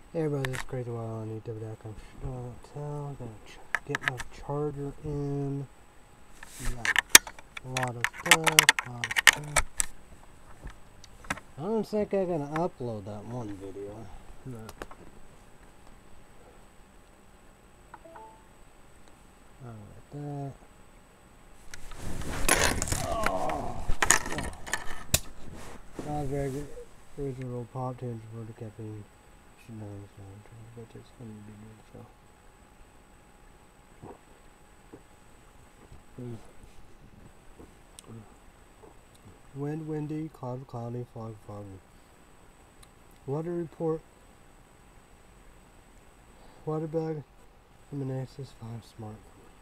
Hey everybody, this is Crazy Wild on YouTube.com. Gonna get my charger in. Yikes. A lot of stuff. I don't think I'm gonna upload that one video. No. Alright, that. Not very good. Original pop tunes for the caffeine. Should know this one, but it's gonna be good, so. Wind windy, cloud cloudy, fog foggy. Weather report. Water bag from an Nexus 5 smartphone.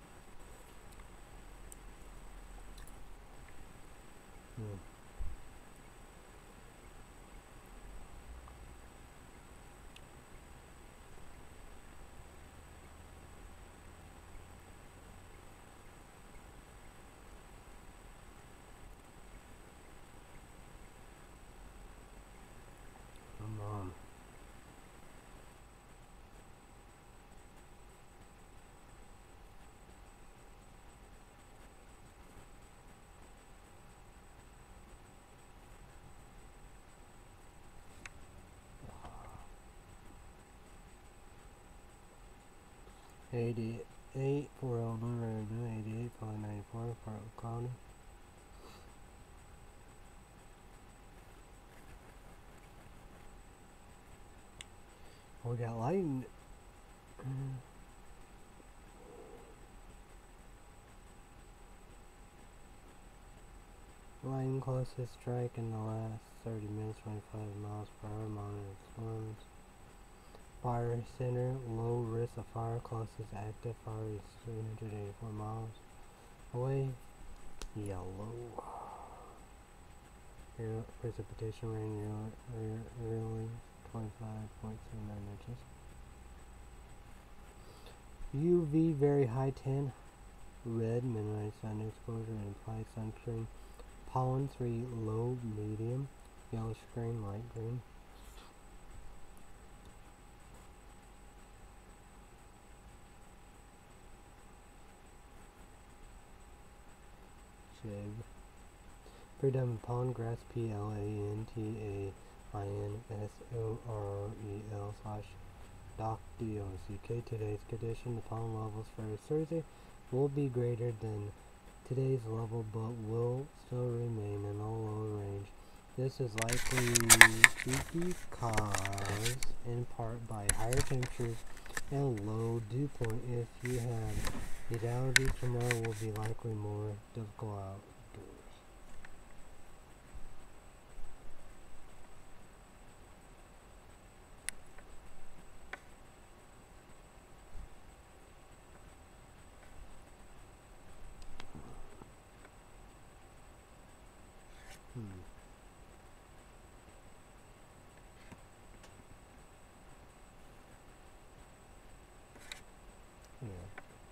Come on. $88 for Elder Revenue, $88.94 for Cloudy. We got lightning. Lightning closest strike in the last 30 minutes, 25 miles per hour, monitored storms. Fire center, low risk of fire, closest active fire is 384 miles away. Yellow. Precipitation rain really 25.29 inches. UV very high 10. Red minimized sun exposure and implied sunscreen. Pollen 3 low medium. Yellow screen light green. Shig. Predominant pollen grass PLANTASOREL/DOC Today's condition, the pollen levels for Thursday will be greater than today's level but will still remain in a low range. This is likely because in part by higher temperatures and low dew point. If you have allergies, tomorrow will be likely more difficult outdoors. Yeah.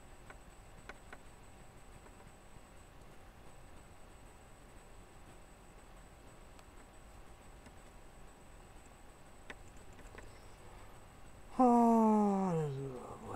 Oh, this is lovely.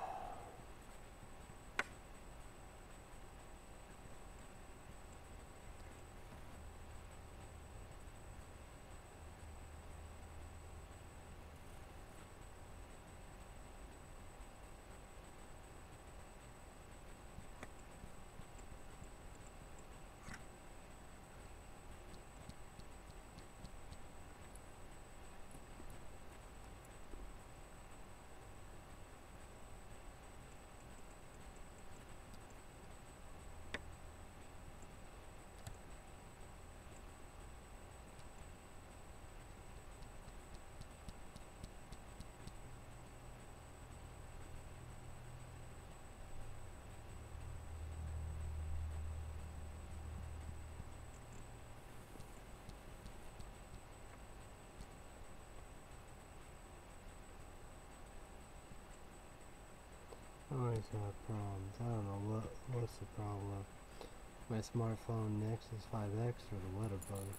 I always have problems. I don't know what's the problem. My smartphone Nexus 5X or the weather bug.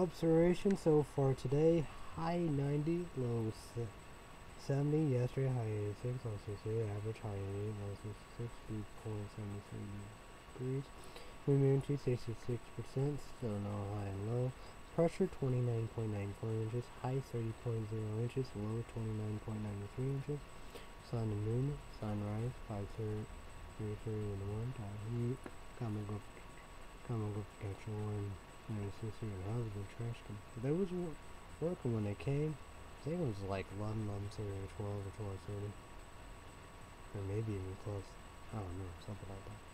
observation so far today, high 90, low 70. Yesterday, high 86, low 68, average high 88, low 66, dew point 73 degrees. Humidity 66%, still no high and low. Pressure 29.94 inches, high 30.0 inches, low 29.93 inches. Sun and moon, sunrise 5:30 in the morning. Heat, Kamago protection one. My sister and husband trashed them. They was working when they came. I think it was like 11 months or 12 or 12:30. Or maybe even close. I don't know, something like that.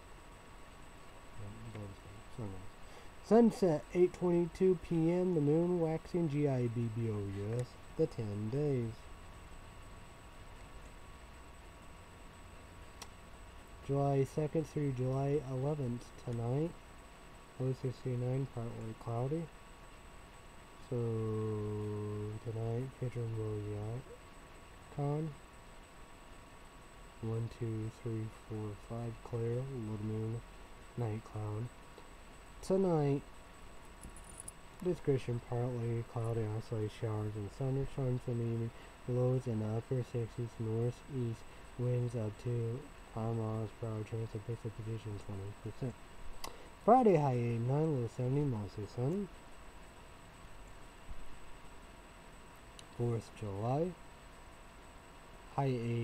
Sunrise. Sunset 8:22 p.m. The moon waxing GIBBOUS. The 10 days. July 2nd through July 11th tonight. Low 69, partly cloudy. So tonight, picture Con. 1, 2, 3, 4, 5 clear, little moon, night cloud. Tonight, discretion partly cloudy, isolated showers and thunderstorms in the evening. Lows in the upper 60s, northeast winds up to 5 miles per hour. Chance of precipitation 20%. Friday, high 89, low 70, mostly sunny. 4th July, high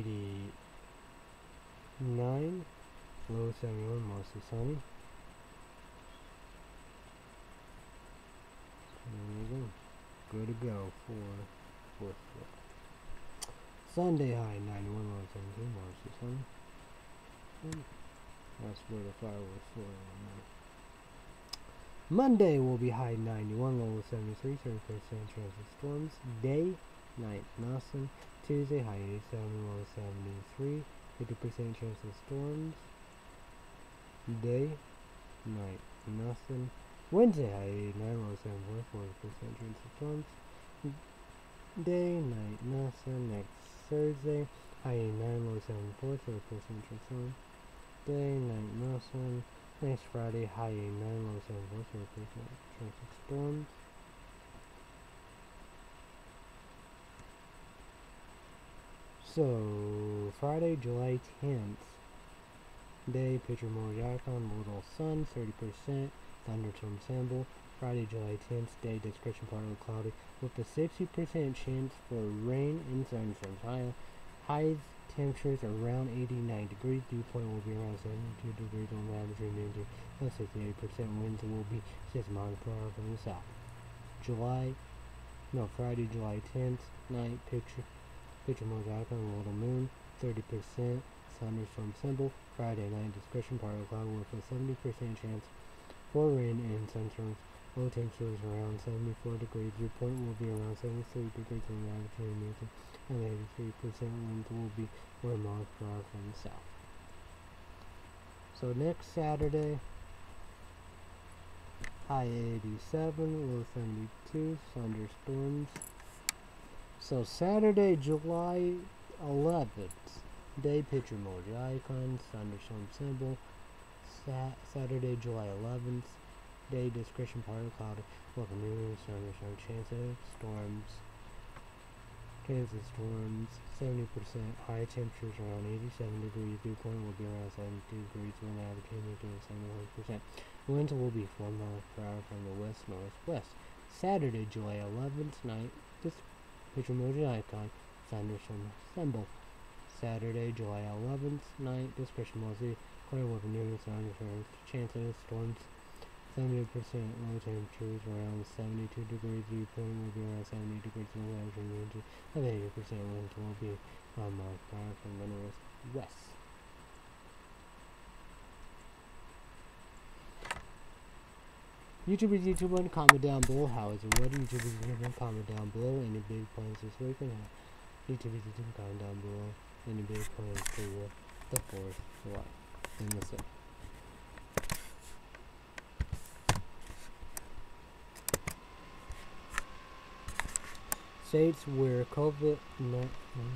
89, low 71, mostly sunny. There we go. Good to go for 4th July. Sunday, high 91, low 17, mostly sunny. That's where the fireworks were. Monday will be high 91, low 73, 30% chance of storms. Day, night, nothing. Tuesday, high 87, low 73, 50% chance of storms. Day, night, nothing. Wednesday, high 89, low 74, 40% chance of storms. Day, night, nothing. Next Thursday, high 89, low 74, 30% chance of storms. Day, night, nothing. Next Friday, high 89, low 74, 30% chance of storms. So, Friday, July 10th, day, picture Moriakon, little sun, 30%, thunderstorm symbol. Friday, July 10th, day, discretion partly cloudy, with a 60% chance for rain and thunderstorms. Highs temperatures around 89 degrees. Dew point will be around 72 degrees on average. Humidity of 68%. Winds will be 6 miles per hour from the south. Friday, July 10th, night, picture Mojaka, little moon, 30%, thunderstorm symbol. Friday night, discretion partly cloudy with a 70% chance for rain and thunderstorms. Low temperatures around 74 degrees. Dew point will be around 73 degrees on the average. Humidity and 83% winds will be 1 mile per hour from the south. So next Saturday, high 87, low 72, thunderstorms. So Saturday, July 11th, day, picture emoji icon, thunderstorm symbol. Saturday, July 11th, day, discretion partly cloudy, welcome news, thunderstorm chances, storms. Kansas storms, 70%, high temperatures around 87 degrees, dew point will be around 72 degrees, wind average humidity of 71%. Winds will be 4 miles per hour from the west-northwest. Saturday, July 11th night, this picture emoji icon, thunderstorm symbol. Saturday, July 11th night, discretion mostly clear with near thunderstorms, chances storms. 70% low temperatures around 72 degrees. Dew point will be around 70 degrees. No average humidity of 80%. Winds will be 1 mile per hour from the northwest. YouTubers, YouTube1, comment down below. How is the weather? YouTubers, YouTube1, comment down below. Any big plans this weekend? YouTubers, YouTube, comment down below. Any big plans for the 4th of July. And that's it. States where COVID-19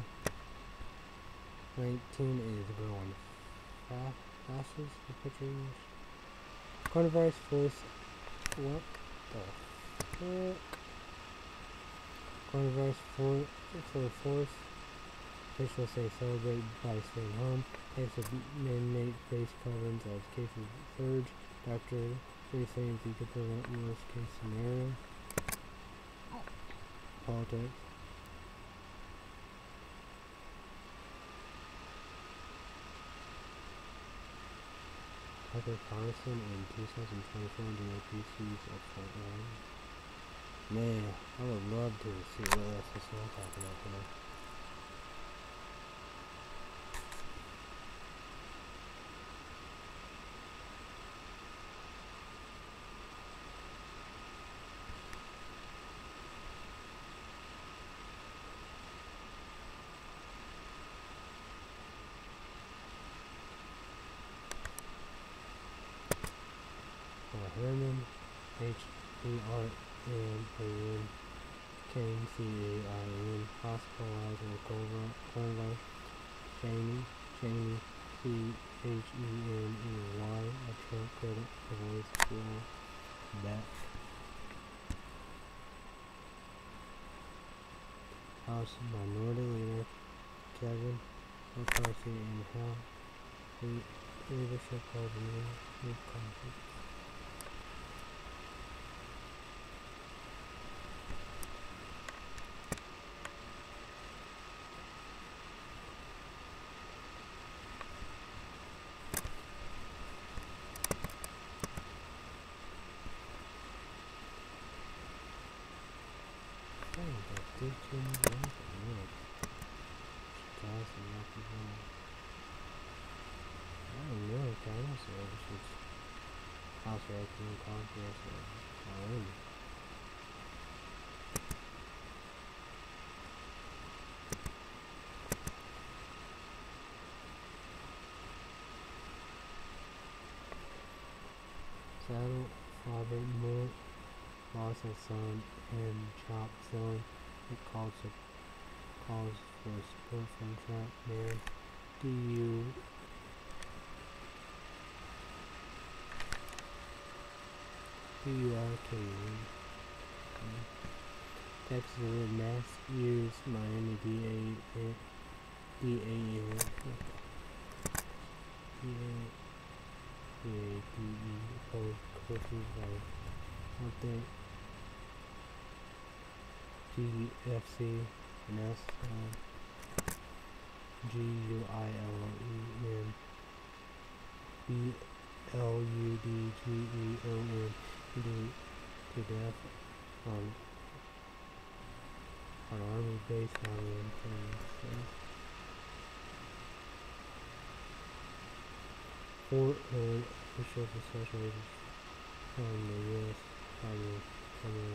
is growing fastest. The pictures. Coronavirus force. What the? quick. Coronavirus for the fourth. Officials say celebrate by staying home. Types of man-made face coverings as cases surge. Dr. Free saying he could prevent worst case scenario. Politics. Tucker Carlson in 2024 DAPC's at Fort Wayne. Man, I would love to see what else this will talk about today. Herman, H-E-R-M-A-N, Kane, C-A-I-N, hospitalized with coronavirus. Jamie, C-H-E-N-E-Y, a Trump critic, avoids school back. House Minority Leader Kevin McCarthy and House Leadership of the New Conference. House Wrecking Congress or Wyoming. Saddle, Father, Moore, Boss and Son, and Chop Zone. It calls for support from Trump Mayor D-U-R-K-N. Texas, Mass use Miami D-A-N. D-A-D-E opposed courses by something GFC and S G-U-I-L-E-N B-L-U-D-G-E-O-N to death on Army base on Fort Hood officials and special agents from the U.S. Army coming in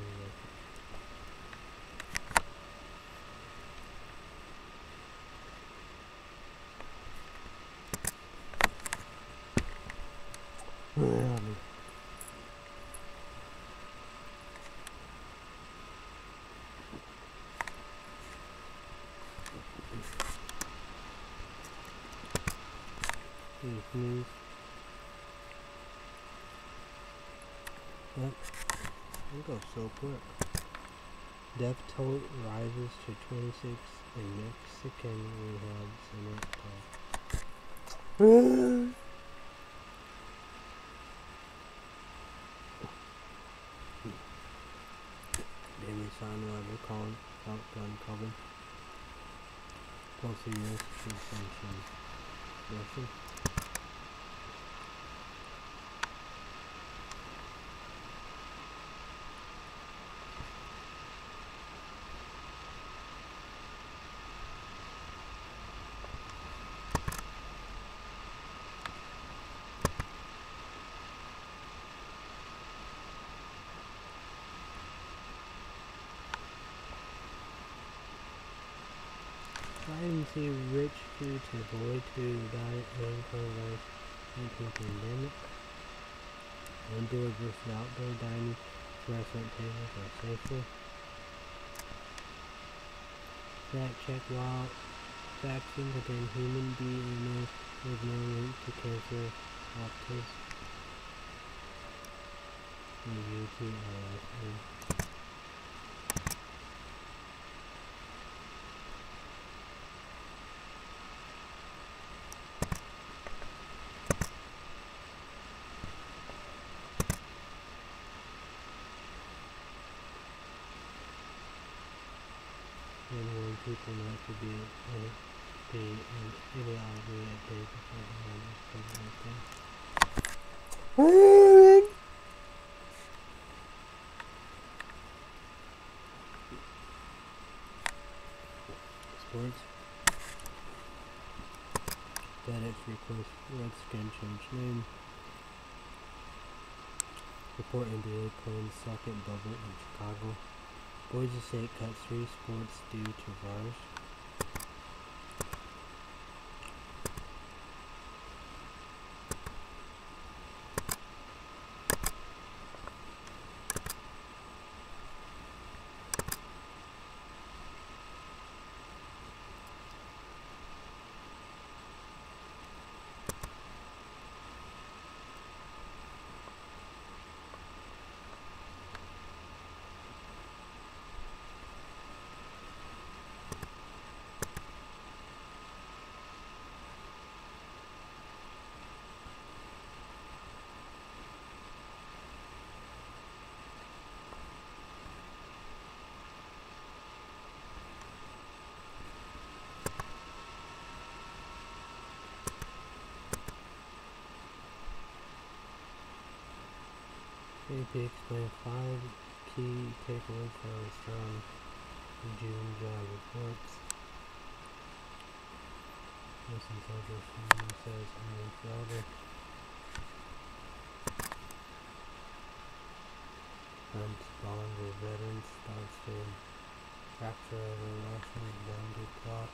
news. Yep, it goes so quick. Death toll rises to 26 in Mexican rehab center. Damien signed level calling out gun cover. Plus the U.S. should sanction Russia. Vitamin C rich food to avoid through the diet and coronavirus-19 pandemic. Indoor versus outdoor dining restaurant tables are safer. Fact check: while vaccine contain human DNA, there is no link to cancer optics. UTLSA. and warn people not to be an ideology a day before the Sports. FedEx request Redskin change name. Report NBA plans second bubble in Chicago. Boise State cuts 3 sports due to virus. AP explained 5 key takeaways from a strong June job reports. Listen, soldiers, says Ian Felder. Hunt Bonder veterans starts to capture of a Russian boundary plot.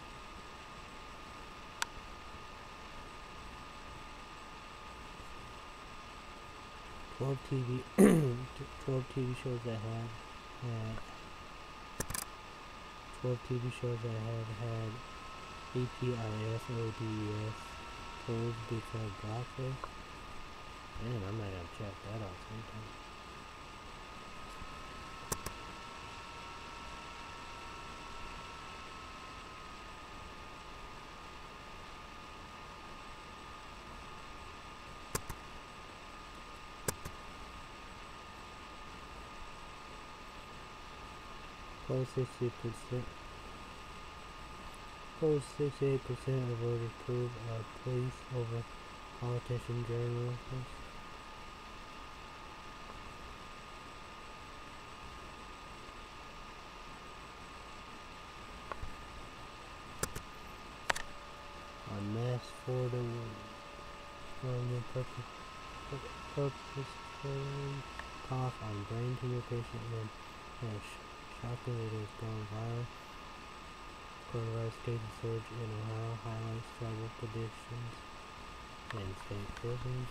Twelve TV shows that had 12 TV shows that had APISODES polls because blackface. Man, I might have checked that out sometime. Close 68% of voters approve of police over politician journalists. On mass for the purposeful cough on brain tumor patient and shocking it is going viral. Coronavirus cases surge in Ohio highlights travel predictions and state prisons.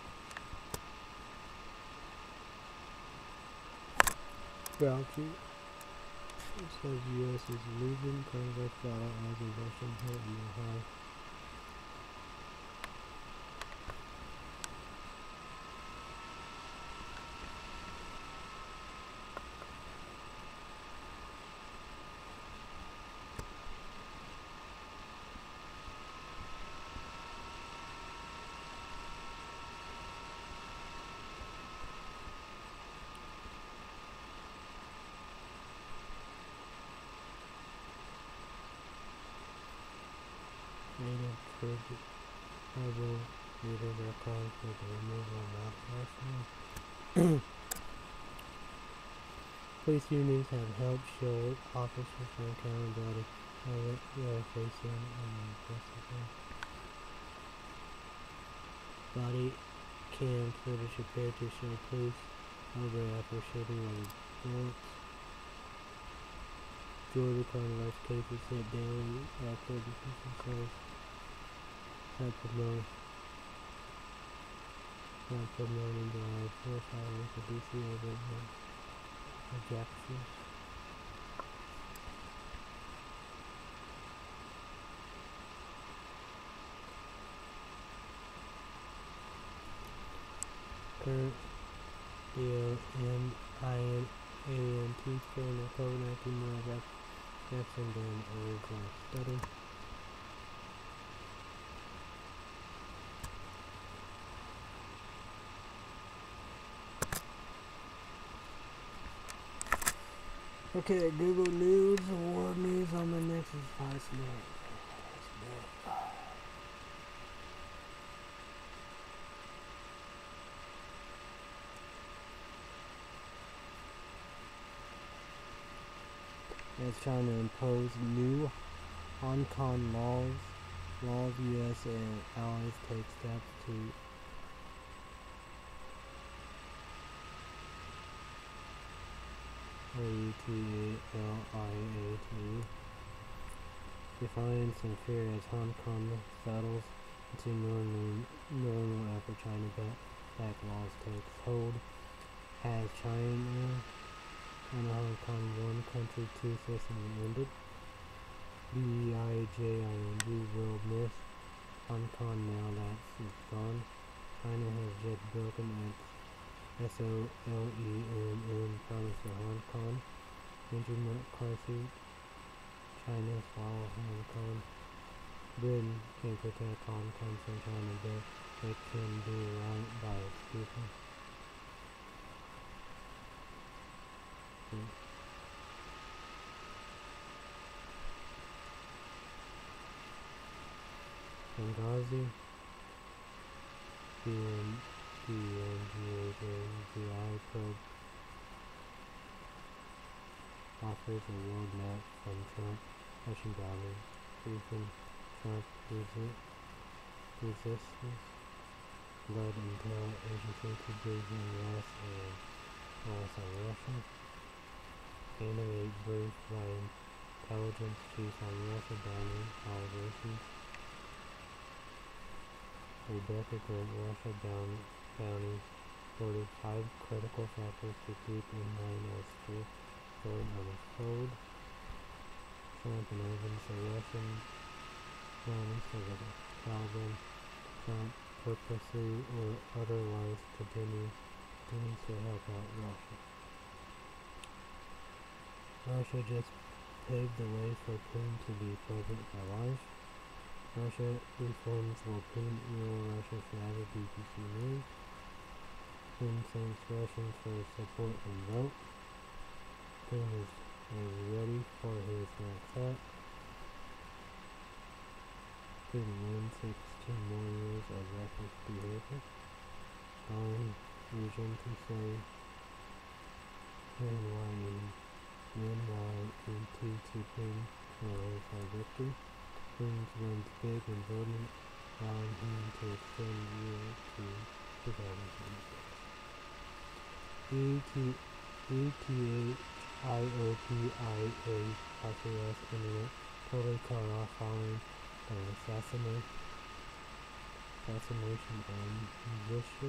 Fauci says U.S. is losing coronavirus battle as infection hit in Ohio. Native tribal leaders are calling for the removal of mouth. Police unions have helped show officers for accountability of what they are facing unprecedented. Body cam footage appeared to show police over after shooting with bullets. Georgia coronavirus cases hit daily after the officials had promoted July 4th with the DC over Jackson. Current DOMINANT strain of COVID-19 more Jackson than original study. Okay, Google News, world news on the next is 5 minutes. As China impose new Hong Kong laws, U.S. and allies take steps to RETALIAT defiance and fear as Hong Kong settles into normal after China back laws takes hold. Has China and Hong Kong one country, two systems ended? BEIJING will miss Hong Kong now that it's gone. China has just broken its SOLEMN promise to Hong Kong. Andrew McCarthy, China swallow Hong Kong. Britain can protect Hong Kong from China, but it can do right by its people. Benghazi, BNGAJGI probe offers a world map from Trump, Russian government, briefing Trump resistance, led intel agency to Beijing West and also Russia. Animate brief by intelligence chief on Russia boundary allegations. Rebecca Grant, Russia bounty reported 5 critical factors to keep in mind as story unfold. Trump and Evans, a Russian bounty so that Calvin Trump purposely or otherwise continues to help out Russia. Russia just paved the way for Putin to be president for life. Russia reforms will Putin rule Russia forever. BBC News. Putin thanks Russians for support and vote. Putin is ready for his next act. Putin wins 16 more years of reckless behavior. Stalin region to say NYET to Putin for victory. Putin wins big in voting, allowing him to extend the year to 2026. ETHIOPIA Patrias Internet totally cut off following the assassination on musician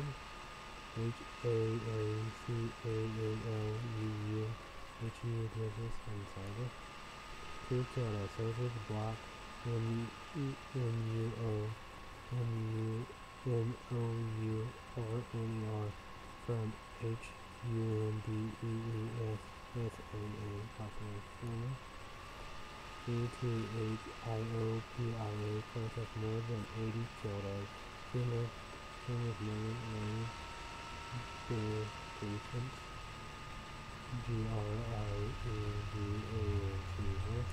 HAACAALUU business insider. 2 killed as soldiers block MOURNER from HUNDESSAA population. ETHIOPIA protest more than 80 killed as seniors million raised their patients. GRIEGANC.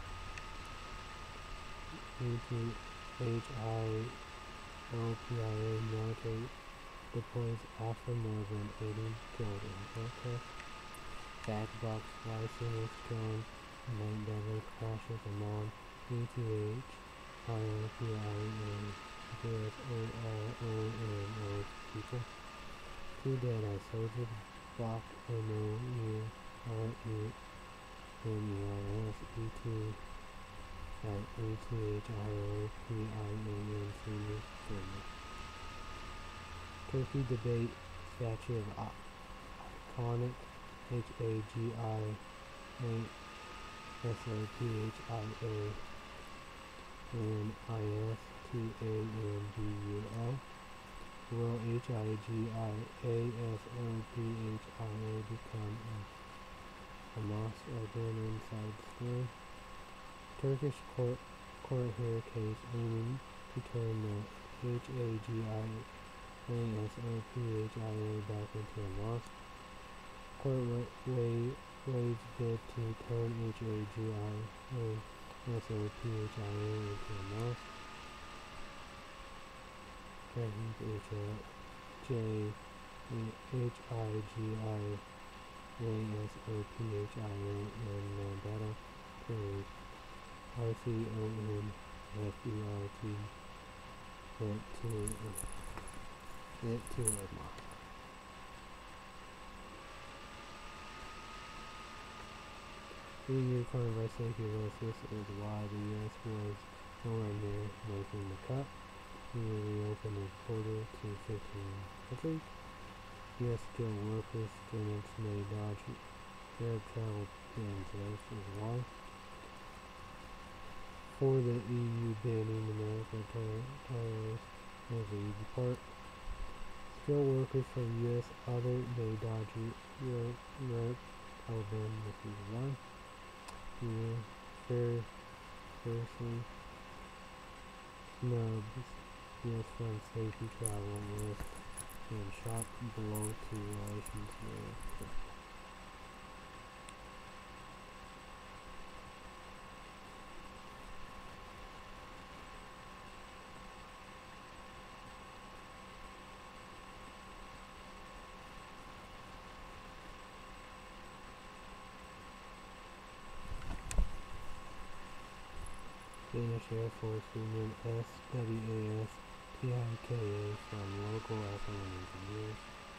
ETHIOPIA military deploys after more than 80 killed in protest. Jackbox license killing night deadly crashes among ETHIOPIA people. 2 dead as soldiers block MOURNERS at ETHIOPIANC. Turkey debate statue of iconic HAGIASOPHIA and ISTANDUL. Will HIGIASOPHIA become a mosque again inside school? Turkish court hear case aiming to turn the HAGIASOPHIA back into a mosque. Court weigh Rage bid to turn HAGIASOPHIA into a mouse. Heat HIGIASOPHIA in battle. Period. RCONFERT it to a mouse. EU coronavirus safety analysis is why the US was nowhere near making the cut. EU reopened its border to 15 countries. US skilled workers students may dodge air travel bans. This is why. For the EU banning America tires as the easy part. Skilled workers from US other may dodge Europe travel ban. This is why. Firstly, snubs US from safety travel list and shop below to relations with. Danish Air Force Union SWAS TIKA from local ethylene engineers.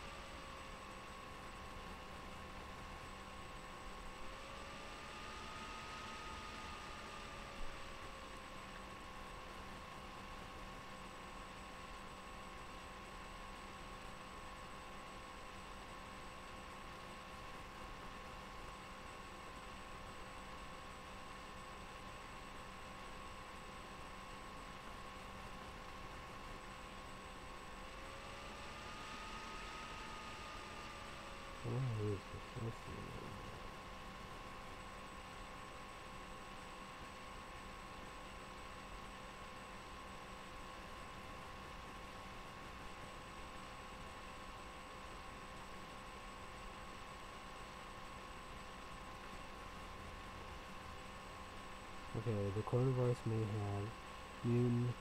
Okay, the coronavirus may have mutant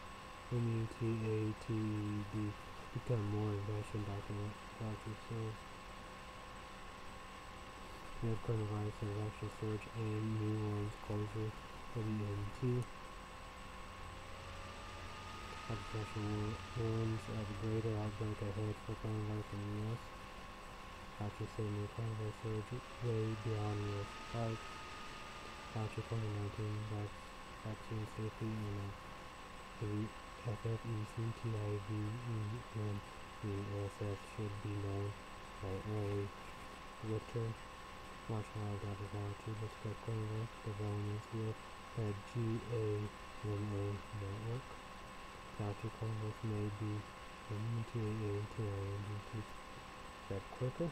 MUTATED become more infection document doctor says. We have coronavirus infection surge and New Orleans closure WNT. Observation warns of a greater outbreak ahead for coronavirus in the US. Doctors say new coronavirus surge way beyond US spike. Doctor COVID-19 vaccine safety and the FFECTIVENESS should be known by early winter. Watchlive.org to discuss coronavirus developments with the GAMA network. Dr. Coronavirus may be mutated to spread quicker.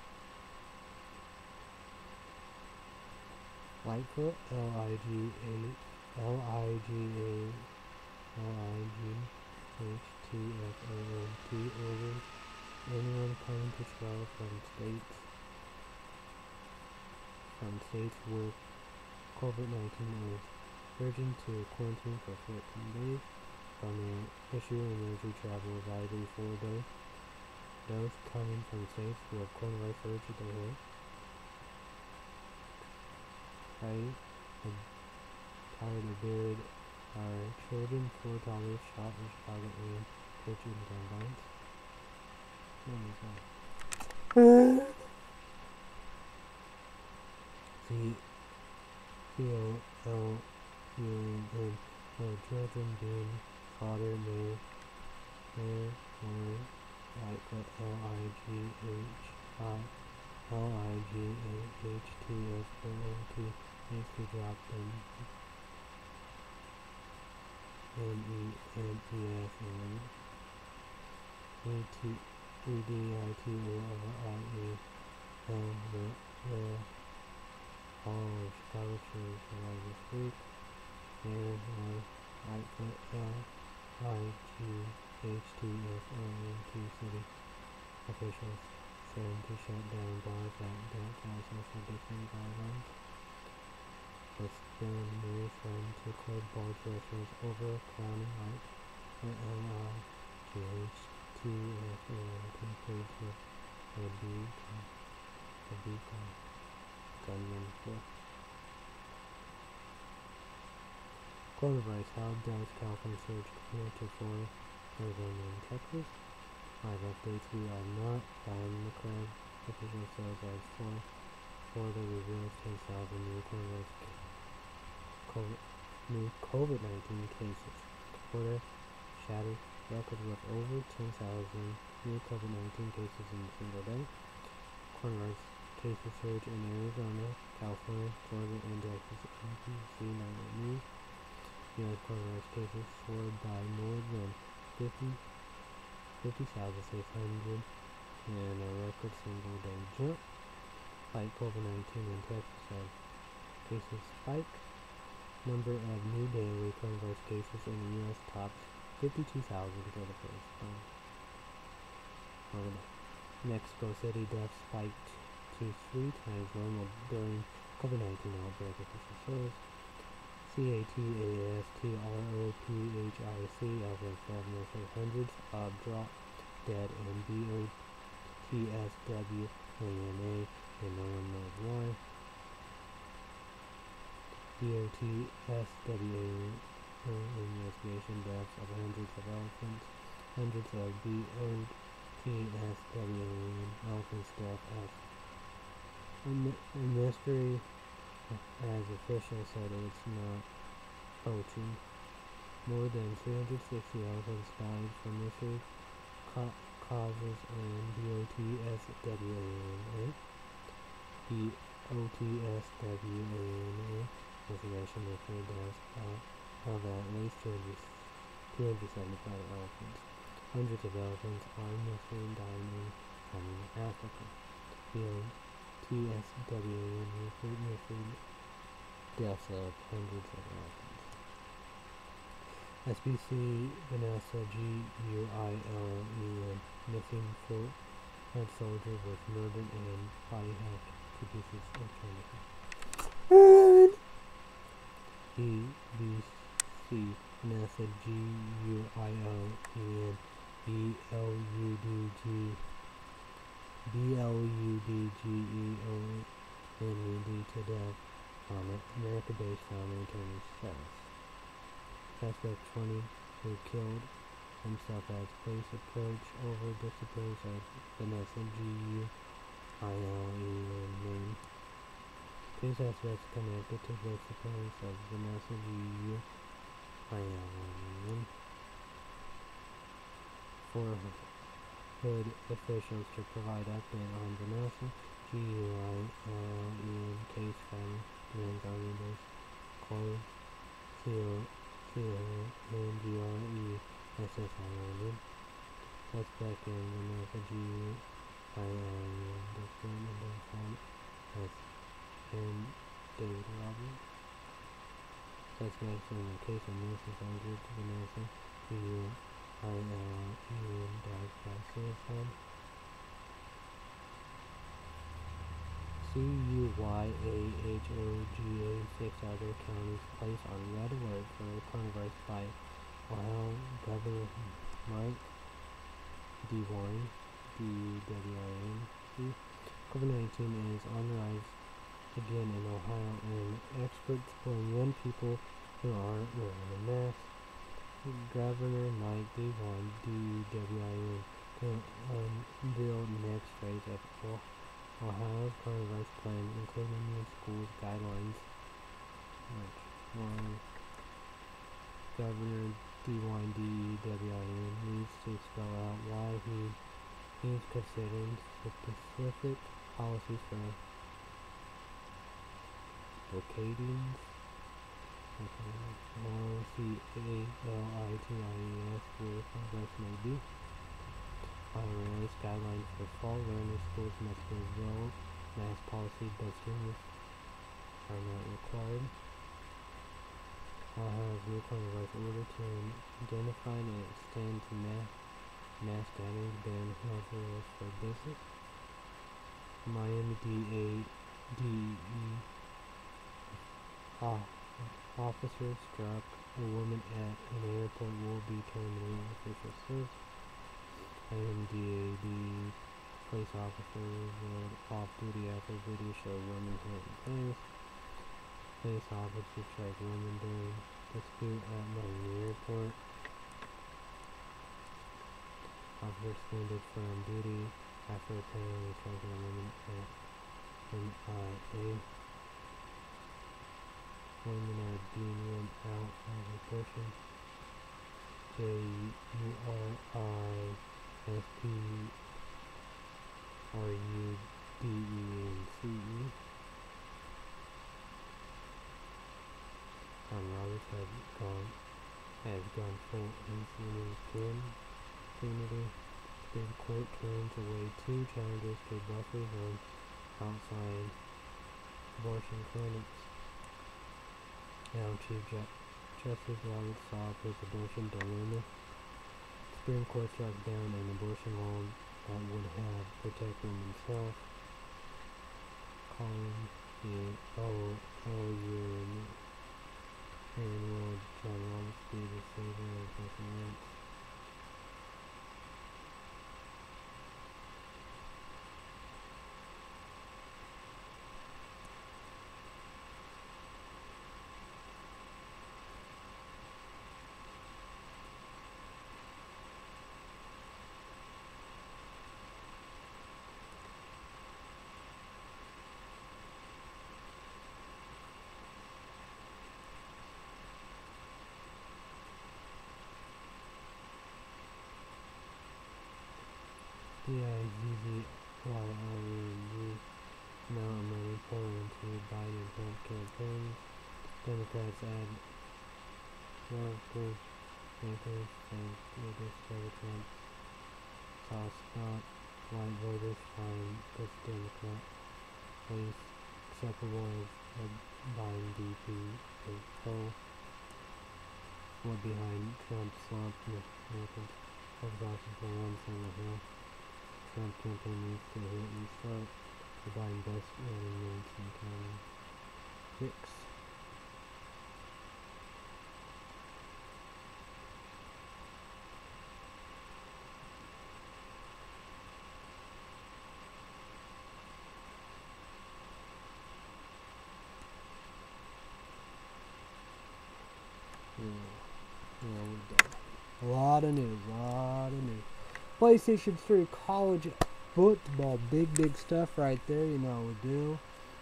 Lightfoot, LIGHTFONT orders anyone planning to travel from states where COVID-19 is urgent to quarantine for 14 days. From an issue emergency travel advisory for those coming from states with coronavirus urgent ahead. Tired of buried our children, 4 toddlers shot in Chicago and tortured in gun violence. Children being slaughtered near LIGHTFONT needs to drop them MENES and EDITORIE all of Chicago shows arrived this week. There was Lightfoot LIGHTFONT city officials threatened to shut down bars that cause social distancing guidelines. Western News threatened to close bars restaurants over crowning lights and GH2FA page would be gunman for. Coronavirus, how does California surge compare to Florida, Arizona, and Texas? Live updates, we are not found the current official sales as Florida reveals 10,000 new COVID-19 cases. Florida shattered record with over 10,000 new COVID-19 cases in a single day. Coronavirus cases surge in Arizona, California, Florida, and Texas. NBC News. U.S. coronavirus cases soared by more than 50,600 and a record single day jump. Like COVID-19 in Texas as cases spike. Number of new daily coronavirus cases in the U.S. tops 52,000 for the first time. Mexico City deaths spiked to 3 times normal during COVID-19 outbreak, official shows. CATASTROPHIC as of 12 missing, hundreds of dropped dead, and BOTSWANA, and no one knows why. BOTSWANA investigation deaths of hundreds of elephants, hundreds of BOTSWAN elephants death as a mystery. As officials said, it's not poaching. More than 360 elephants died from mystery causes, and BOTSWANA investigation referred deaths of at least 275 elephants. Hundreds of elephants are missing, dying in Africa. TSWAN referred deaths of hundreds of elephants. SBC Vanessa GUILEN missing foot soldier was murdered and body hacked to pieces electronically. BBC Vanessa GUILEN BLUDGEONED to death on America-based family attorney says. Suspect 20 who killed himself as police approach over disappearance of Vanessa GUILEN name. Two suspects connected to the disappearance of Vanessa GUILEN. For hood officials to provide update on Vanessa GUILEN case from Men's Army Base closed CONGRESS Island. Suspect in Vanessa GUILEN disappeared identified as and David Roberts. Suspects in the case of Melissa Aldridge, Vanessa GUILEN died by suicide. CUYAHOGA 6 other counties placed on red alert for coronavirus by Ohio Governor Mike DeWine, DWINC. COVID-19 is on the rise again in Ohio, and experts blame young people who aren't wearing a mask. Governor Mike DeWine, DWIN, unveiled next phase of Ohio's coronavirus plan, including new schools guidelines. Governor DeWine, DWIN, needs to spell out why he's considering specific policies for blockading CALITIES where progress may be. Ohio released guidelines for fall learning. Schools must revoke mask policy, but students are not required. Ohio's new coronavirus order to identify and extend to mass gatherings, ban health rules for business. Miami DADE officer struck a woman at an airport will be terminated, official says. Miami DAD police officers were off duty after video showed woman hit in place. Police officers struck woman during dispute at Miami airport. Officer suspended from duty after apparently striking a woman at MIA. Women are being run out of abortion. JURISPRUDENCE. Tom Roberts has gone full impunity. Supreme Court turns away 2 challenges to buffer zones outside abortion clinics. Now Chief Justice Roberts saw his abortion dilemma. Supreme Court struck down an abortion law that would have protect women's health, calling it and will John Roberts be the savior of abortion rights. DIZZYRUG amount of money poured into Biden and Trump campaigns. Democrats add workers, bankers, and leaders to Trump. Soft spot. White voters find this Democrat place acceptable as a Biden DP poll. What behind Trump slumped Americans have gotten for one single hill. Trump campaign needs to hit and start. The Biden best running mates in county 6. Yeah, we're done. A lot of news. PlayStation 3 college football, big stuff right there. You know we do.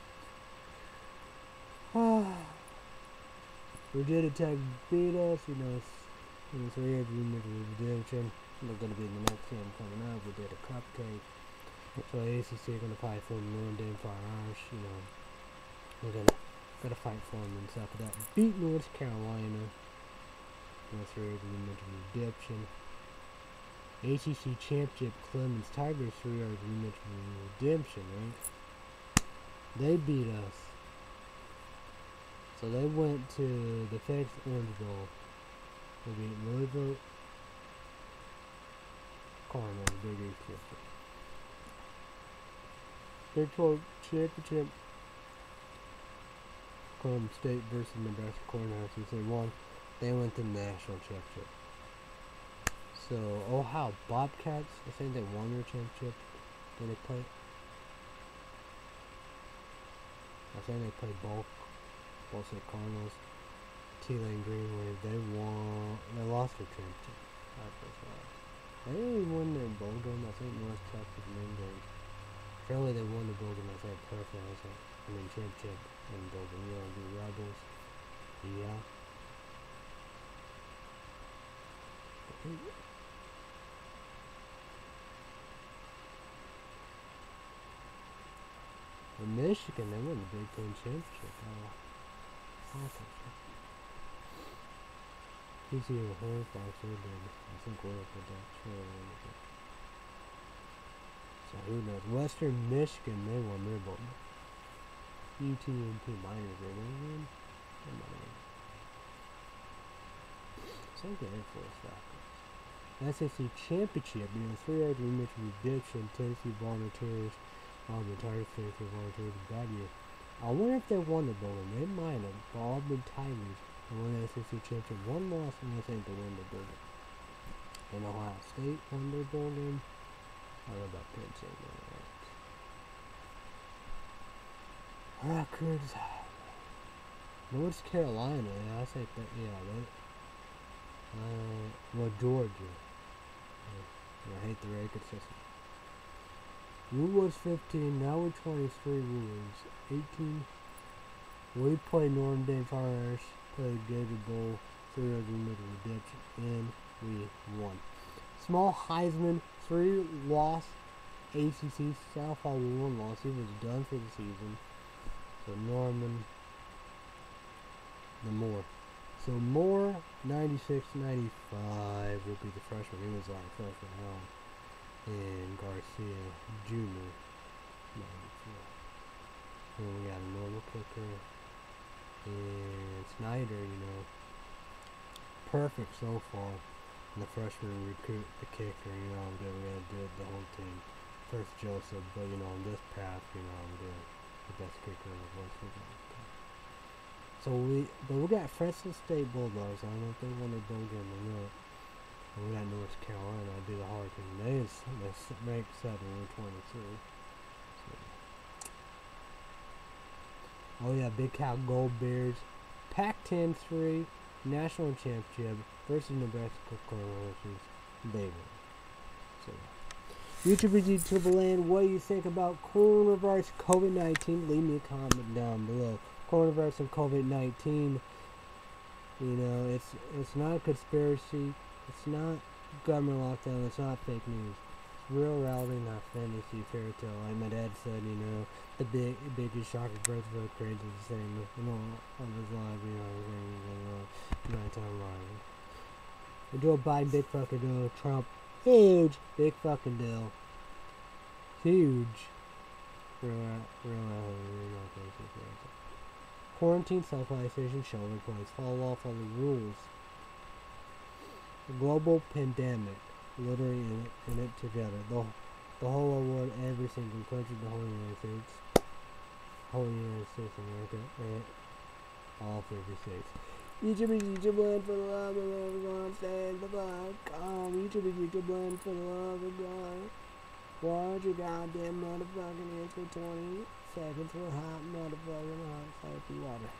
Virginia Tech beat us. You know, it's weird. We made a redemption. We're gonna be in the next game coming up. We did a cupcake. So ACC are gonna fight for Notre Dame for ours. You know, we're gonna fight for them and stuff. That beat North Carolina. That's weird. We made a redemption. ACC Championship Clemens Tigers 3 hours rematch redemption, right? They beat us. So they went to the FedEx Orange Bowl. They beat Louisville Cardinals, Big East Championship. Big 12 Championship. Columbus State versus Nebraska Cornhuskers. They won. They went to the national championship. So, Ohio Bobcats, I think they won their championship. Did they play? I think they played Ball State Cardinals. Tulane Green Wave, they lost their championship. They didn't win their bowl game. I think North Texas main game. Apparently they won the bowl game. I think perfect. Championship and bowl game. The Rebels. Yeah. Michigan, they won the Big Ten championship. Awesome. TCU Horn Fox, they did. I think we're up with that. So who knows? Western Michigan, they won their bowl. UTMP Miners, they won. Same thing Air Force Falcons. SEC Championship, 3 hours rematch redemption. Tennessee Volunteers Auburn Tigers finished with 1-2 the bad year. I wonder if they won the bowl game. They might have. The Auburn Tigers won the SEC championship. One loss, and this ain't the win the bowl game. And Ohio State won their bowl game. I don't know about Penn State. Records. North Carolina. Yeah, I say that. Yeah, that. Well, Georgia. I hate the record system. We was 15, now we're 23. We was 18. We played Notre Dame Fire, played Gator Bowl, 300 meter redemption, and we won. Small Heisman, 3 loss. ACC South Hall 1 loss. He was done for the season. So Norman, the Moore. So Moore, 96-95 will be the freshman. He was like freshman now. And Garcia Jr. 94. And we got a normal kicker. And Snyder, perfect so far. And the freshman recruit, the kicker, we're gonna do it the whole team. First Joseph, but on this path, I'm doing the best kicker in the world. So we got Fresno State Bulldogs. I don't know if they won their bowl game or not. And we got North Carolina. I do the hard thing. They ranked 7. We're 22. So. Oh yeah, Big Cow Gold Bears. Pac-10 3 National Championship versus Nebraska Cornhuskers. They won. So YouTube land, what do you think about coronavirus COVID-19? Leave me a comment down below. Coronavirus and COVID-19. It's not a conspiracy. It's not government lockdown. It's not fake news. It's real reality, not fantasy fairy tale. Like my dad said, the biggest shock of birth of crazy the same. On his live, nighttime live. Joe Biden, big fucking deal. Trump, huge, big fucking deal. Huge. Quarantine, self-isolation, shelter place, fall off all the rules. The global pandemic, literally in it together. The whole world, every single country, the whole United States, America, and all 50 states. YouTube land for the love of God, stand the fuck. YouTube land for the love of God. Watch your goddamn motherfucking hands for 20 seconds for hot motherfucking hot salty water.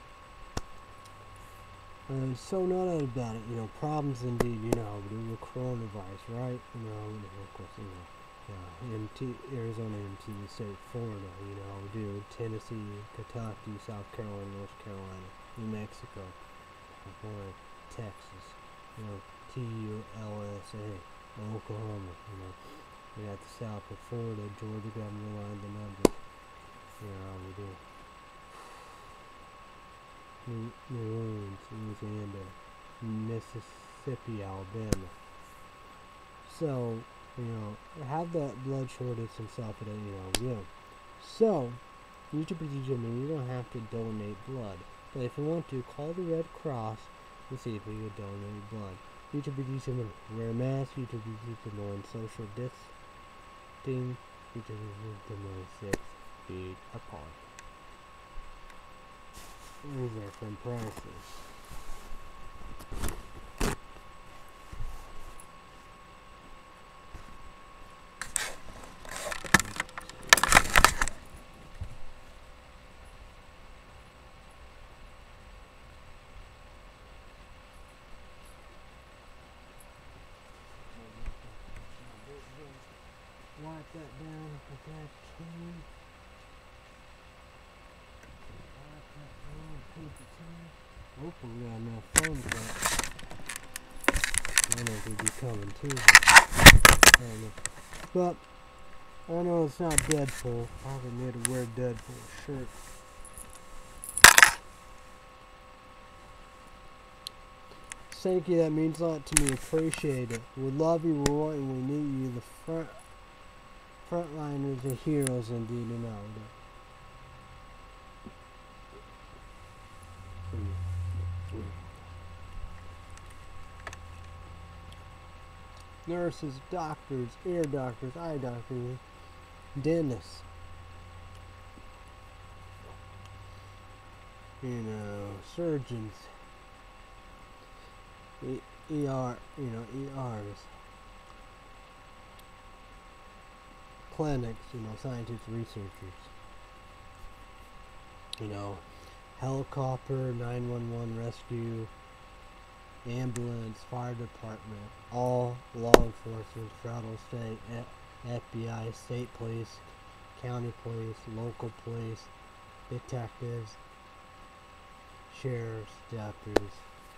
So no doubt about it, problems indeed, we do with coronavirus, right? Of course, Arizona, MT, State, Florida, we do Tennessee, Kentucky, South Carolina, North Carolina, New Mexico, California, Texas, TULSA, Oklahoma, we got the South of Florida, Georgia, got to line the numbers, we do. New Orleans, Louisiana, Mississippi, Alabama. So, have the blood shortage and stuff, So, YouTube, you don't have to donate blood. But if you want to, call the Red Cross and see if we could donate blood. YouTube, wear a mask. YouTube, on social distancing. YouTube, 6 feet apart. These are from prices. Wipe that down if I can. Hopefully we got enough phones left. I don't know if we'll be coming too. But I know it's not Deadpool. I haven't need to wear a Deadpool shirt. Thank you, that means a lot to me. Appreciate it. We love you, we want you, we need you. The frontliners are heroes indeed and out. Nurses, doctors, ear doctors, eye doctors, dentists, surgeons, ERs, clinics, scientists, researchers, helicopter, 911 rescue, ambulance, fire department, all law enforcement, federal, state, FBI, state police, county police, local police, detectives, sheriffs, deputies,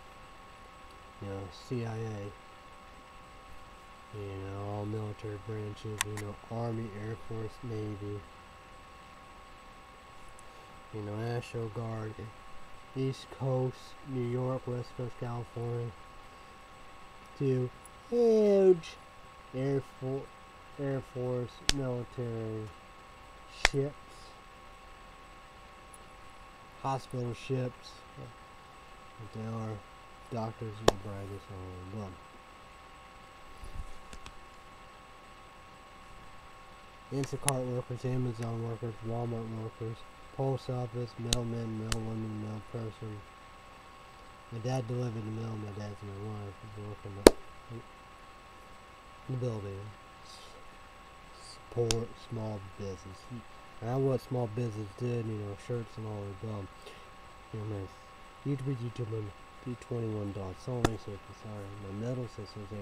CIA, all military branches, Army, Air Force, Navy, National Guard, East Coast, New York, West Coast, California, to huge Air Force, military, ships, hospital ships, but they are doctors and the brightest on them. Instacart workers, Amazon workers, Walmart workers, post office, mailman, mailwoman, mail person. My dad delivered the mail. My dad's my wife working in the building. Support small business. And what small business did, shirts and all of them. My YouTube B21 dot sorry, my middle sister's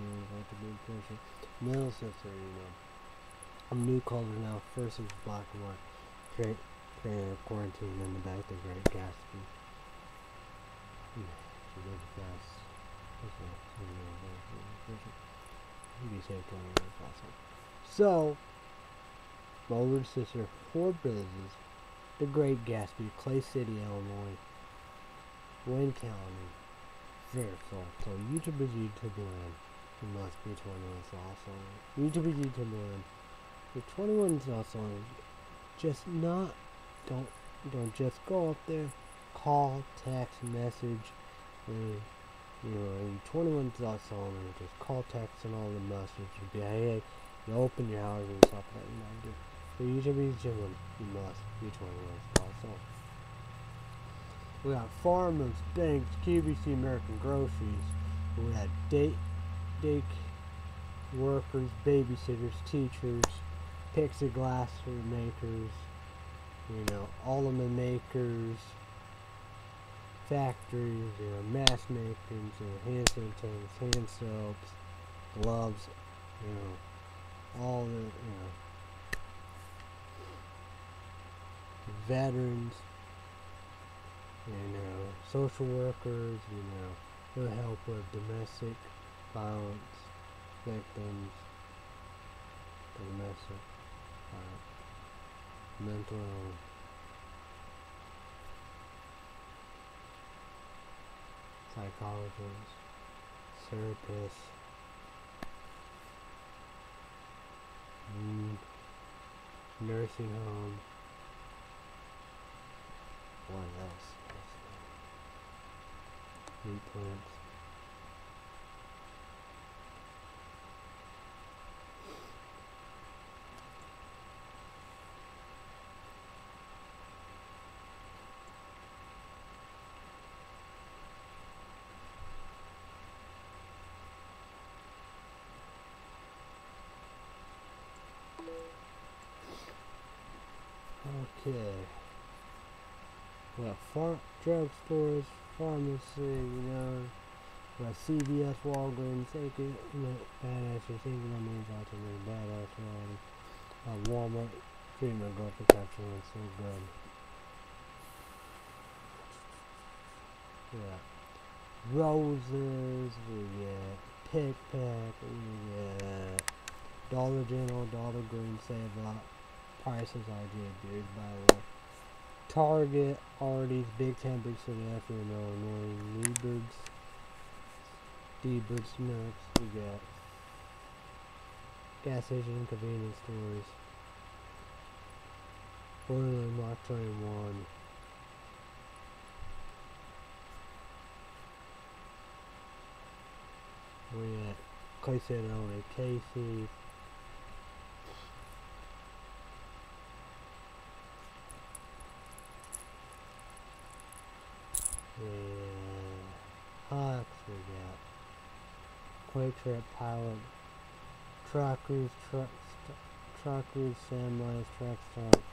middle sister, I'm new color now. First is black and white. Great quarantine in the back, the Great Gatsby. So, my older sister, 4 businesses, the Great Gatsby, Clay City, Illinois, Wayne County, Fairfield. So YouTube is YouTube land. You must be 21 also. YouTube is YouTube land. The 21 is also just not, don't just go up there, call, text, message, and 21 is also just call, text, and all the messages. Be hey, you open your hours and stuff like that. So YouTube is YouTube, you must be 21 also. We got farmers, banks, QVC, American Groceries. We had day workers, babysitters, teachers, plexiglass makers, almond makers, factories, mask makers, hand sanitizers, hand soaps, gloves, all the, veterans, social workers, who help with domestic violence victims, domestic mental illness, psychologists, therapists, nursing home. What else? Meat plants. Okay. Well, drugstores, pharmacy, we got CVS, Walgreens, badass, you're thinking that means out to me, badass, Walmart, treatment, go for capture, it's so good. Yeah. Roses, we get Pick Pack, we get Dollar General, Dollar Green, Save Up, prices are good, by the way. Target, Arby's, Big Ten, Big City, Illinois, Neebirds, D-Birds, Nuts, we got gas station and convenience stores, Borderland, Mark 21, we got Clay City, Illinois, Casey's, Hux, we got Quake Trap Pilot, Truckers, Truckers, Semis, Truck Start.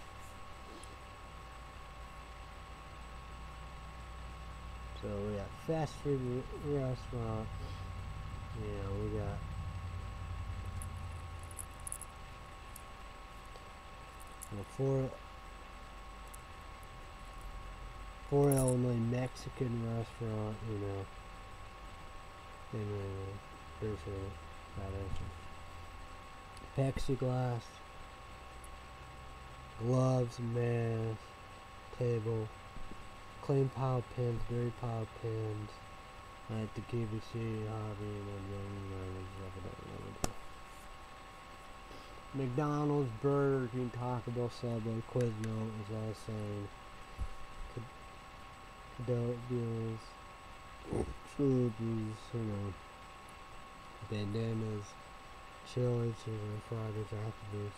So we got fast food restaurant. Yeah, we got four Illinois Mexican restaurant, you know. And there's that answer. Plexiglass, gloves, mask, table, clean pile pins, dirty pile pins, at the QVC, hobby, McDonald's, Burger King, Taco Bell, Subway, Quizno is all saying adult deals, Slurpees, you know, bandanas, Chili's, Fridays, Applebee's,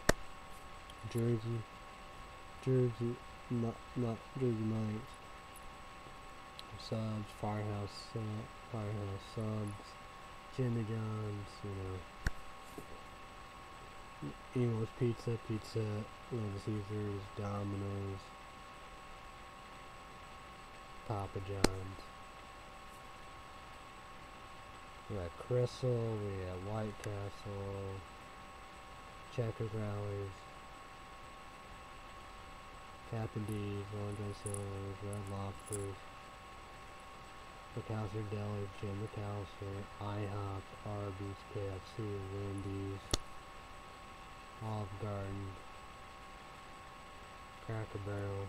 Jersey Mike's, Subs, Firehouse Subs, Jimmy John's, you know, Eagles Pizza, Little Caesars, Domino's, Papa John's. We got Crystal, we got White Castle, Checkers Rallies, Captain D's, Long John Silver's, Red Lobsters, McAllister Deli, Jim McAllister, IHOP, Arby's, KFC, Wendy's, Olive Garden, Cracker Barrel,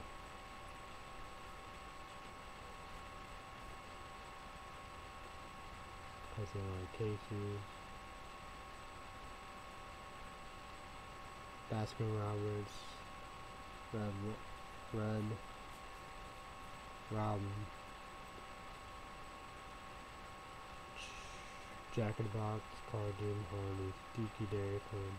Casey's, Baskin Roberts, Red Robin, Jack in the Box, Cardigan, Hardee's, Dookie Dairy Queen.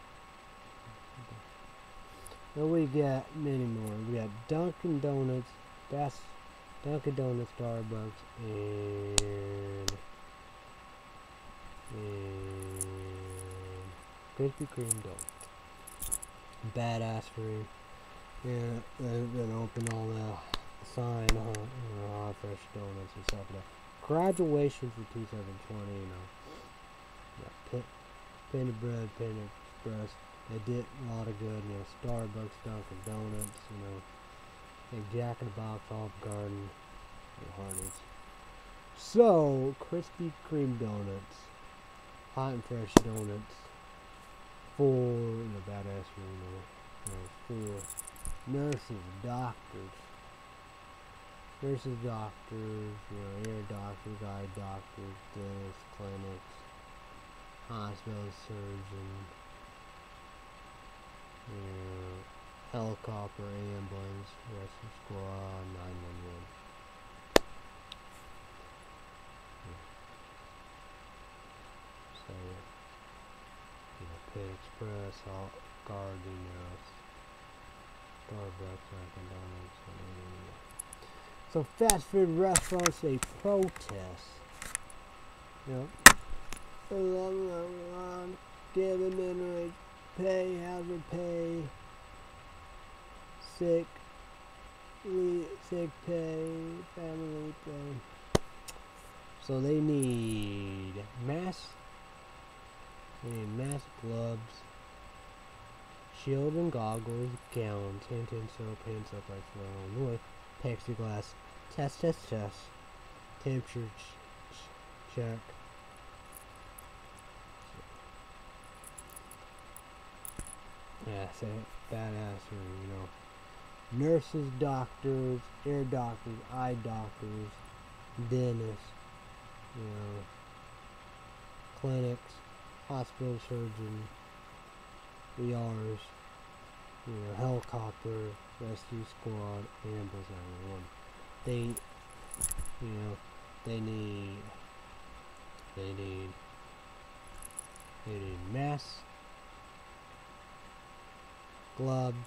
Then we got many more. We got Dunkin' Donuts, Dunkin' Donuts, Starbucks, and Krispy Kreme Donut. Badassery. Yeah, they've been open all the sign, hot fresh donuts and stuff like that. Graduation for 2020, you know. Yeah, Penny Bread, Penny Express. They did a lot of good, you know. Starbucks, Dunkin' Donuts, you know. And Jack in the Box, Olive Garden, and Hardee's. So, Krispy Kreme donuts, hot and fresh donuts, for the badassery, you know, for nurses, doctors, you know, ear doctors, eye doctors, dentists, clinics, hospital surgeons, you know, helicopter, ambulance, rescue squad, 911. So, you know, Pit Express, Garden, you know, Starbucks, Dunkin' Donuts, so fast food restaurants, they protest. You know, giving minimum pay, hazard pay, sick pay, family pay. So they need mask gloves, shield and goggles, gowns, hand soap, like Illinois, plexiglass, test, temperature check. Yeah, so badassery, you know. Nurses, doctors, ear doctors, eye doctors, dentists, you know, clinics, hospital surgeon, ERs, you know, helicopter, rescue squad, ambulance 911. They need masks, gloves,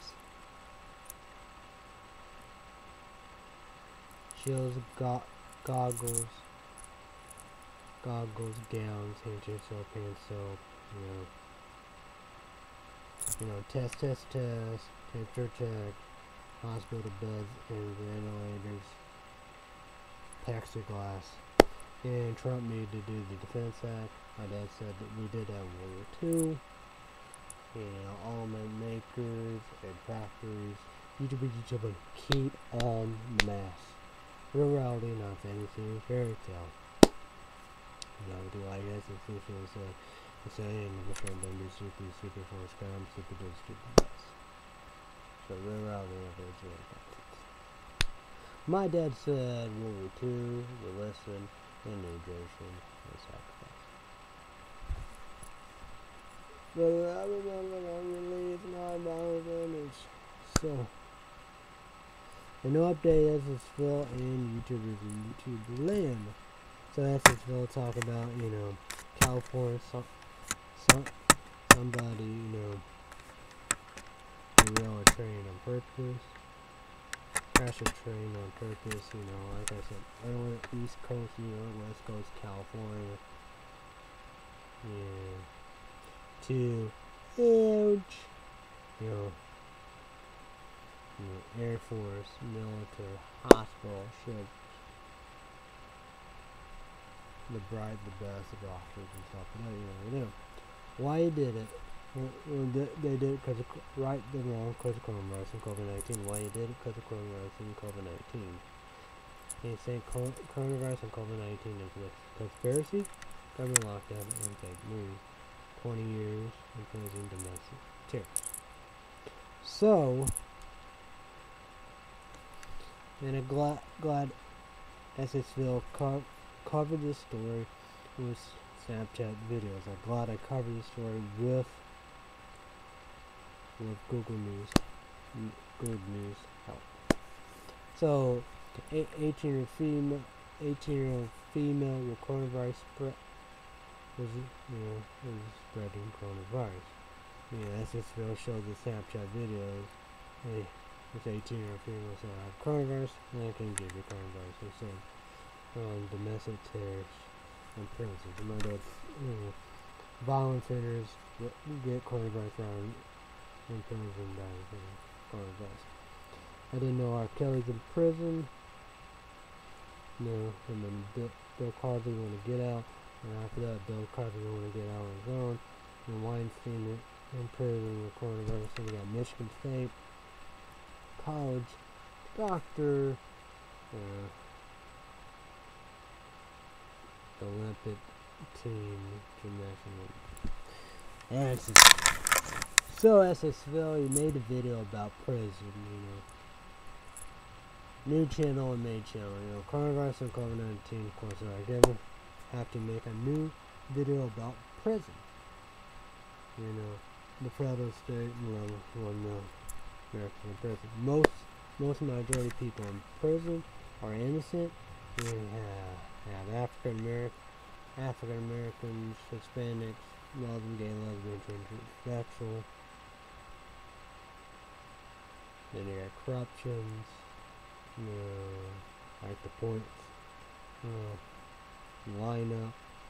shields, goggles, goggles, gowns, handshake soap, hand soap, test, temperature check, hospital beds and ventilators, plexiglass. And Trump needed to do the Defense Act. My dad said that we did have World War II. Almond makers and factories. YouTube, keep on mass. Real reality, not fantasy, fairy tale. Do I guess it's say, and the machine don't do super force scam, super do stupid best. So real reality, not fantasy, fantasy. My dad said World War II, we listen, and New Generation, and sacrifice. But I remember really it's not about damage. So, a new update SSville and YouTubers in YouTube land. So SSville talk about, California, somebody, derail a train on purpose. Crash a train on purpose, like I said earlier, East Coast, New York, West Coast, California. Yeah. To huge, Air Force, military, hospital, ship, the bride, the best, the doctors and stuff. Why he did it? They did it because of right the wrong, because of coronavirus and COVID-19. Why he did it? Because of coronavirus and COVID-19. He's saying coronavirus and COVID-19 is a conspiracy, government lockdown, and fake news. 20 years in prison, domestic terrorists. So, and I'm glad SSville covered this story with Snapchat videos. I'm glad I covered this story with Google News, Good News help. So, 18-year-old female with coronavirus spread. Was spreading coronavirus. SSville showed the Snapchat videos. Hey, this 18-year-old female said, I have coronavirus, and I can give you coronavirus. They said, domestic terrorists and prisons. My dad's, violent offenders get coronavirus around in prison and die from coronavirus. I didn't know R. Kelly's in prison. And then Bill Cosby want to get out. And after that, Bill Cosby want to get out on his own. And Weinstein in prison with coronavirus. And we got Michigan State College doctor, the Olympic team gymnastics. And so SSville, he made a video about prison. New channel and main channel. Coronavirus and COVID-19. Of course, I never have to make a new video about prison. The federal, state, and level American in prison. Most majority of people in prison are innocent. We have African Americans, Hispanics, Muslim, gay, lesbian, transsexual. Then you got corruptions. Like the points. Line up,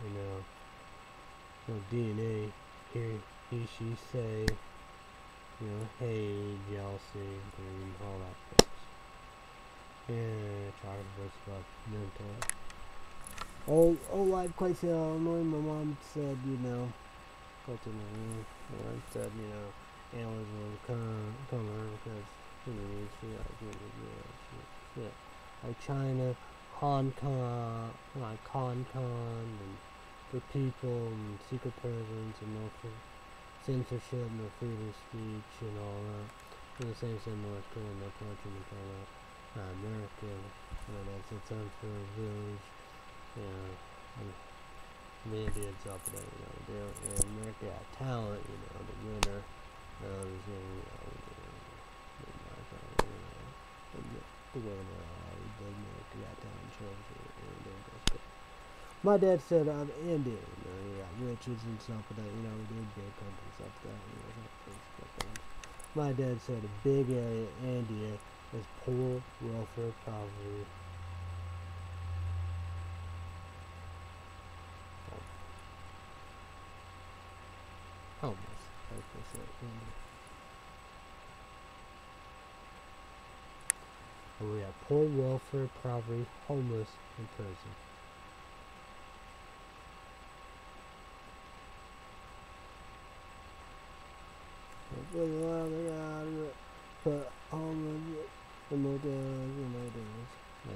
DNA, he, she, say, hey, jealousy, all that stuff. And chocolate stuff, mental. Old life quite Illinois, my mom said, go to my room, and said, animals will come around because, like China, Hong Kong, and the people, and secret prisons, and no censorship, no freedom of speech, and all that. And the same thing North Korea, no country, and all that. America, that's its own village, and the Indians up there, America got talent, the winner, the winner, America got talent, shows, my dad said, I'm Indian, you got riches and stuff like that, we did big companies up there, My dad said a big area in India is poor, welfare, poverty. homeless. Like I said, and we have poor welfare, poverty, homeless, in prison. Put homeless in motels.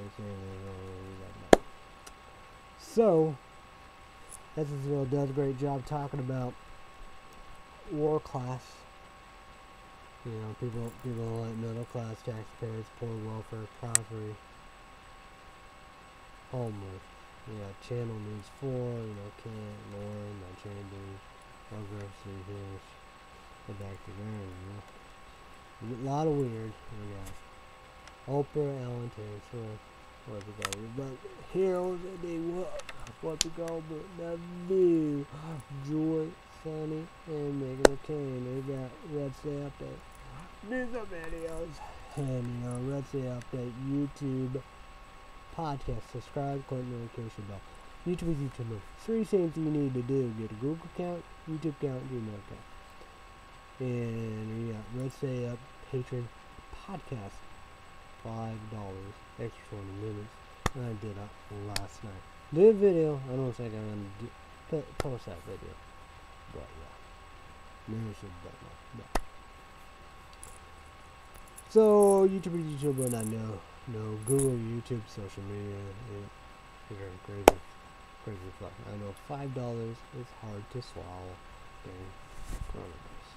So, Evansville does a great job talking about war class. You know, people like middle class, taxpayers, poor welfare, poverty, homeless. Yeah, Channel News 4, you know, Kent, Lauren, my Chambers, Progressive Hills, go back to there, you know. A lot of weird. We got Oprah, Ellen, Taylor Swift, what's it called? But heroes that they what's it called? But the View, Joy, Sunny, and Megan McCain. They got Red State Update. There's some videos. And, you know, Red State Update, YouTube, podcast, subscribe, click notification bell. YouTube is YouTube. 3 things you need to do. Get a Google account, YouTube account, Gmail account. And you got Red State Up, Patreon, podcast. $5 extra 20 minutes. And I did it last night. Did a video. I don't think I'm gonna post that video, but yeah, maybe I should bet no. So YouTube, but I know Google, YouTube, social media, it's very crazy fun. I know $5 is hard to swallow during coronavirus.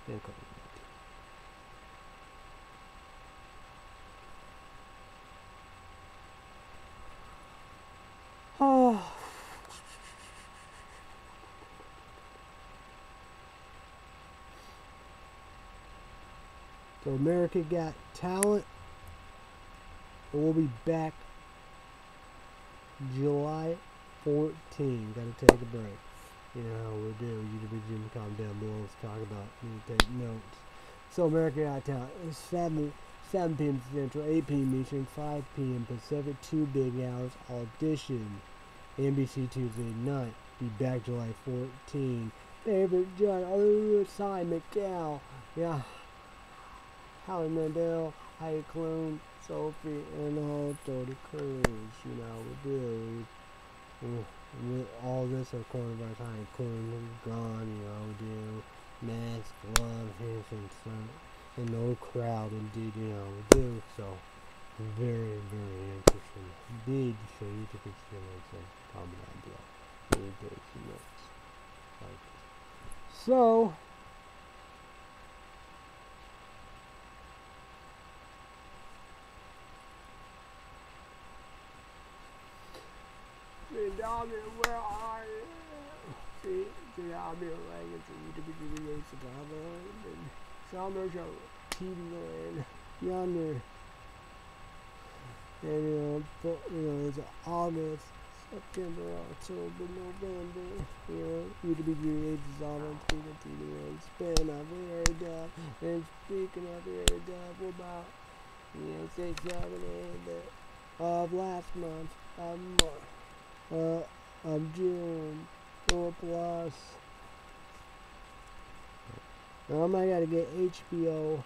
Oh. So America Got Talent. And we'll be back July 14. Gotta take a break. You know how we do. YouTube comment down below. Let's talk about. Need to take notes. So America Got Talent. It's 7 p.m. Central, 8 p.m. Eastern, 5 p.m. Pacific. 2 big hours. Audition. NBC Tuesday night. Be back July 14. Favorite judge. Simon McCall. Yeah. Howie Mandel, Heidi Klum, Sophie, and all Jody Cruz. You know, we do. With all this, of coronavirus, Heidi Klum gone, you know, we do. Mask, glove, Hanson, and no crowd, indeed, you know, we do. So, very, very interesting. Indeed, so you took experience and comment down below. Really take some notes. Like, so, Dobby, where are you? See, Dobby, like it's a YouTube video, Chicago, and Summer Show, TV Land, Yonder, and it's August, September, October, November, YouTube videos is all on TV Land, Spin up here, dub, and speaking of here, dub, about, 6, 7, 8 of last month, of June, or plus. I gotta get HBO.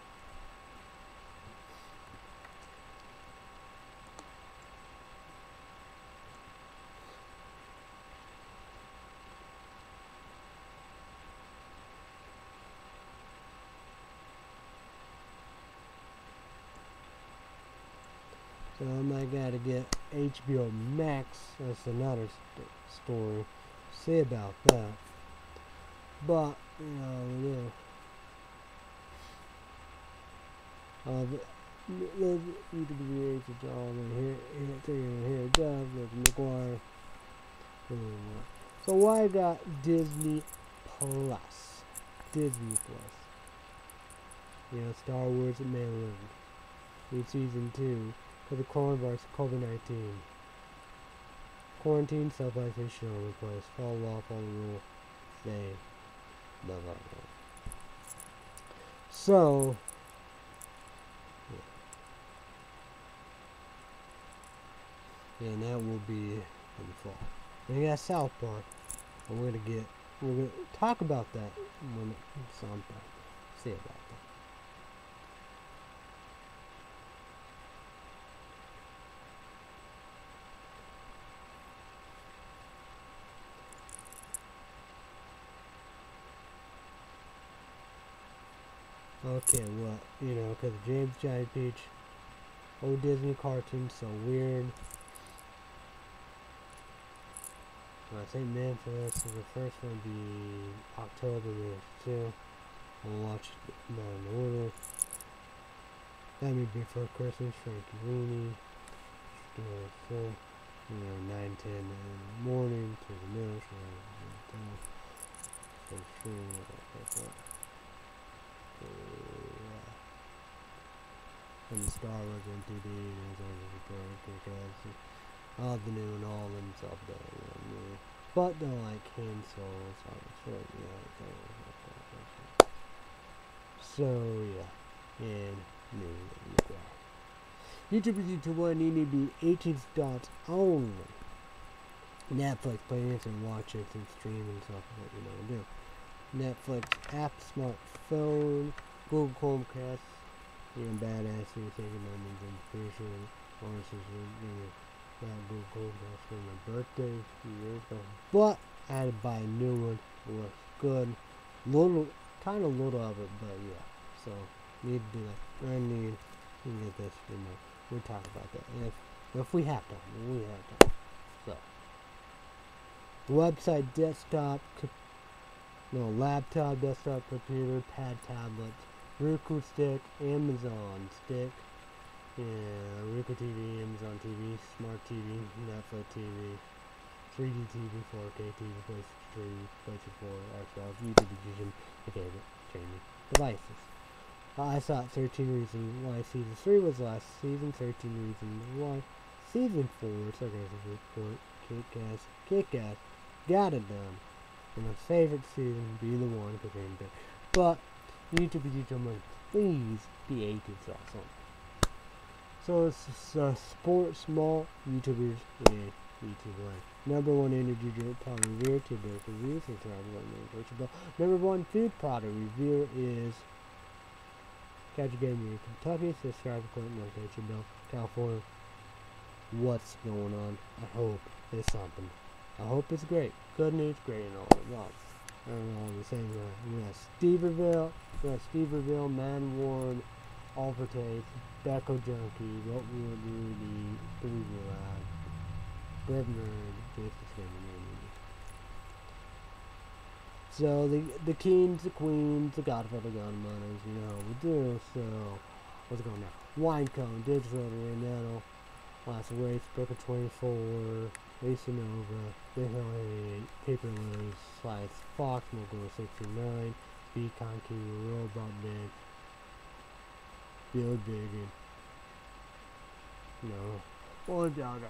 So I gotta get HBO Max. That's another story. Say about that. But YouTube videos are all in here. Dove, McGuire. So I got Disney Plus. Star Wars and Mandalorian. With season 2. For the coronavirus, COVID-19. Quarantine, self-isolation, replace. Follow law, follow rule. Stay. Blah, blah, blah. So, yeah, and that will be in the fall. And you got South Park. I'm gonna get we're gonna talk about that when it's on time. Say about that. Okay, well, you know, because James Giant Peach, old Disney cartoon, so weird. When I say Memphis, the first one would be October 2. I'll watch it in order. That may be for Christmas, Frankie Weenie. So, you know, 9, 10 in the morning to the middle. So, sure, and the Star Wars MTV, and because I love the new and all and stuff that, you know, but they're like cancels on the short, so yeah, and new. YouTube is YouTube 1, you need to be 18 dots only. Netflix, play this and watch it and stream and stuff what you know do. Netflix app, smartphone, Google Chromecast, badass, you're taking moments and spiritual honestly, Google Chromecast for my birthday a few years ago. But I had to buy a new one. It was good. Kind of little of it, but yeah. So, need to do that. I need to get this, we'll talk about that. If we have time, So, website, desktop, laptop, desktop, computer, pad, tablets, Roku stick, Amazon stick, Roku TV, Amazon TV, Smart TV, Netflix TV, 3D TV, 4K TV, PlayStation 3, PlayStation 4, Xbox, YouTube Edition, your favorite streaming devices. I saw 13 Reasons Why Season 3 was last season, 13 Reasons Why Season 4, Sarcastic Report, Kick-Ass, got it done. And my favorite season be the one because I'm there. But YouTube money, please be 18 awesome. So it's sport small YouTubers and YouTube Live. Number 1 energy drink product review, 2 book reviews, Number 1 food product review is Catch Game in Kentucky, subscribe, click notification bell, California. What's going on? I hope there's something. I hope it's great. Good news, great, and all at once. And all the same way. We got Steverville, Man Ward, Alvertate, Becco Junkie, Rotewood, Rudy, Blueberry Lab, Bredner, Jason Scammon. So the kings, the queens, the godfather, godmothers, you know what we do. So what's going on? Winecone, Digital Renetto, Last Race, Broker 24, Lisa Nova, Big Hill 88, Paper Lilies, Slice, Fox, Mogul 69, Beacon King, Robot Man, Bill Biggin. No. One dogger.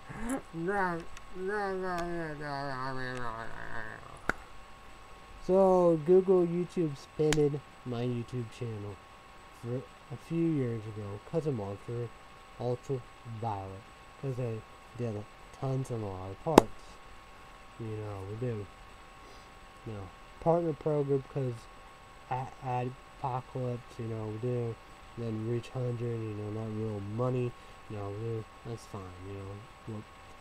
So Google YouTube spanned my YouTube channel for a few years ago because of Monster Ultraviolet. Because they did tons and a lot of parts. You know, we do. You know, partner program because Apocalypse, you know, we do. Then reach 100, you know, not real money. You know, we do. That's fine, you know.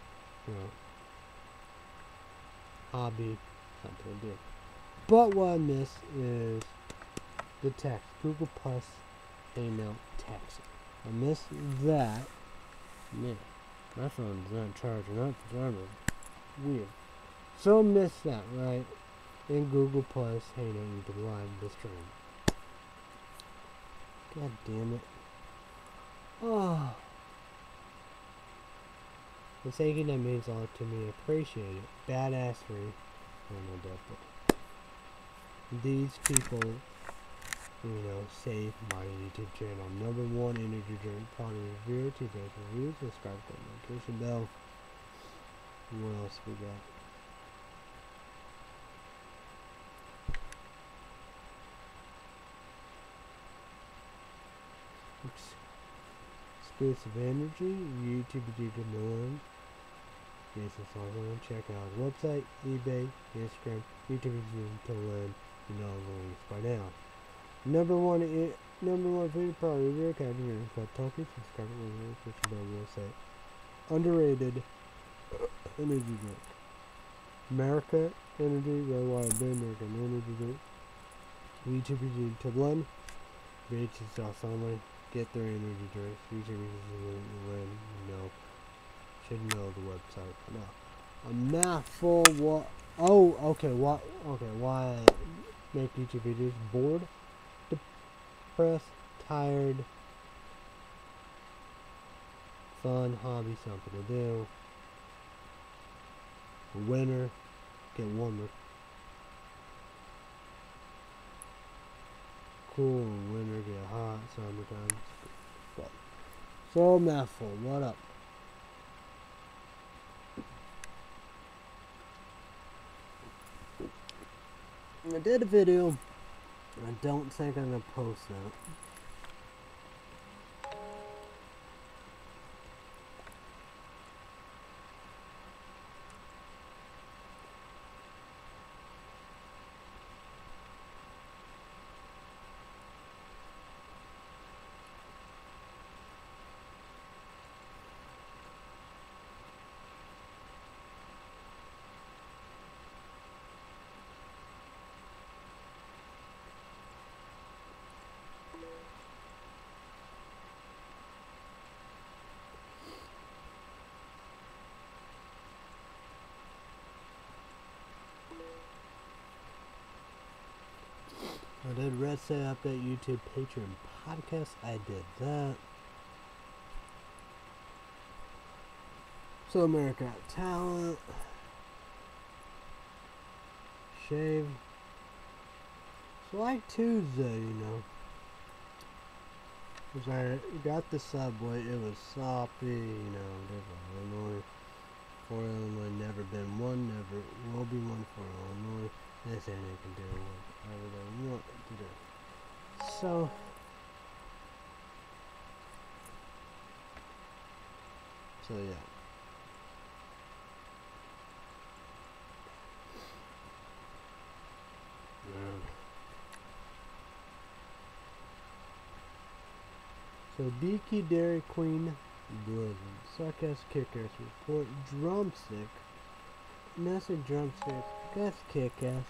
Hobby, something to do. But what I miss is the text. Google Plus Hangout text. I miss that. Man, my phone's not charging up for some reason. Weird. So miss that, right? In Google Plus Hangout, you can live the stream. God damn it. Oh. The thinking that means a lot to me. Appreciate it. Badassery. Oh no, definitely. These people, you know, save my YouTube channel. Number 1 energy drink product review, 2 reviews, subscribe to the notification bell. What else we got? Exclusive energy, YouTube Million. Yes, that's all I'm check out his website, eBay, Instagram, YouTube to learn all the links by now. Number one food product review category is called Toki. Subscribe to reviews, which you know will say. Underrated energy drink. America Energy, Red White Bay American Energy Drink. YouTube to blend. Bitches sauce only. Get their energy drinks. YouTube when should know the website. No. A mouthful. What? Oh, okay. What? Okay. Why make YouTube videos? Bored, depressed, tired, fun, hobby, something to do. Winter, get warmer. Cool, winter, get hot, summertime. So mouthful. What up? I did a video. I don't think I'm gonna post that. I did Red State Update YouTube Patreon podcast. I did that. So America Got Talent. Shave. It's like Tuesday, Cause I got the Subway. It was sloppy, different Illinois. For Illinois, never been one, never will be one for Illinois. They say they can do whatever they want to do. So, yeah. So, DK Dairy Queen Blizzard. Sarcastic Kick-Ass Report. Drumstick. Nessie Drumstick. That's kick-ass.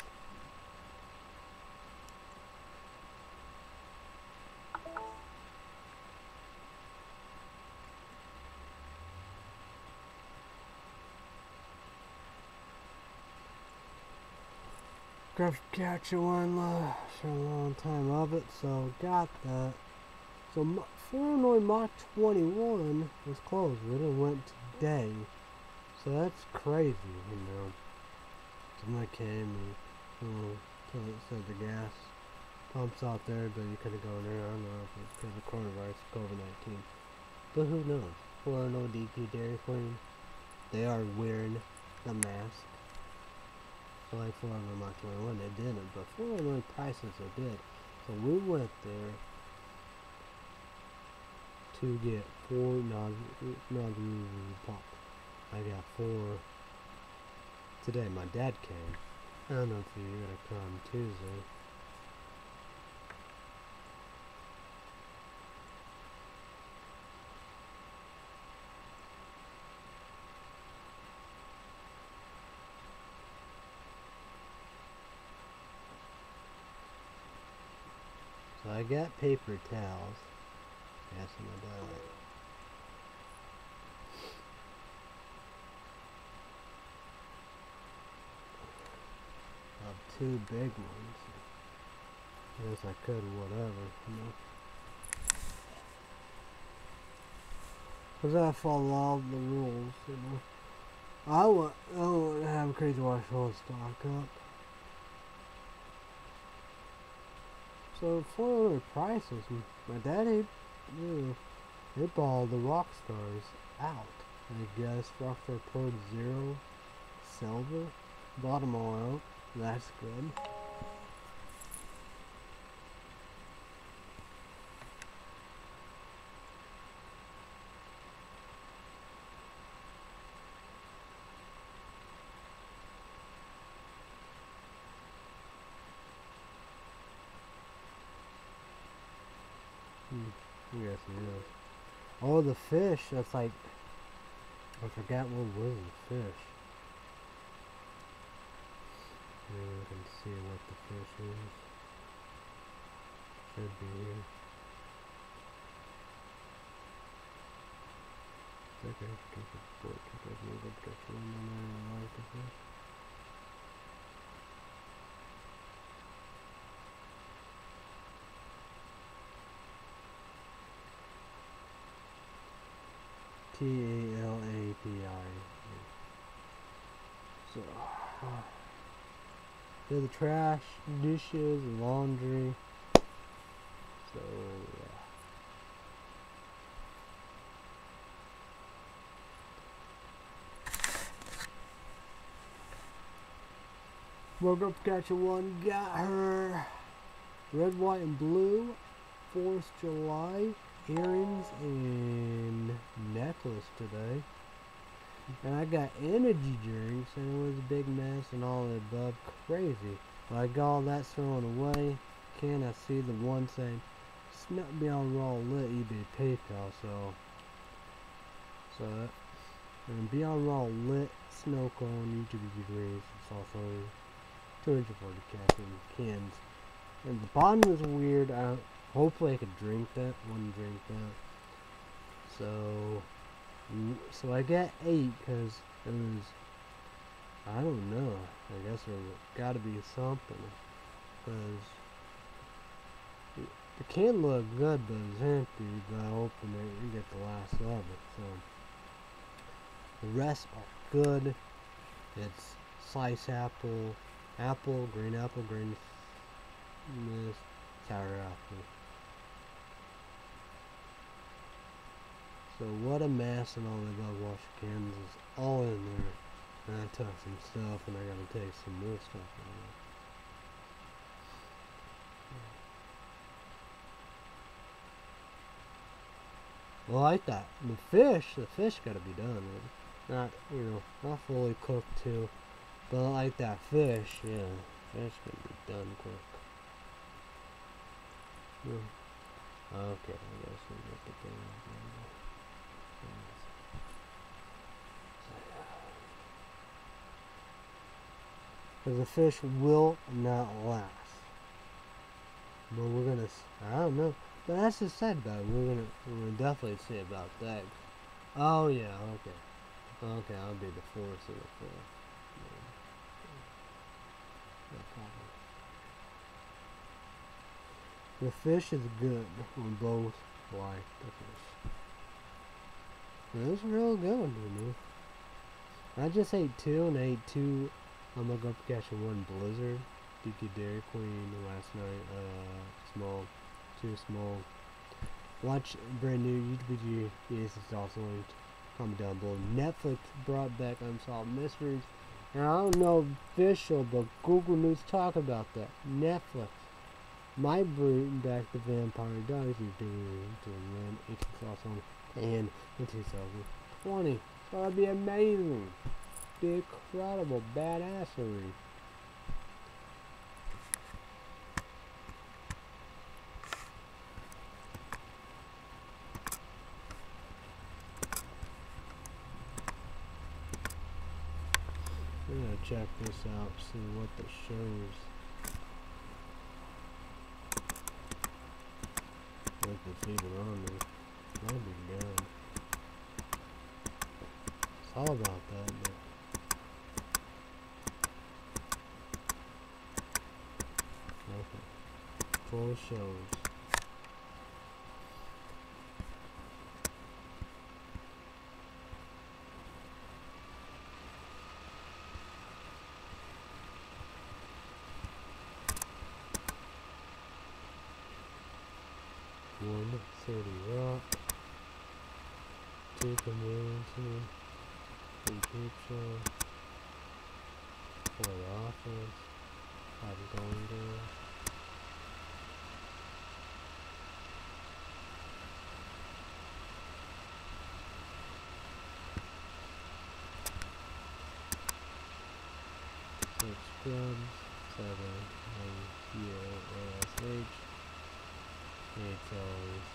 Graphic Capture one for a long time of it, so got that. So Illinois Mach 21 was closed, but it went today. So that's crazy, Somebody came and said the gas pumps out there, but you couldn't go in there. I don't know if it's because of coronavirus, COVID-19. But who knows? Illinois DK Dairy Queen, they are wearing the mask. So like for Illinois Mach 21, they didn't, but for Illinois prices they did. So we went there to get 4 non-reusable pop. I got 4 today. My dad came. I don't know if you're gonna come Tuesday. So I got paper towels. Yes, my dad. Of 2 big ones. I guess I could, whatever, Cause I follow all the rules, I want to have Crazy Wash whole stock up. So for other prices, my daddy, they bought the rock stars out. I guess Rockstar Pro Zero Silver, bottom oil. That's good. Yes, it is. Oh, the fish. That's like, I forgot what was the fish. Maybe we can see what the fish is. Should be here. It's okay. Keep it sport. Keep it moving. Get you in there and like the fish. Talapi. So, do the trash, dishes, laundry. So, yeah. Woke up to catch a one. Got her red, white, and blue 4th of July earrings and necklace today. And I got energy drinks, and it was a big mess and all the above. Crazy. But I got all that thrown away. Can I see the one saying, "Snuck Beyond Raw Lit eBay PayPal?" So that, and Beyond Raw Lit snow cone YouTube degrees. It's also 240 cans. And the bottom is weird. Hopefully I could drink that. Wouldn't drink that. So I got 8 because it was, I don't know. I guess there got to be something, because the can looked good, but it's empty. But I opened it, you get the last of it. So the rest are good. It's slice apple, green this sour apple. So what a mess, and all the above wash cans is all in there. And I took some stuff, and I gotta take some more stuff in there. Well, I like that. The fish gotta be done. Not, not fully cooked too. But I like that fish, yeah. Fish can be done quick. Yeah. Okay, I guess we'll get the thing. Because the fish will not last. But we're gonna, I don't know. But that's just said about it. We're gonna definitely see about that. Oh yeah, okay. Okay, I'll be the 4th or the 5th. No problem. The fish is good. We both like the fish. It was real good, I just ate 2, and I ate 2. I'm gonna go catch one Blizzard. Tiki Dairy Queen last night. 2 small. Watch brand new YouTube. Yes, it's also linked. Comment down below. Netflix brought back Unsolved Mysteries. And I don't know official, but Google News talk about that. Netflix might bring back the Vampire Diaries in 2000 and in 2020. So that'd be amazing. Be incredible badassery. I'm gonna check this out, see what the shows. If it's even on there. That'd be good. It's all about that, but okay. Full shows. One 30 Rock, 2 Community, 3 Peep Show, 4 The Office, 5 Golden Girls, 6 Scrubs, 7 ASH, It's always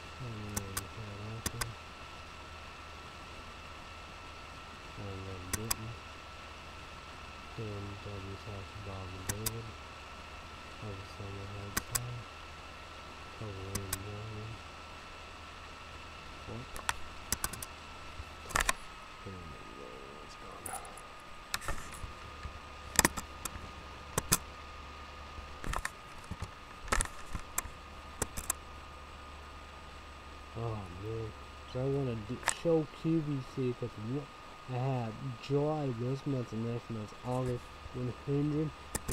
and Britain. Then W's house Bob and David. Have a summer head side. Cover in Morgan. What? It's gone. Oh man. So I want to show QVC because I have July this month and next month August $121.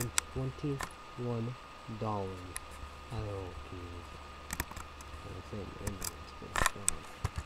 I owe QVC. I think Indians get strong.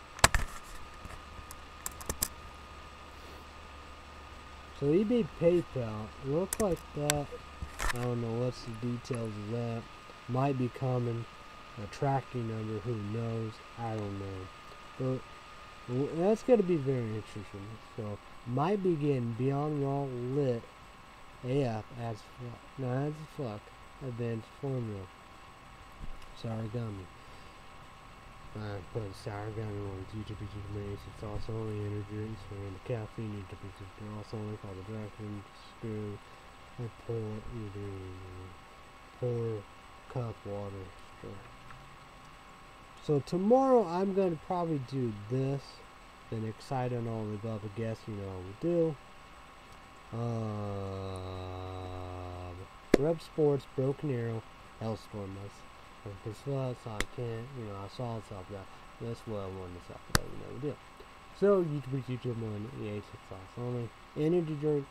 So eBay PayPal, looks like that. I don't know what's the details of that. Might be coming. A tracking number, who knows? I don't know. But that's going to be very interesting. So might be getting Beyond Raw Lit AF as fuck. No, as fuck. Advanced Formula. Sarigami. Put Sarigami on YouTube mace. It's also only energy, so when the caffeine you they're also only called the Dragon Screw. I pour cup water. So tomorrow I'm gonna probably do this. Then excite on all the above, I guess you know we do. Rep Sports, Broken Arrow, Hellstorm. That's so I can't, I saw stuff that's what I wanted to talk about, we do. So YouTube on the A6 class only. Energy drink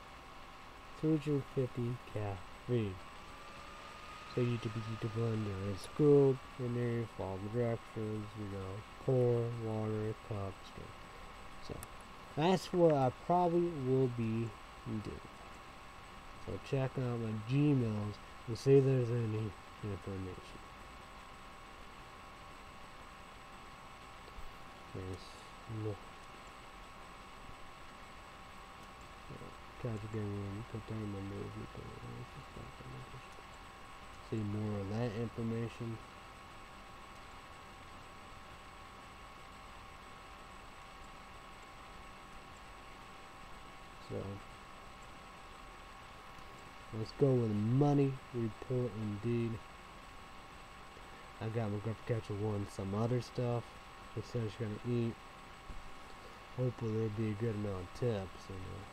250 caffeine. So YouTube blender is schooled in there, follow the directions, pour water, cup, stir. So that's what I probably will be doing. So check out my Gmails and see if there's any information. There's no. Catch again, contain my movement. See more of that information. So let's go with money report indeed. I got my catcher one some other stuff. It says she's gonna eat. Hopefully there'll be a good amount of tips,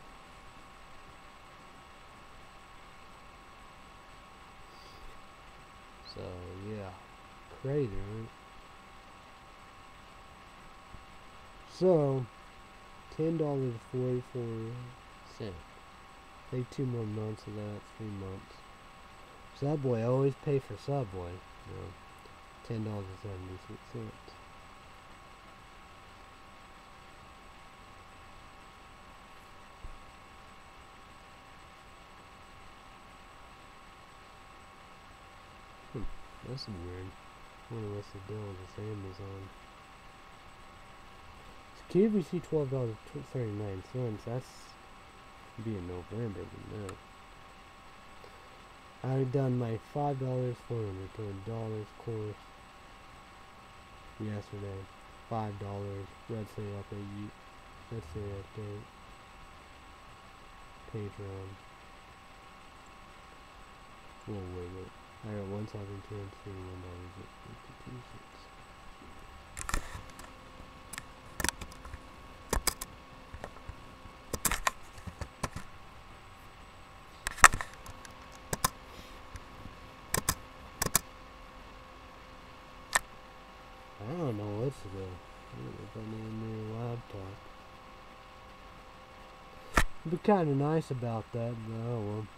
So yeah, crazy, right? So $10.44. Take 2 more months of that, 3 months. Subway, I always pay for Subway. $10.76. That's weird. I wonder what's the deal with this Amazon. It's QVC $12.39. That's be in November, but no. I've done my $5 $420 course yesterday. $5. Let's say update. Let's say update. Patreon. Whoa, wait. I got $1,231.52. I don't know what to do. I don't know if I need a new laptop. It'd be kind of nice about that, but oh well.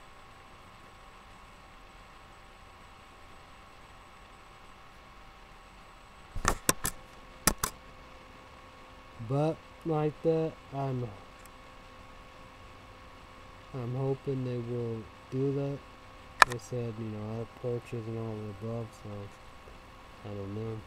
But like that, I'm hoping they will do that. They said, I purchased and all the above, so I don't know.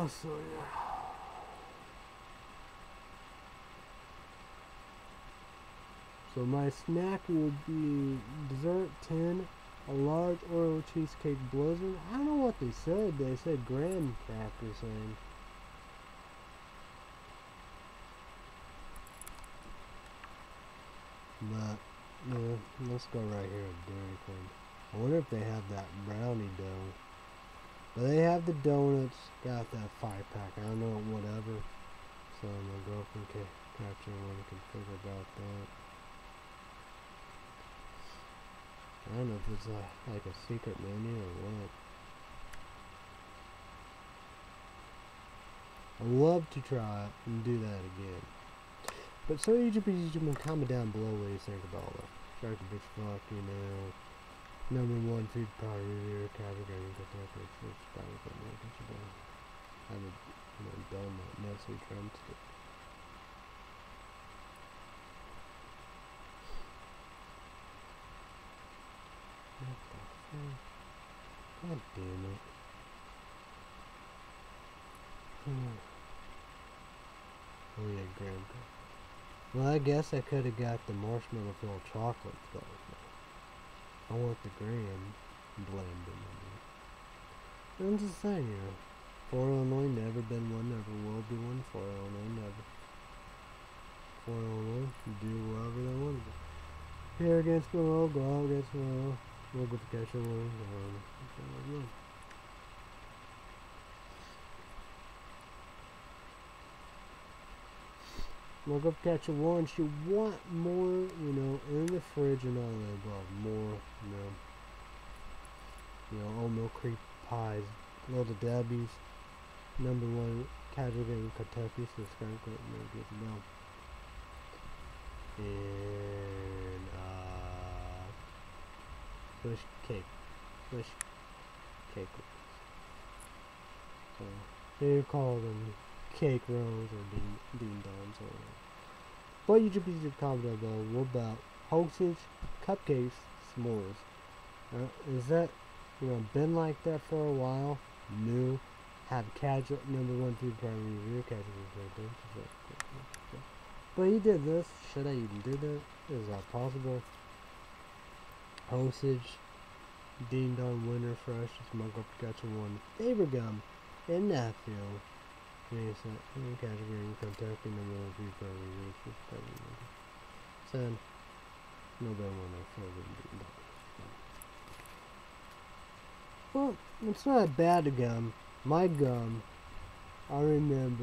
So yeah. So my snack would be dessert 10, a large Oreo cheesecake blizzard. I don't know what they said. They said graham cracker thing. But yeah, let's go right here at Dairy Queen. I wonder if they have that brownie dough. But they have the donuts, got that 5-pack. I don't know, whatever. So my girlfriend can capture one, can figure about that. I don't know if it's like a secret menu or what. I'd love to try it and do that again. But so YouTube, comment down below what you think about it. Shark bitch fuck, you know. #1 food power reviewer, category, I haven't done that Nestle drumstick. What the fuck? God damn it. Oh yeah, grab that. Well, I guess I could have got the marshmallow filled chocolate though. I want the graham blend in there. I'm just saying, you know. For Illinois, never been one, never will be one. For Illinois, never. For Illinois, do whatever they want to do. Here against the world, go out against the world. We'll go to catch a one. We'll go catch a one. You want more, you know, in the fridge and all that above. More, you know, old milk cream pies, Little Debbie's, #1 category in Kentucky, subscribe, click, and get the bell. And Bush cake. So they call them cake rolls or bean dogs or whatever. But you should comment below. What about hostess, cupcakes, s'mores? Is that, you know, been like that for a while? New, have casual #1 food primary review casual. But he did this. Should I even do that? Is that possible? Hostage, Dean Don Winter Fresh, Smuggle Pikachu 1, favorite gum, and Nashville. Category in Kentucky, #1 food primary review. Said, nobody want to favorite Dean Don. Well, it's not bad gum. My gum, I remember,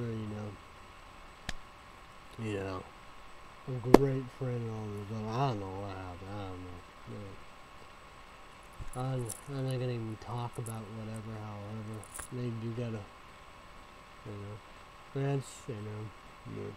you know, a great friend and all this, but I don't know what happened. I don't know. I'm not gonna even talk about whatever, however. Maybe you gotta, you know, friends, you know. Yeah.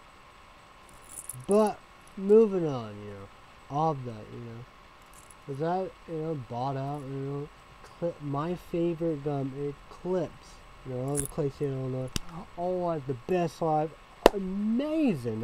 But moving on, you know, all of that, you know, was I, you know, bought out, you know. My favorite gum, Eclipse. You know, all the Clay State, Illinois. Oh, like the best live. Amazing.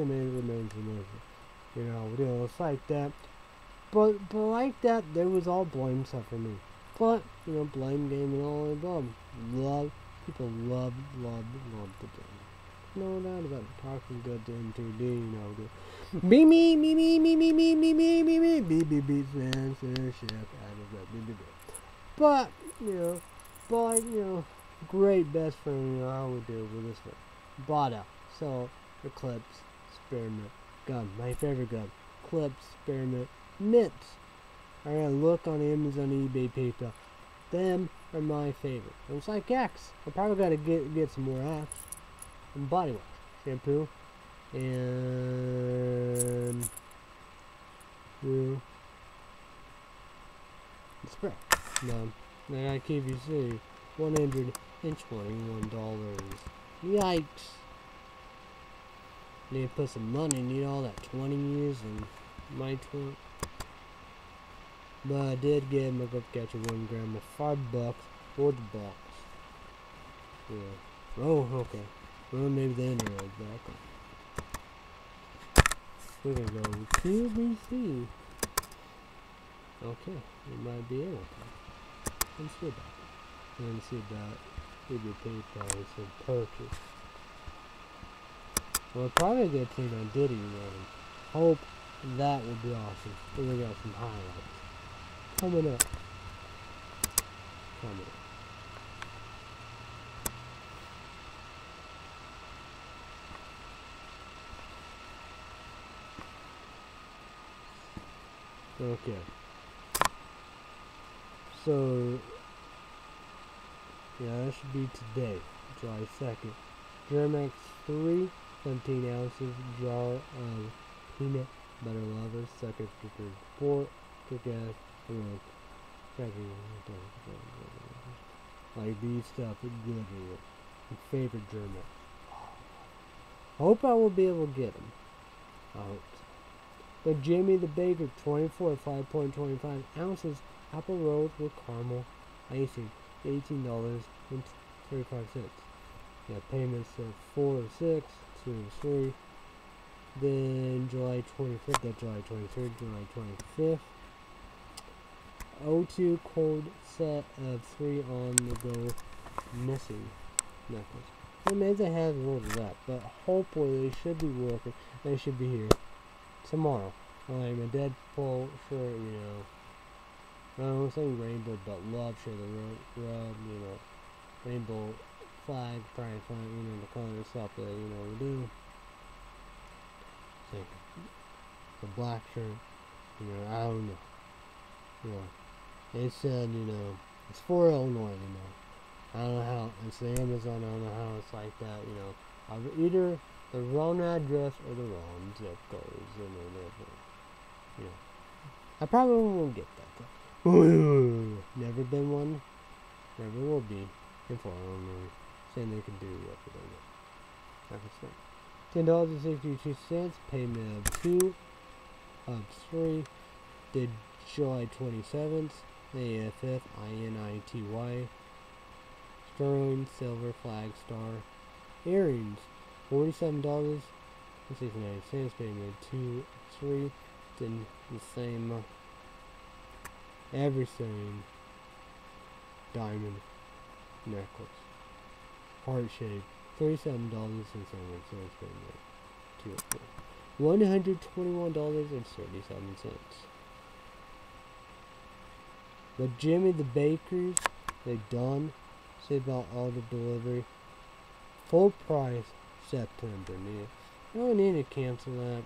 You know, it's like that. But like that, there was all blame stuff for me. But, you know, blame game and all of them. People love the game. No doubt about it. Talking good to M2D, you know. Beep, censorship, But, you know, great best friend, you know, I would do with this one. Bought out. So, Eclipse, Spearmint, gum. My favorite gum. Eclipse, Spearmint, Mints. I gotta look on Amazon, eBay, PayPal. Them are my favorite. And it's like Axe. I probably gotta get some more Axe. And body wash. Shampoo. And spray. No. I got QVC, $121. Yikes. Need to put some money, need all that 20 years in my trunk. But I did get my Go Catch a 1 gram of $5 for the box. Yeah. Oh, okay. Well, maybe the internet's back. We're gonna go QVC. Okay, we might be able to. Let's see about it. Let's see about give you PayPal and purchase. We'll probably get seen on Diddy Run. Hope that would be awesome. We got some highlights coming up. Okay. So, yeah, that should be today, July 2nd. Germ-X 3, 17 ounces, jar of peanut butter lovers, sucker kicker sport, kick-ass, and like these stuff is good here. My favorite Germ-X. Hope I will be able to get them. I hope so. The Jimmy the Baker 24 5.25 ounces apple rolls with caramel icing, $18.35. Yeah, payments of 4 of 6, 2 of 3. Then July 25th, that's July 23rd, July 25th. O2 cold set of 3 on the go missing necklace. I mean, they have rolled of that, but hopefully they should be working. They should be here tomorrow. Like my Deadpool shirt, you know. I don't say rainbow, but love shirt, the rub, you know. Rainbow flag, pride flag, you know, the color stuff that, you know, we do. So, the black shirt, you know, I don't know. You know, it said, you know, it's for Illinois, you know. I don't know how, it's the Amazon, I don't know how it's like that, you know. Either the wrong address or the wrong zip codes, you know. I probably won't get that though. Never been one, never will be. Info, I don't know. Saying they can do what they don't. $10.62, payment of 2 of 3. Did July 27th, AFF, INITY. Sterling silver flag star earrings, $47.69, payment 2 3. Then the same everything diamond necklace, heart shape, $37.67, payment 2 4. $121.37. The Jimmy the Bakers, they done. Say about all the delivery. Full price September. I don't need to cancel that.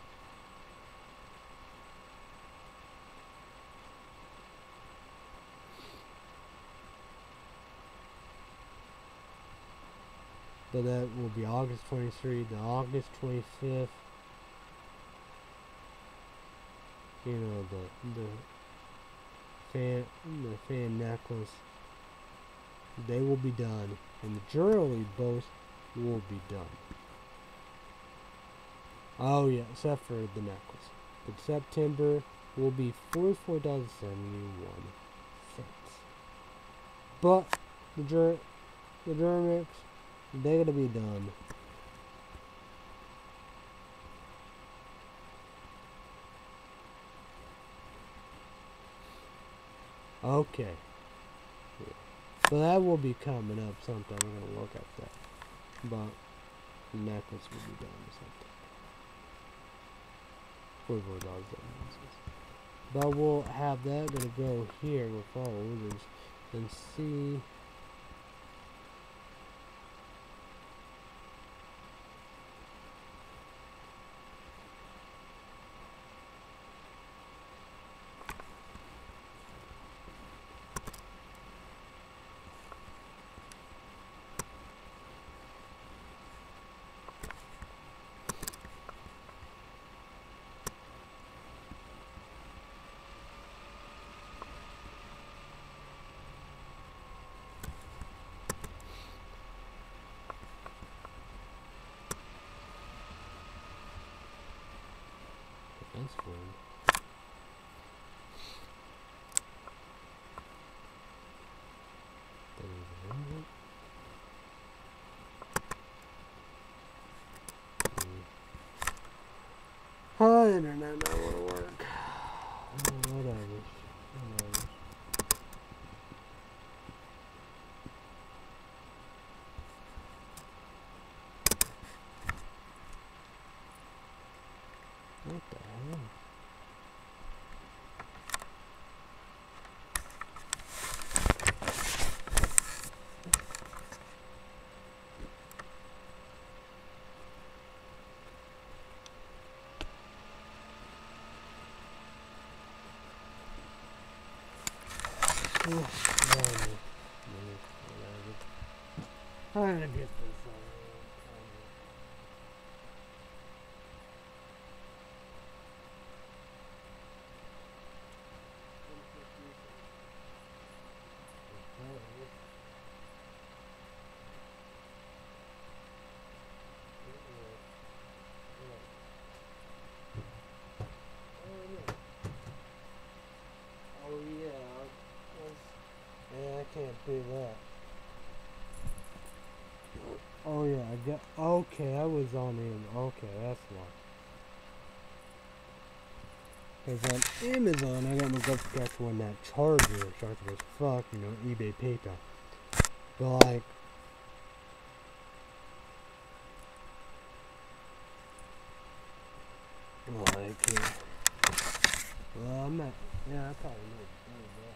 But that will be August 23rd to August 25th. You know, the fan necklace. They will be done, and the jewelry both will be done. Oh yeah, except for the necklace. But September will be $44.71. But the Germ-X, they're gonna be done. Okay. So that will be coming up sometime. We're going to look at that. But the necklace will be done or something. $44.07. But we'll have that going to go here with all orders and see. That's fun. Oh, internet not want to work. Oh, whatever. What the hell? I'm gonna get this Oh yeah, I can't do that. Oh yeah, I got. Okay, I was on in. Okay, that's why. Because on Amazon, I got my gut scratch when that charger was fuck, you know, eBay PayPal. But like, yeah. Well, I'm not. Yeah, I probably need to do that.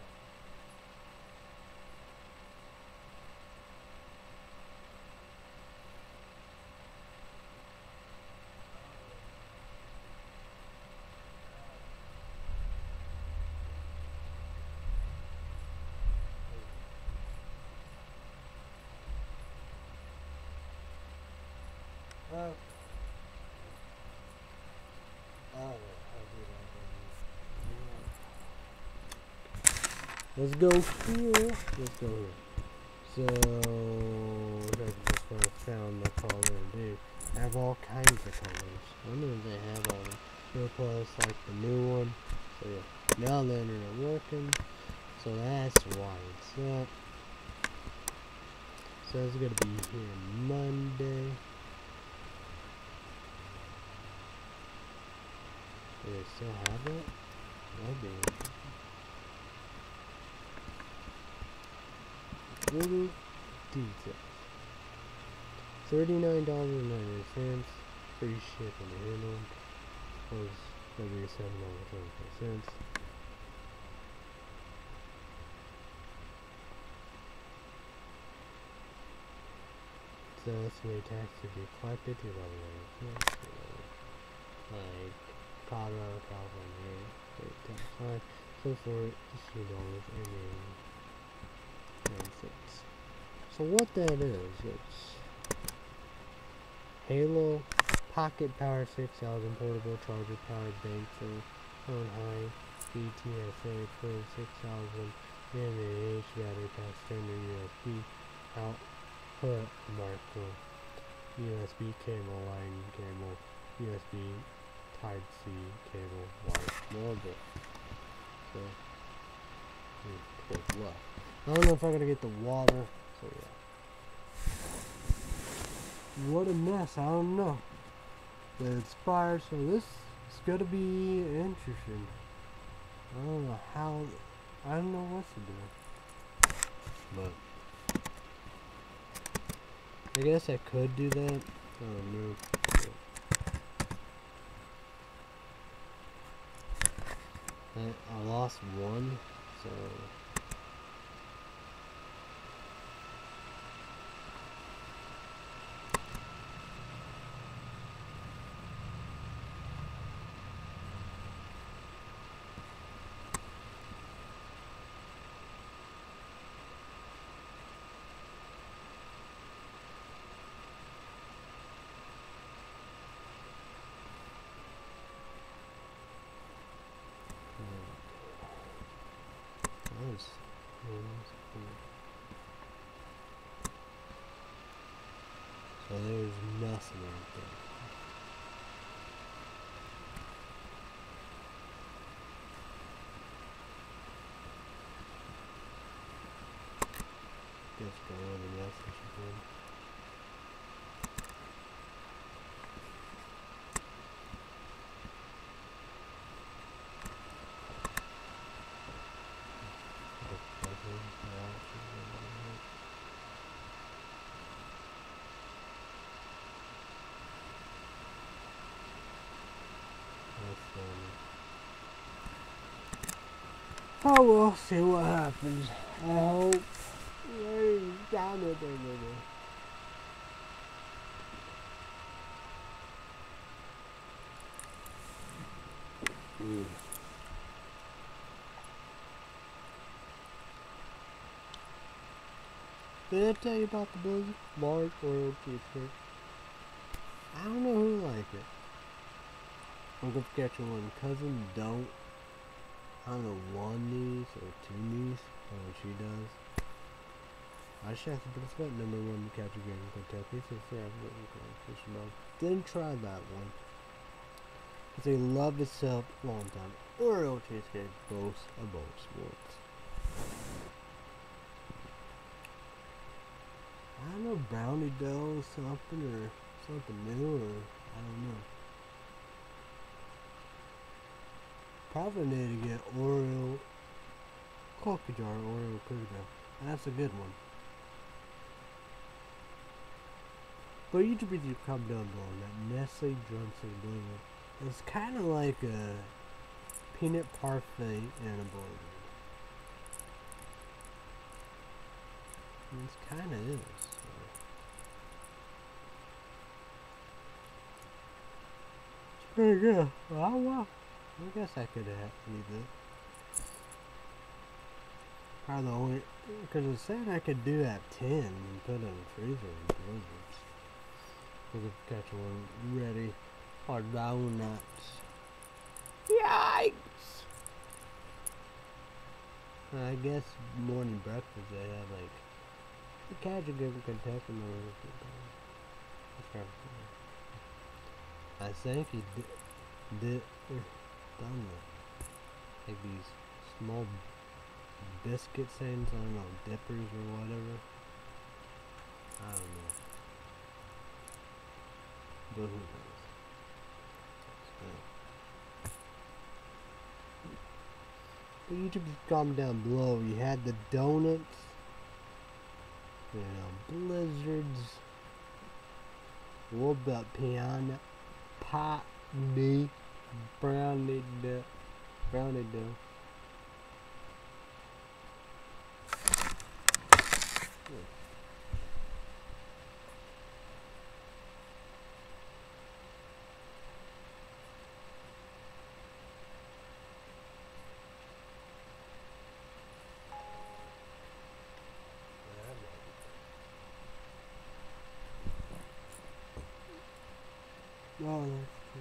I'll do that. Let's go here. Let's go here. So, I just found the color, dude. I have all kinds of colors. I wonder if they have all them. Here plus like the new one. So yeah, now the internet working. So that's why it's up. So it's gonna be here Monday. Do they still have it? That'd be little details. $39.90. Free shipping and handling. Was $7.25. So estimated tax to be collected to like Colorado, California, state tax line. So for it, $2.96. So what that is, it's Halo Pocket Power 6000 portable charger powered bank for phone high BTSA for 6000 mAh battery pack standard USB output marker USB cable line cable USB Type C cable wire module. So towards left. I don't know if I'm gonna get the water. So yeah. What a mess, I don't know. But it expired, so this is gonna be interesting. I don't know how, I don't know what to do. But I guess I could do that. I don't know. I lost one, so so there's nothing right there. Just go on the message again. Oh, we'll see what happens. I hope. Down it. Did I tell you about the Blizzard? Large Oreo cheesecake. I don't know who like it. I'm gonna catch one cousin don't. I don't know, one niece or two niece. I don't know what she does. I should have to put a sweat number one to catch a game in Kentucky. So didn't try that one. Cause they love itself a long time. Oreo cheesecake boasts of both sports. I don't know, brownie dough something or something new or I don't know. Probably need to get Oreo cookie jar, Oreo cookie jar. That's a good one. But YouTube you comment down below that Nestle drumstick blizzard. It's kind of like a peanut parfait and a blizzard. It kind of is. So. It's pretty good. Oh wow. I guess I could have eaten it. Probably the only, because it said I could do at 10 and put it in the freezer and blizzards. We could catch one ready. Or donuts. Yikes! I guess morning breakfast they have like the catch a good Kentucky morning. I think he did done that. Like these small biscuit things, I don't know, dippers or whatever. I don't know. But who knows? But YouTube just comment down below. You had the donuts, you know, blizzards. What about piano? Pot me brownie dough. Brownie dough. Oh, that's true.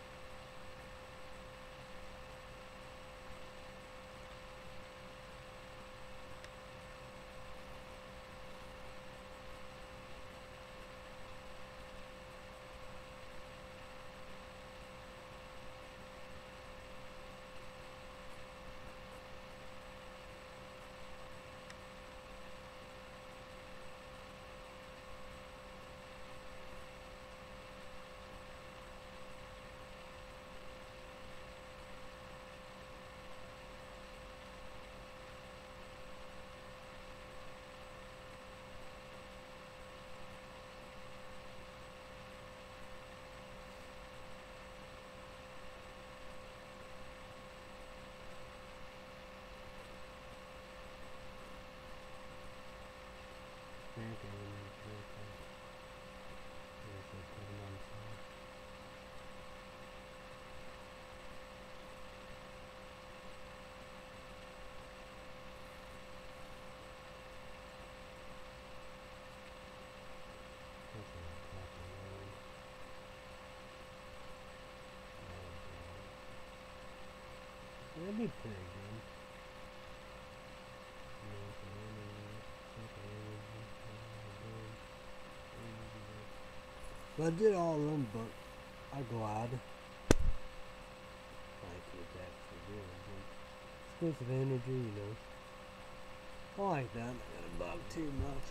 That'd be pretty good. But I did all of them, but I'm glad. Like it's actually good. Expensive energy, you know. I like that. I got a bug too much.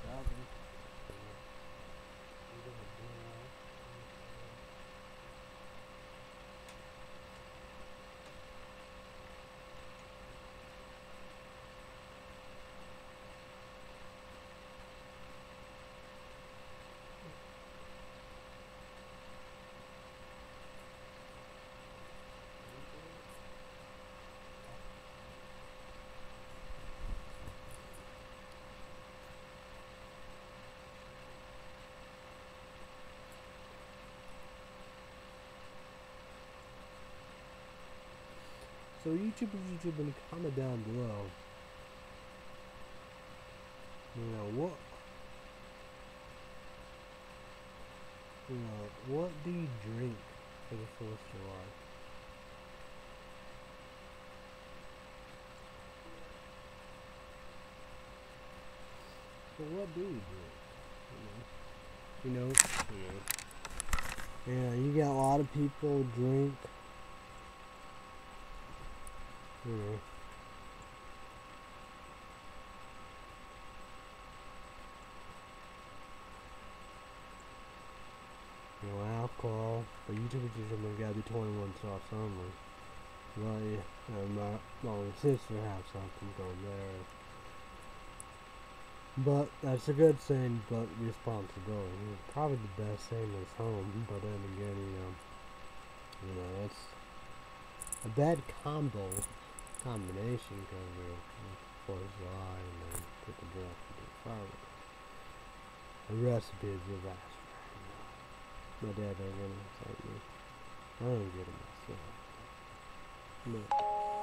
So YouTube, and comment down below. What do you drink for the 4th of July? So what do you drink? Yeah, you got a lot of people drink. Alcohol. But YouTube gotta be 21 soft only. Well, yeah, my sister has something going there. But that's a good thing, but responsibility. Probably the best thing is home, but then again, that's a bad combination because of 4th of July and then people dress and do fireworks. The recipe is disaster. My dad ain't gonna like me. I don't get it myself. But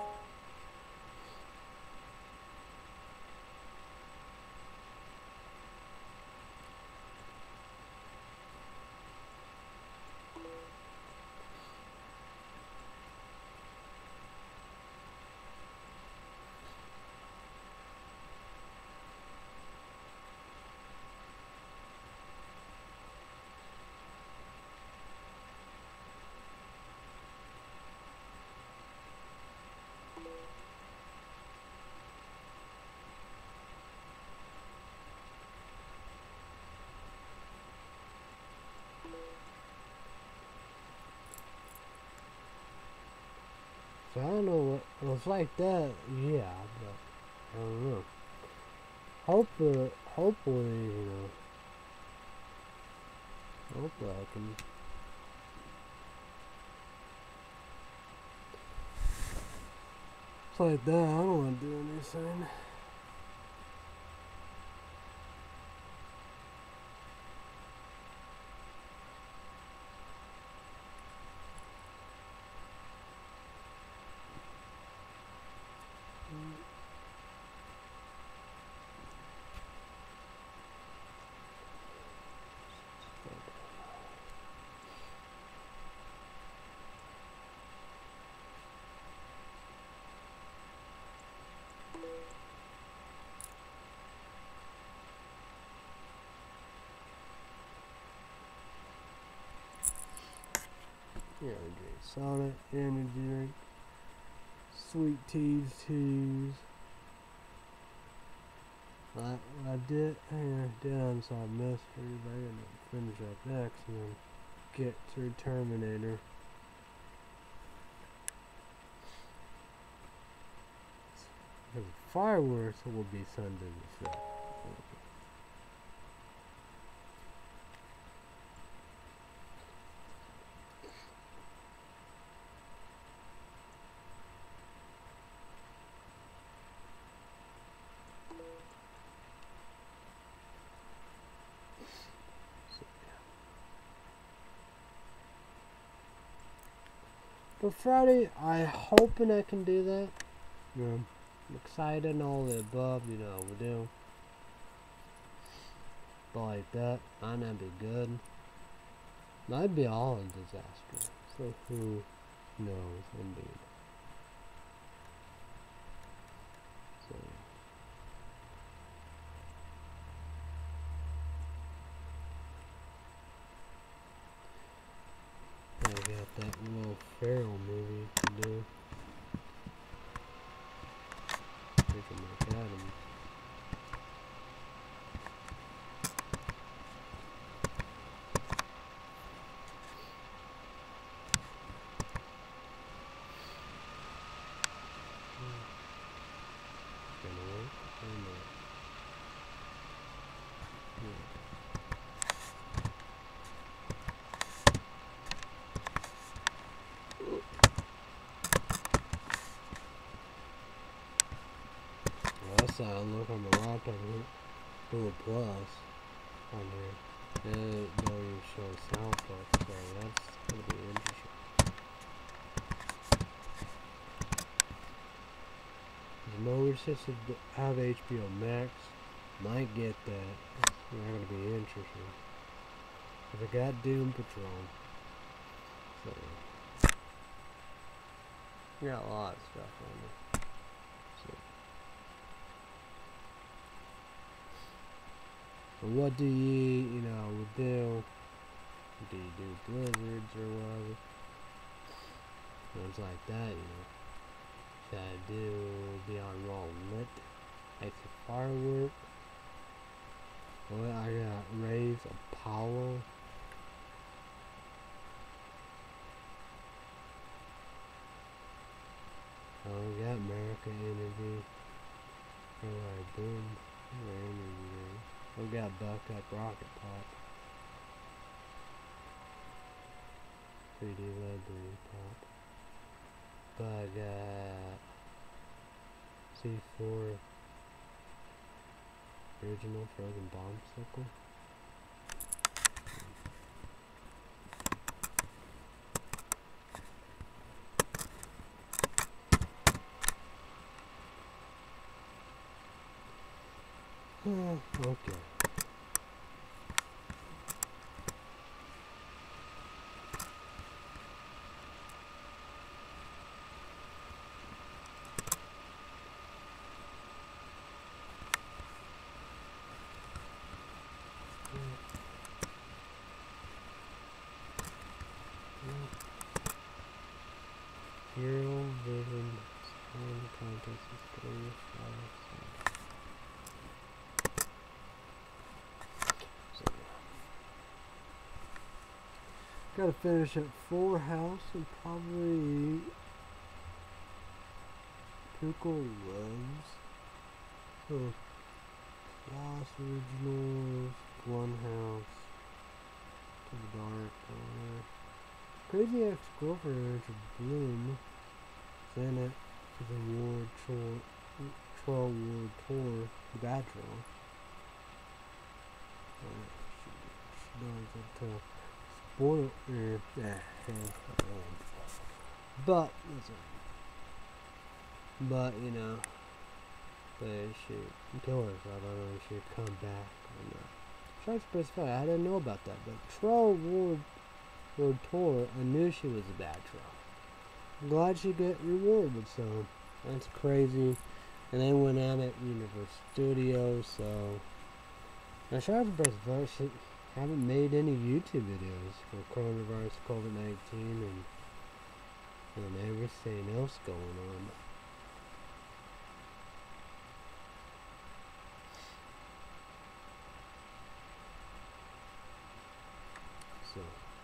so I don't know what it was like that, yeah, but I don't know. Hopefully, hopefully I can. It's like that, I don't want to do anything. Yeah, drink Sonic, energy drink, sweet teas. I did Unsolved Mystery, but I didn't finish up X and then get through Terminator. Because fireworks will be Sunday the 5th. But Friday, I'm hoping I can do that. I'm excited and all the above, we do. But like that, might not be good. Might be all a disaster. So who knows, indeed. So. I got that Will Ferrell movie to do. Freaking McAdams. Gonna work or not? Yeah. Last time I look on the laptop, do a plus on here. It don't even show sound effects, so that's gonna be interesting. over since I have HBO Max. Might get that. It's not gonna be interesting. Cause I got Doom Patrol. So we got a lot of stuff on it. So what do you do? Do you do blizzards or whatever? Things like that, Should I do Beyond Raw Lit? Exit Firework? Well, I got Raise Apollo. Oh, we got America Energy. Alright, boom. We got Buck Up Rocket Pop. 3D Library Pop. But I got C4 Original Frozen Bombsicle. Okay. Hero Vision Contest is 3, 5, 6. Gotta finish at Full House and probably Pickle Loves. So Lost Originals, One House, To the Dark, Crazy Ex-Girlfriend, Richard Bloom, Senate to the World Troll World Tour, Bad Troll. She does spoil but but they should kill her, so I don't know if she'd come back or not. Try to specify, I didn't know about that, but Troll World Tour, I knew she was a bad troll. I'm glad she got rewarded, so that's crazy. And they went out at Universal Studios, so now Sharp Press Verse haven't made any YouTube videos for coronavirus, COVID-19, and everything else going on. So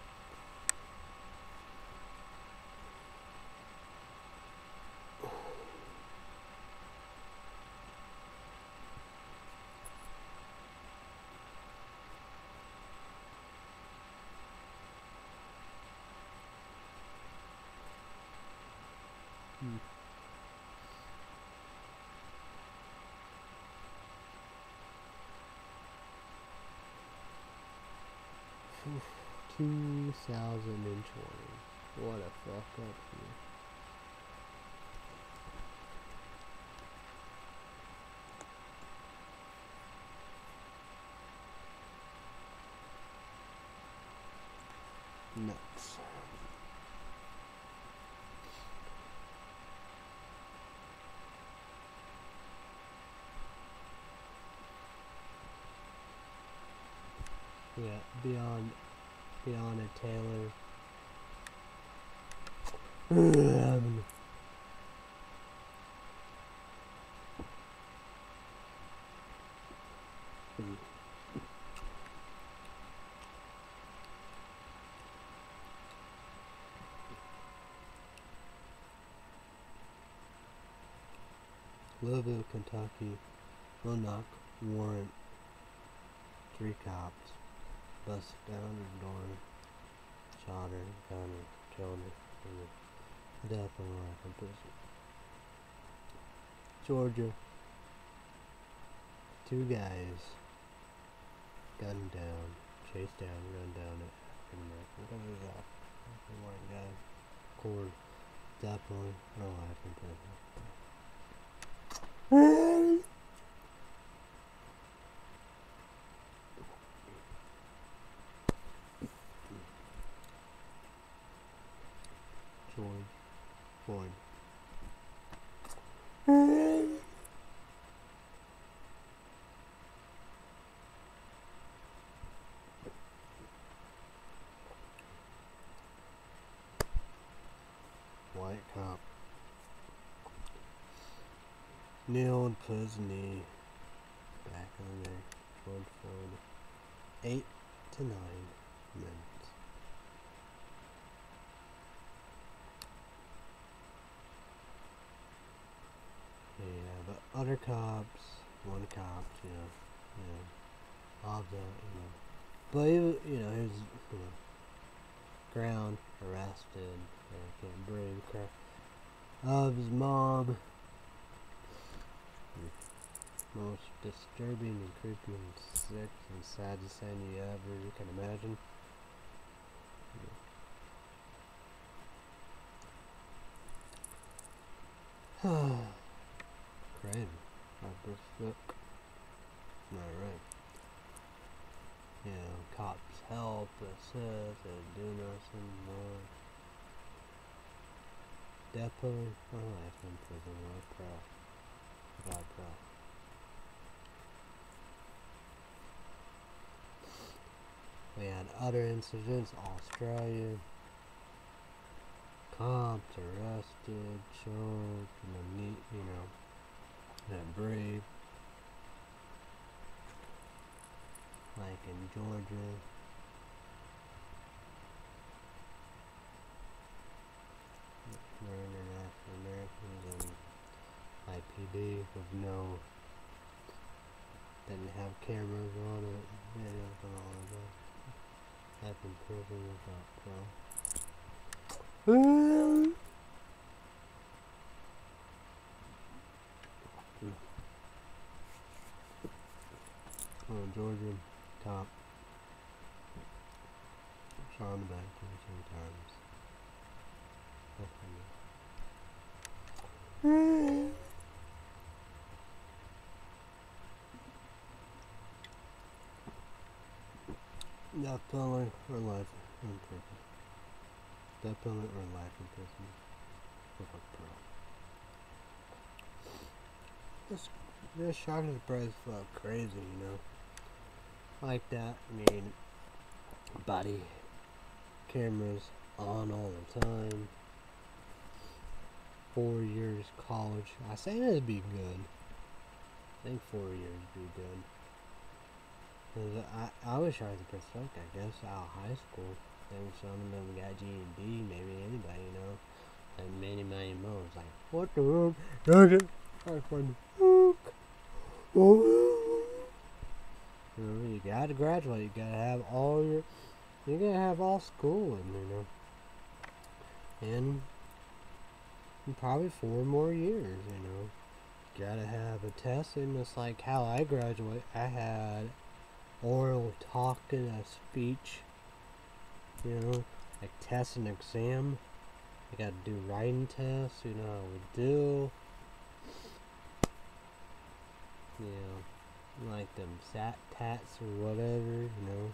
Hmm. 2020. What a fuck up here. Nuts. Yeah, Beyond a Taylor. Louisville, Kentucky. Will knock warrant. 3 cops. Bust down the door. Shot her, gun her, killed her. Death on life in prison. Georgia. 2 guys. Gunned down. Chased down, run down at African American. What is that? White guy. Cord. Definitely no life in prison. George Floyd. White cop kneeled, put his knee back on the neck. George Floyd. 8 to 9 minutes. Yeah, but other cops, one cop, all that, but he was, he was, ground, arrested, can't breathe, crap, of his mom. Most disturbing and creepy and sick and sad scene you can imagine. Crazy. Horrific. Alright. Cops help, assist, they do nothing more. Death penalty for life in prison, God pro. We had other incidents, Australia. Cops arrested, choked, that brave. Like in Georgia. Murder African Americans and IPD with didn't have cameras on it, videos and all of that. I've been prison without pro. Georgia cop shot on the back 22 times. Death penalty or life in prison. Death penalty or life in prison. This shocking surprise felt crazy, like that. Body cameras on all the time. 4 years college. I say that'd be good. I think 4 years would be good. Cause I was trying to perfect, I guess, out of high school. Maybe some of them got GED, maybe anybody, and many more. It's like, what the room? You gotta graduate, you gotta have all schooling, and probably 4 more years, Gotta have a test, and it's like how I graduate. I had oral talking, a speech, like test and exam. I gotta do writing tests, how we do. Like them SAT tats or whatever,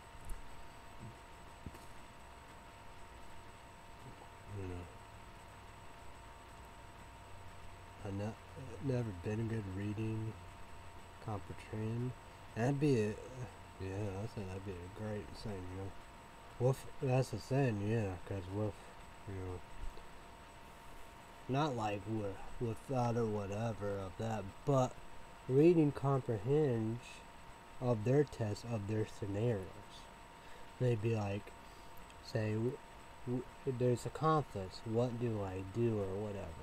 I've never been a good reading comprehension. That'd be I think that'd be a great thing, that's the thing, cause not like without or whatever of that, but reading comprehension of their tests, of their scenarios. They'd be like, say, there's a conflict, what do I do, or whatever,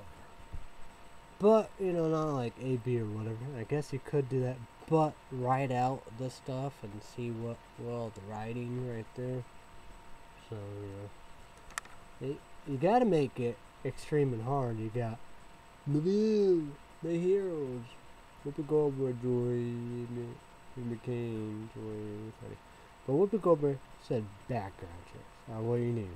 but, not like A-B or whatever. I guess you could do that, but write out the stuff and see the writing right there. So, you gotta make it extreme and hard. You got the heroes. Whoopi Goldberg, Joy McCain, but Whoopi Goldberg said background checks. What do you need?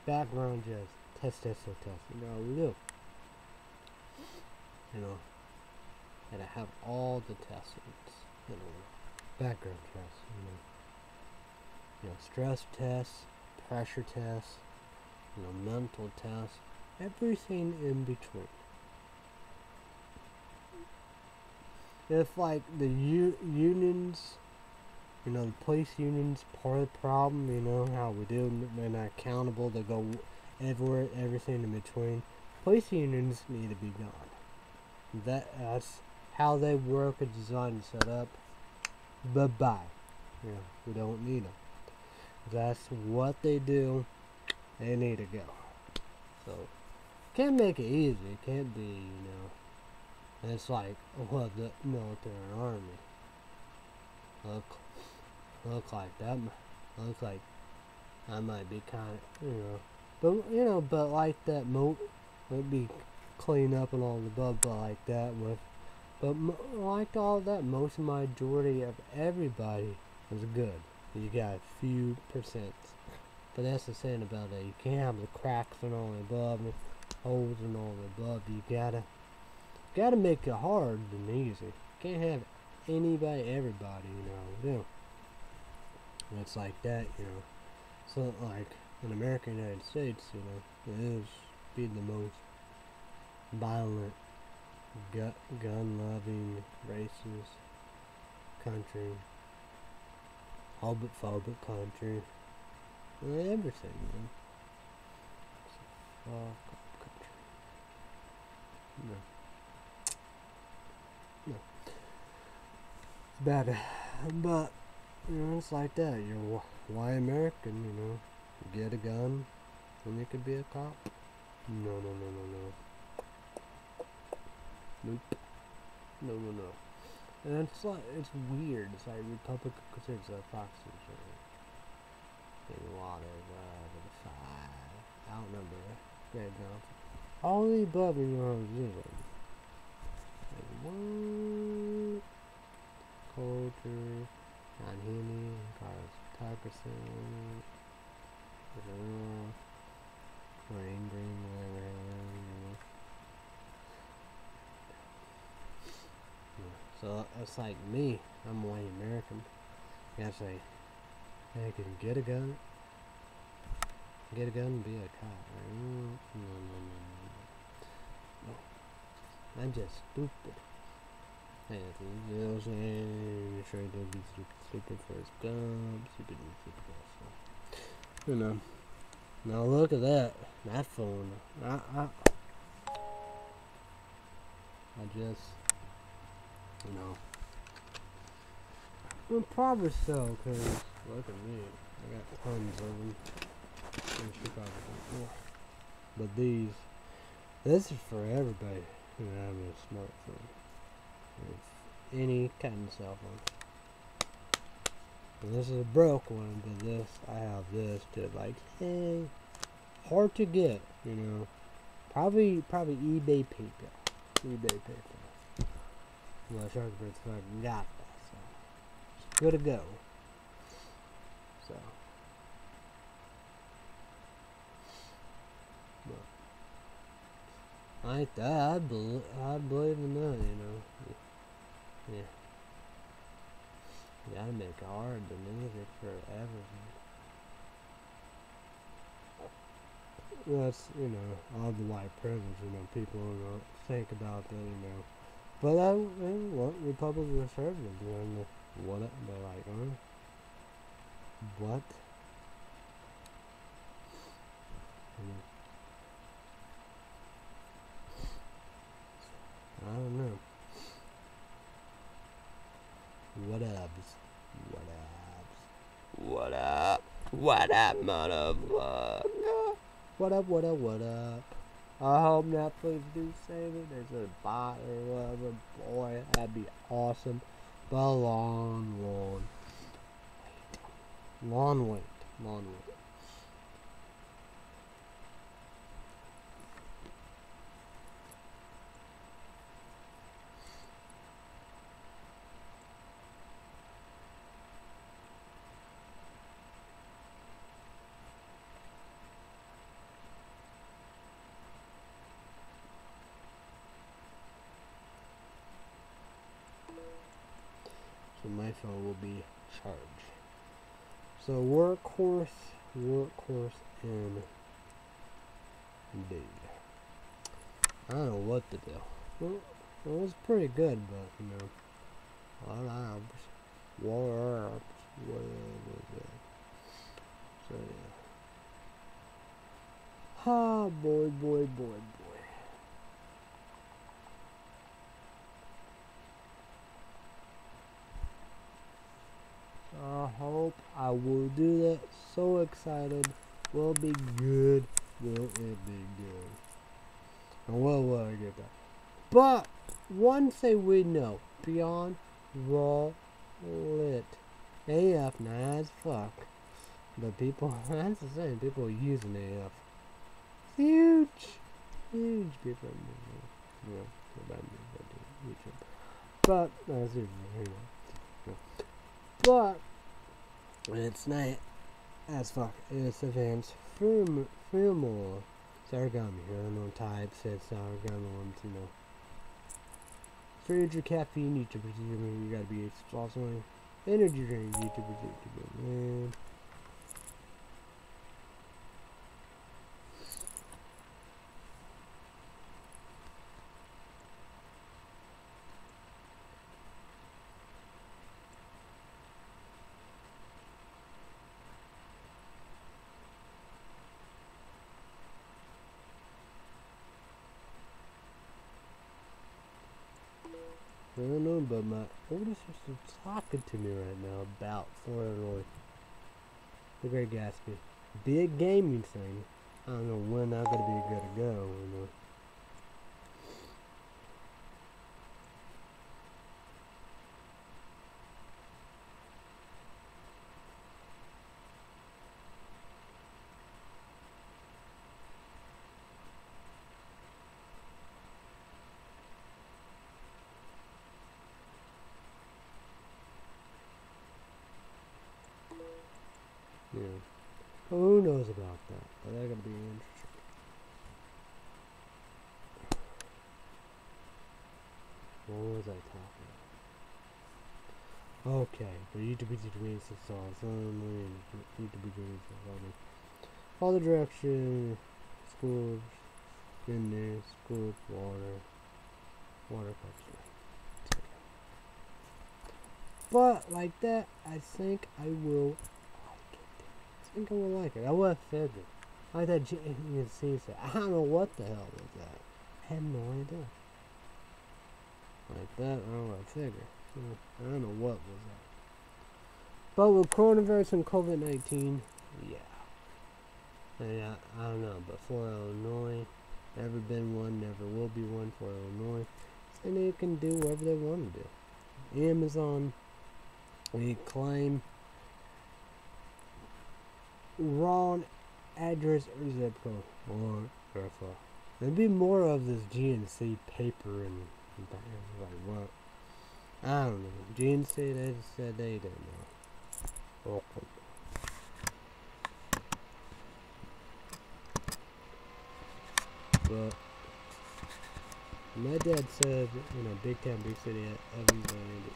Background checks, test. Look. Gotta have all the tests, you know, background tests, you know, stress tests, pressure tests, you know, mental tests, everything in between. If like the unions, you know, the police unions, part of the problem, you know, how we do, they're not accountable, they go everywhere, everything in between. Police unions need to be gone. That's how they work and design and set up. Bye-bye. You know, we don't need them. That's what they do. They need to go. So, can't make it easy. It can't be, you know. It's like, well, the military and army. Look like that. Looks like I might be kind of, you know. But, you know, but like that, would be clean up and all the blah like that with. But like all that, most majority of everybody is good. You got a few percent. But that's the saying about it. You can't have the cracks and all the above, and holes and all the above. You gotta make it hard and easy. You can't have anybody, everybody, you know. It's like that, you know. So like in America, United States, you know, it is be the most violent, gun-loving, racist country, homophobic country. Everything, man. It's a fuck up country. No. It's bad. But, you know, it's like that. You're white American, you know. You get a gun, and you could be a cop. No. Nope. No. And it's like, it's weird. It's like Republican considers a proxy. A lot of the 5. I don't remember. Greg Johnson. All the above in your own zero. One Coulter, John Heaney, Carlos Tuckerson, Wayne Green, whatever. So it's like me. I'm white American. You gotta say, hey, can you get a gun? Get a gun and be a cop. No. I'm just stupid. Hey, you know what I'm saying? You're trying to be stupid for his gun. Stupid. So, you know. Now look at that. That phone. I just, you know. Well, probably so, because look at me. I got tons of them. But this is for everybody who has a smartphone. With any kind of cell phone. And this is a broke one, but I have this to like, hey, hard to get, you know. Probably eBay PayPal. Well, Sharkbird's fucking got that, so it's good to go. So. I believe in that, you know. Yeah. You gotta make it hard to music forever. That's, you know, all the white privilege, you know, people don't think about that, you know. But what Republicans are conservatives, you know, what they're like, what? I don't know. What up, motherfucker? What up? I hope Netflix do save it. There's a bot or whatever. Boy, that'd be awesome. But long wait. my phone will be charged. So workhorse, and dude. I don't know what to do. Well, it was pretty good, but you know, what was it? So yeah. Ah, boy. I hope I will do that. So excited. Will be good. Will it be good? And will I get that? But one thing we know, Beyond Raw lit AF now as fuck. But people, that's the same. People using AF. Huge people. Yeah, but that's it. But it's not as fuck. It's advanced firmware. Origami, types, it's origami ones, you know. 300 caffeine, you gotta be also energy drink, man. I don't know, but my older sister's talking to me right now about Florida. The Great Gatsby. Big gaming thing. I don't know when I'm gonna be good to go, you know. Yeah. Who knows about that? But that's gonna be interesting. What was I talking about? Okay, the YouTube tweets and songs. YouTube tweets. Follow the direction. Schools. In there. Schools. Water culture. But like that, I think I will. I think I will like it. I would have figured. I like that you can see that. I don't know what the hell was that. I have no idea. Like that, I don't know. I figure. I don't know what was that. But with coronavirus and COVID-19, yeah. I don't know. But for Illinois, never been one, never will be one for Illinois. And they can do whatever they want to do. Amazon, we claim wrong address or zip code or verify. There'd be more of this GNC paper and like what? I don't know. GNC, they just said they didn't know. Okay. But my dad said, you know, big town, big city, everybody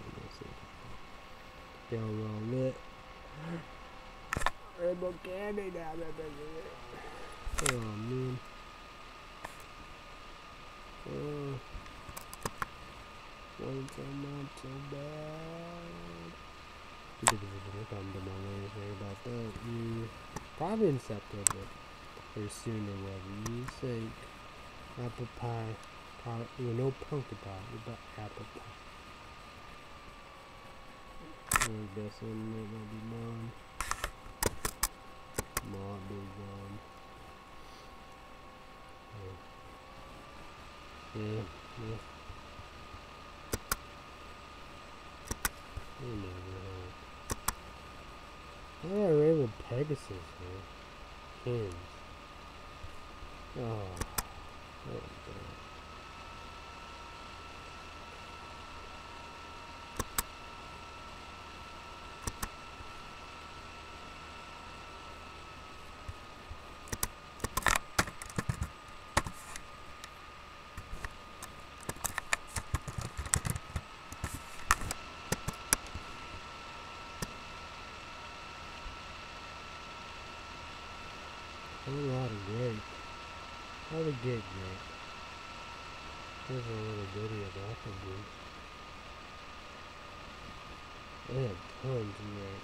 y'all all lit. Rainbow candy down there. Oh man. One so much so bad. Come to my way about that. Probably in September or sooner, whatever you think. Apple pie. No pumpkin pie, but apple pie. This one might be mine. Not big one. Yeah. You never have. I got a Rainbow Pegasus here. Kins. Oh. Oh, God. How to get great. Here's a little video that I can do. They have tons of great.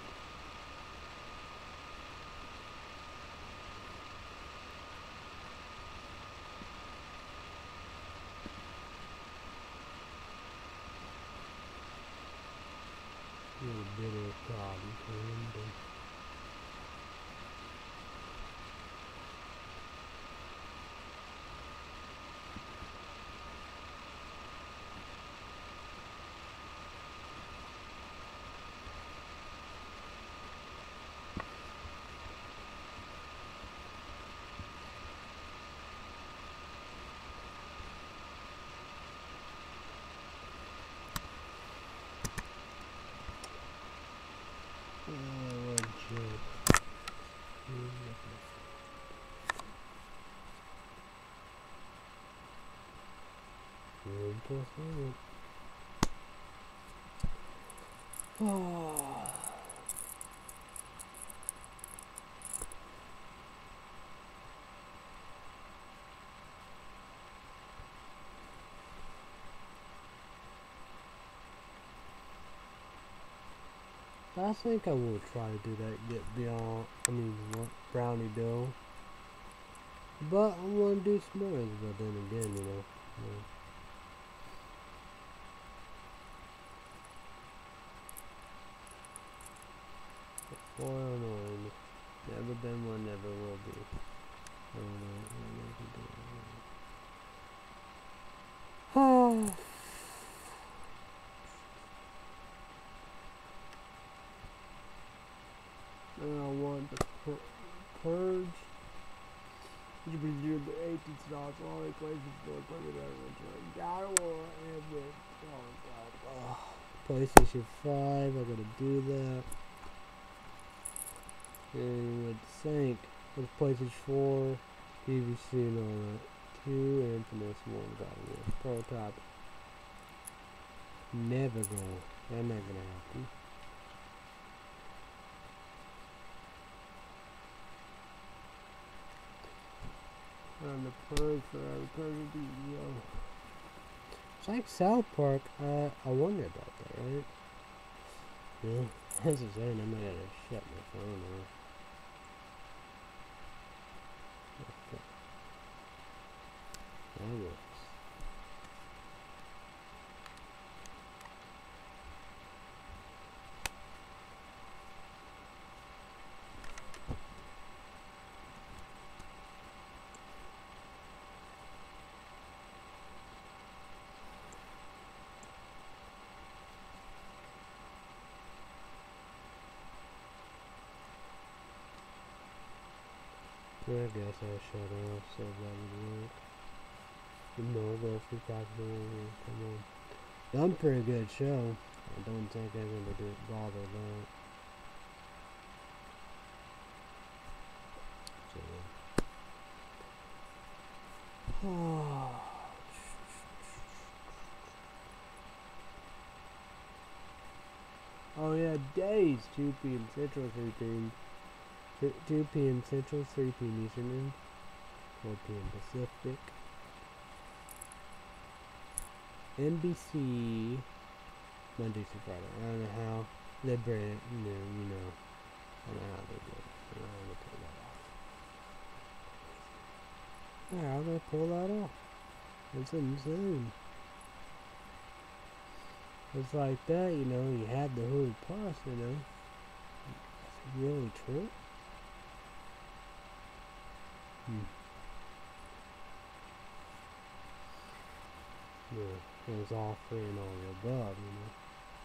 A little bit of cotton candy. Oh, joke. Oh. I think I will try to do that, get beyond, brownie dough. But I want to do s'mores, but then again, you know. Foil annoying. Never been one, never will be. Oh. And I want the purge. You can do the 18 slots, all the places for putting that in. God, PlayStation 5, I gotta do that. And with Sync, with PlayStation 4, PVC and all that. 2 Infamous, 1 God of War. Prototype. Never going. That's not gonna happen. On the purge for our purge video. It's like South Park. I wonder about that, right? Yeah, that's the same. I might have to shut my phone off. Okay. That works. I guess I'll shut off so that would work. No, go for capital. Come on. That was a pretty good show. I don't think I'm gonna do it bother that. So, oh yeah, days 2 p.m. Central, 3 p.m. 2 p.m. Central, 3 p.m. Eastern, 4 p.m. Pacific. NBC Monday through Friday. I don't know how they bring it. You know. I don't know how they do it. I don't know how they pull that off. Yeah, how do they pull that off? It's insane. It's like that, you know. You had the Hulu Plus, you know. It's really true. Yeah, it was all free and all the above, you know.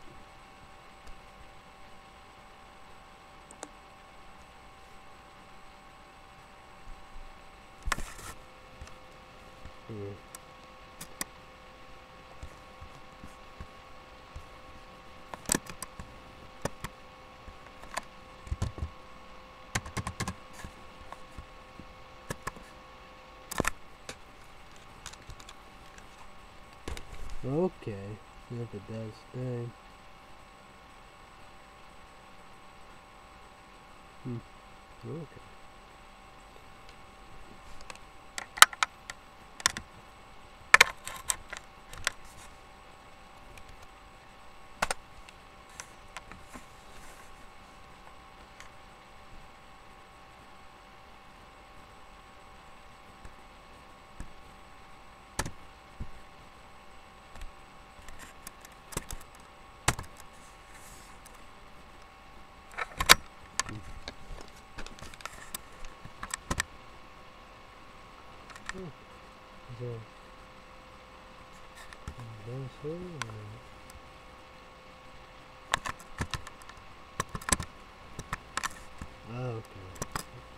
Yeah. Okay, if it does stay. Okay. Oh, is there a dinosaur? Oh, okay.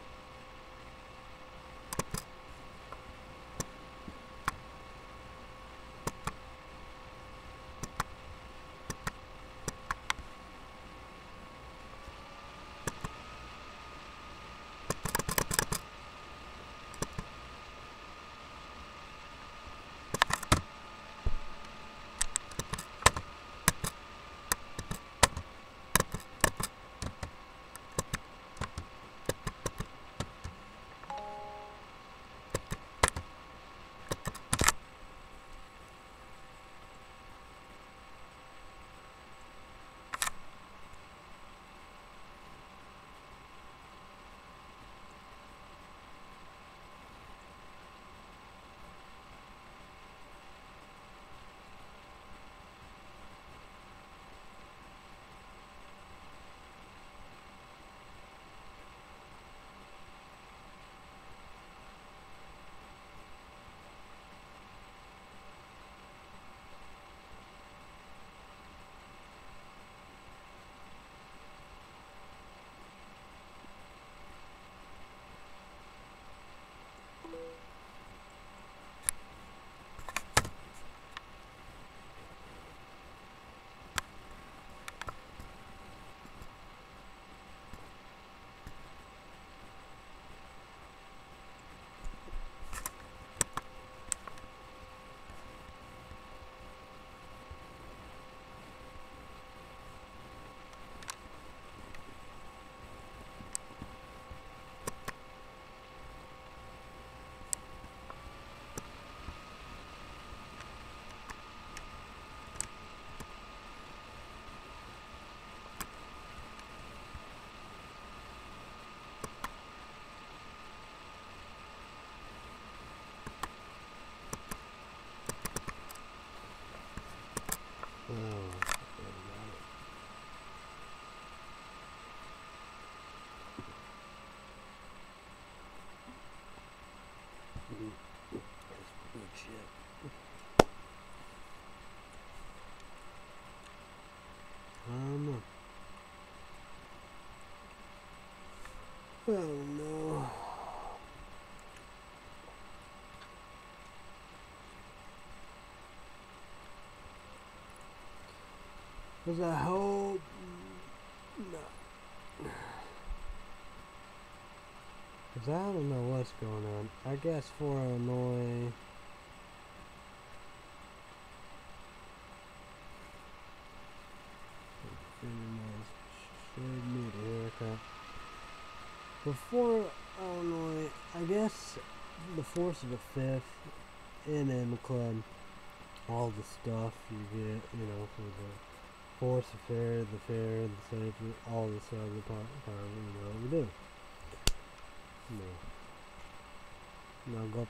Oh, that's good shit. Oh no. Cause I hope no. Cause I don't know what's going on. I guess for Illinois. Should need a haircut. Before Illinois, I guess the 4th of the 5th NM Club, all the stuff you get, you know, for the horse fair, the safety, all the stuff, the part, you know, we do. No, go.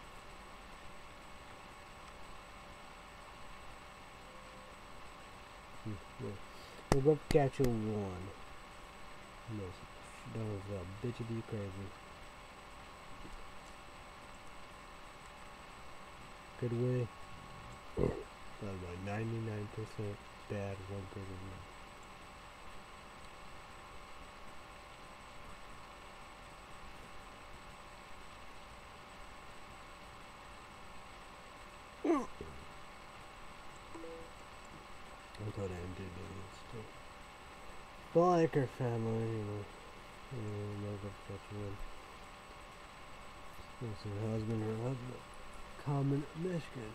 Yeah. We'll go catch a one. No, that was a bitch be crazy. Good way. That was like 99% bad, 1% good. I thought I did this. Biker family, you know, no go catch one. It's her husband, common Michigan.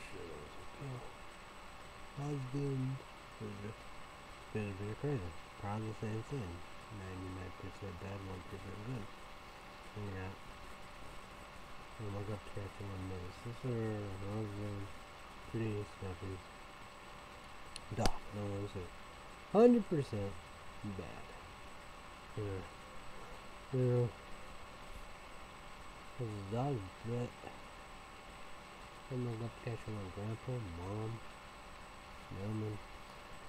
Husband. It's very crazy. Probably the same thing. 99% bad, 1% good. Yeah. I'm gonna go catch one of my sister, husband, pretty snappy. Doc, no one say 100% bad. Yeah. You know, this dog's wet. I'm gonna go catch one grandpa, mom, Melman.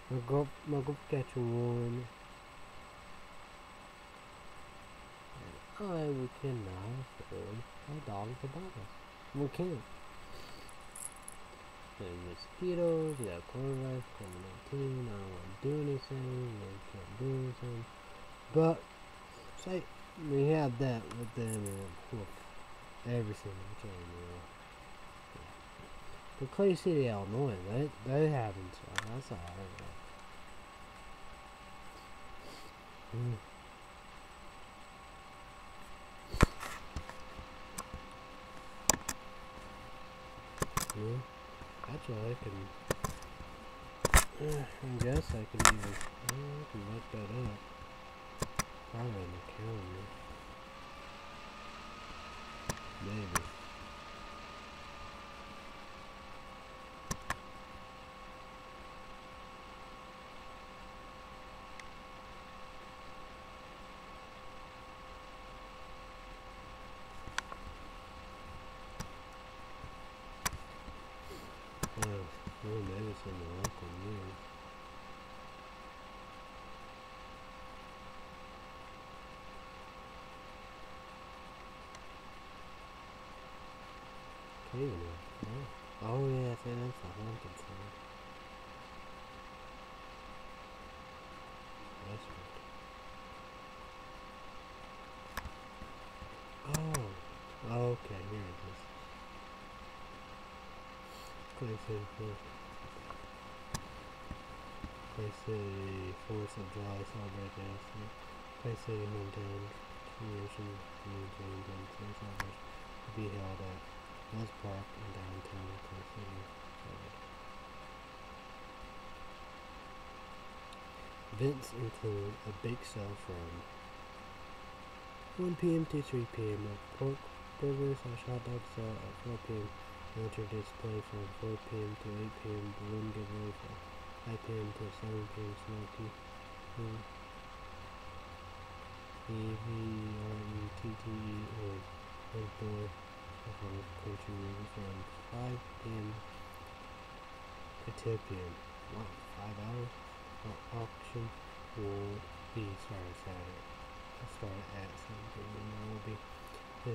I'm gonna go catch one. we cannot afford a dog to bite us. We can't. There's mosquitoes, we got coronavirus, COVID-19, I don't want to do anything, we can't do anything. But, say, we have that with them and everything we can, you know. But Clay City, Illinois, they haven't, so that's alright. Yeah, actually I guess I can even, I can look that up. Probably on the calendar. Maybe. Oh, maybe it's in the local news. Oh yeah, I think that's the haunted side. That's right. Oh, okay, here it is. Clay City 4th of July celebration. Clay City maintained commemoration and celebration to be held at West Park in downtown Clay City. Events include a bake sale from 1 p.m. to 3 p.m. a pork burger / hot dog sale at 4 p.m. Lantern display from 4 p.m. to 8 p.m. Balloon giveaway from 5 p.m. to 7 p.m. Smoky EVRETTE or outdoor country music from 5 p.m. to 10 p.m. Wow, 5 hours? Auction will be started at 7 p.m. and will be 15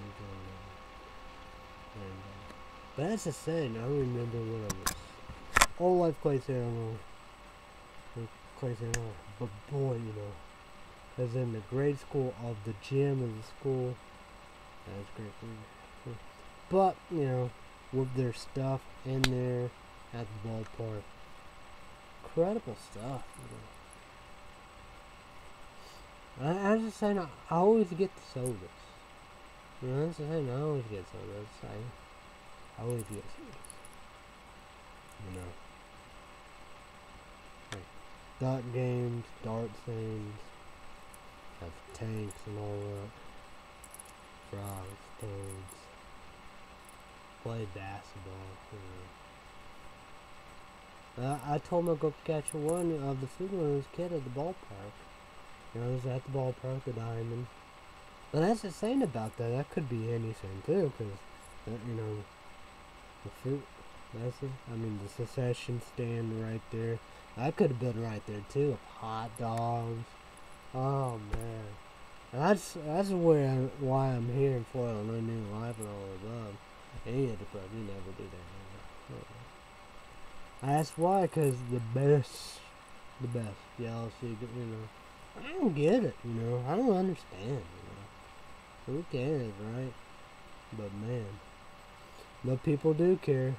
and but that's the thing, I remember when I was all life Clay City, but boy, you know, as in the grade school of the gym of the school, that was great. But, you know, with their stuff in there at the ballpark, incredible stuff, you know. I was just saying, I always get the sodas. You know, that's the thing, I always get sodas. I always get sodas. You know. Like, dart games, dart things, have tanks and all that. Frogs, toads. Play basketball, you know. I told him I'd go catch one of the food when I was a kid at the ballpark. You know, I was at the ballpark, the Diamond. But that's the thing about that. That could be anything too, because you know, the fruit. That's it. I mean, the secession stand right there. That could have been right there too. Hot dogs. Oh man, that's why I'm here in Florida. No new life and all above. Any of the club, you never do that. That's why, because the best. Y'all see, you know. I don't get it, you know. I don't understand, you know. Who cares, right? But man, but people do care.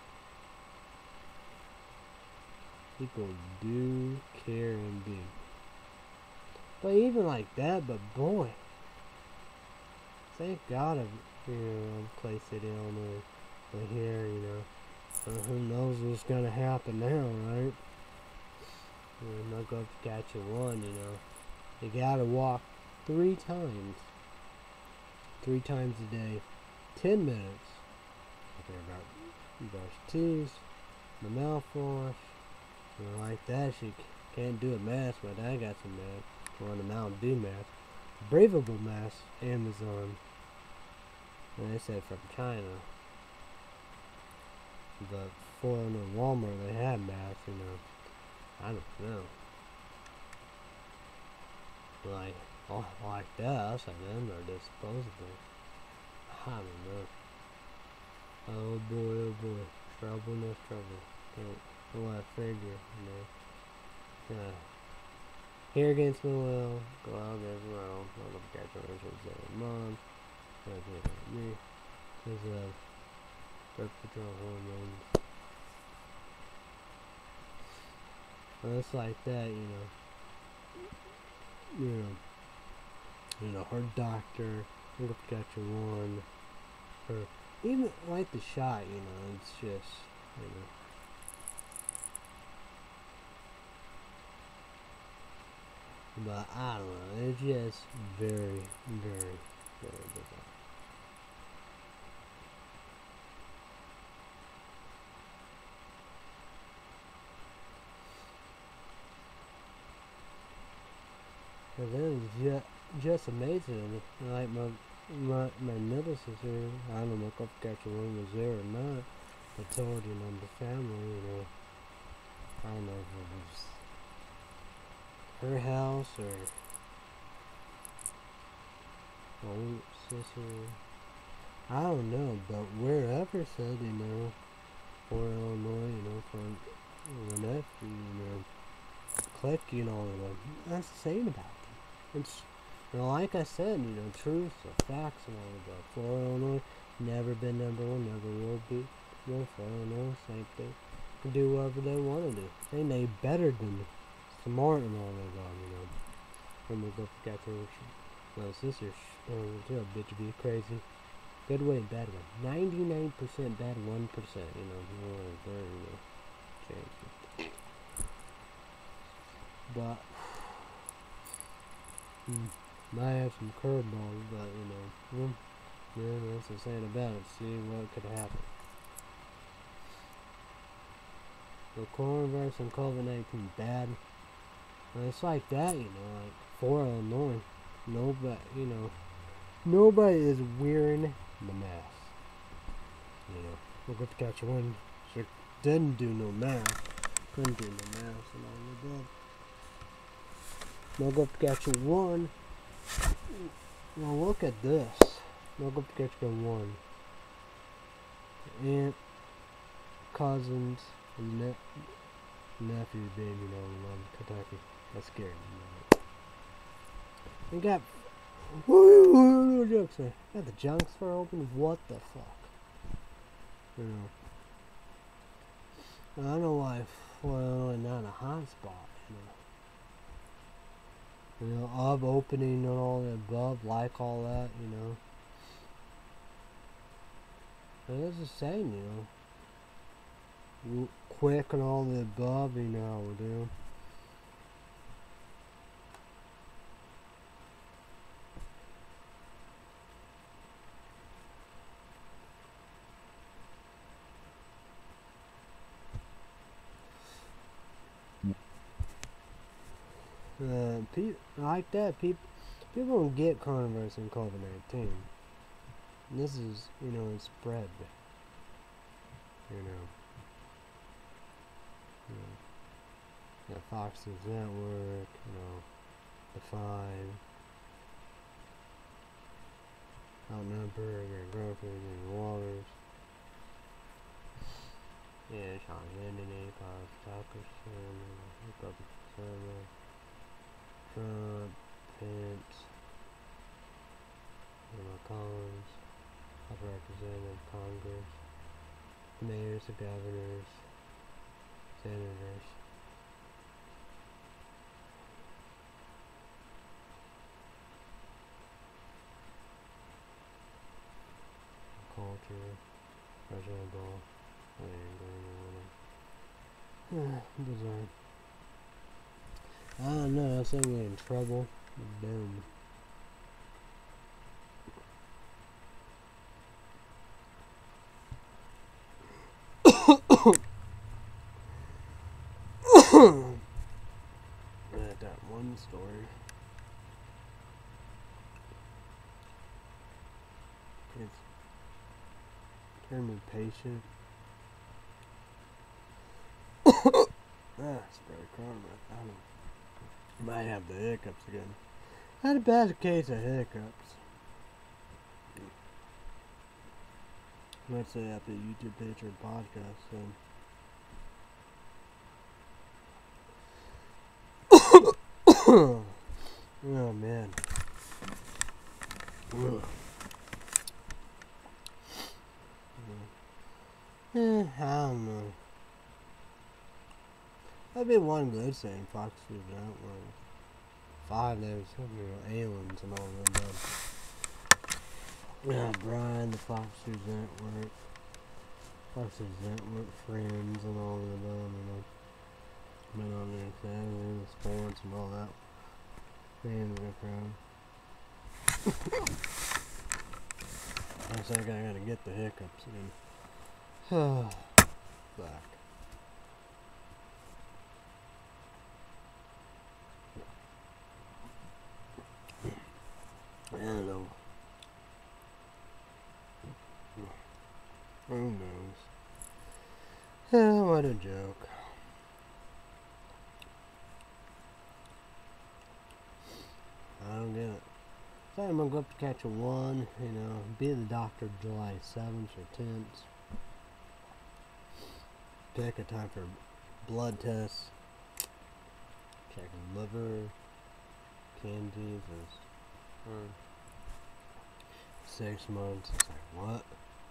People do care indeed. But even like that, but boy, thank God you know, Clay City, Illinois. But here, you know, who knows what's gonna happen now, right? I'm not going to catch a one, you know. You gotta walk 3 times. 3 times a day. 10 minutes. After about brush teeth, the mouthwash. You know, like that, she can't do a mask, but I got some mask. Or the Mountain Dew mask. Breathable mask, Amazon. And they said from China. But for in Walmart, they have masks, you know. I don't know. Like, Oh, like that, I said them are disposable. I don't know. Oh boy. Trouble, no trouble. Don't let figure, here against the will, go out against the world, not up catch on every month, me, because birth control hormones. Well, it's like that, her doctor, look up catch one, or even like the shot, it's just, But I don't know, it's just very bizarre. But then it's just amazing. Like my middle sister, I don't know if Catherine was there or not. I told the family, I don't know if it was her house or my old sister. I don't know, but wherever said, for Illinois, for the nephew, clicking all of them. That's insane about them. It's, like I said, truth or facts and all of that. For Illinois, never been number one, never will be. For Illinois, same thing. Can do whatever they want to do. They better than smart and all of that, When we go for graduation. My sister's, bitch be crazy. Good way, bad way. 99% bad, 1%, change. But might have some curveballs, but that's the saying about it. See what could happen. The coronavirus and COVID-19 bad. And it's like that, like for Illinois, nobody is wearing the mask. We'll go to catch one. She didn't do no mask. Couldn't do no mask and all of that. We'll go to catch one. Now look at this. We'll go to catch one. Aunt, cousins, and nephew being, in Kentucky. That's scary. We got jokes there. Got the junk store open. What the fuck? I don't know why Florida not a hot spot. Of opening and all the above, like all that. But it's the same, quick and all the above, how we do. Like that, people don't get coronavirus and COVID-19. This is, it's spread. The Fox News Network, the Five, Outnumbered, your girlfriend, your waters. Yeah, Sean Hannity, Carl Tucker, Republican, Trump, Pence, Collins, House of Representatives, Congress, the mayors, the governors, senators. Culture, President Ball, bizarre. I don't know, I think we're in trouble. Boom. That one story. It's turned me patient. Spray corona. I might have the hiccups again. I had a bad case of hiccups. Let's say after YouTube page or podcast, so. Oh man. Ugh. I don't know. That'd be one good thing, Fox News Network. 5 days, aliens and all of them. Yeah, Brian, the Fox News Network. Fox News Network friends and all of them, been on there saying the sports and all that. Fans are crowd. I think I gotta get the hiccups in. Fuck. I don't know. Who knows? What a joke. I don't get it. So I'm gonna go up to catch a 1, be the doctor July 7th or 10th. Pick a time for blood tests. Checking liver, kidneys, 6 months. It's like, what?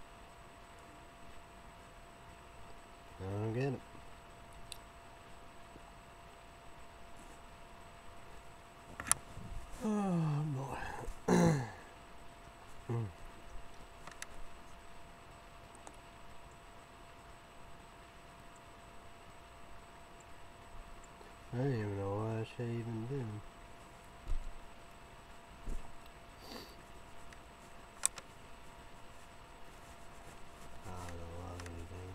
I don't get it. Oh boy. I don't even know what I should even do. I don't know what I'm gonna do.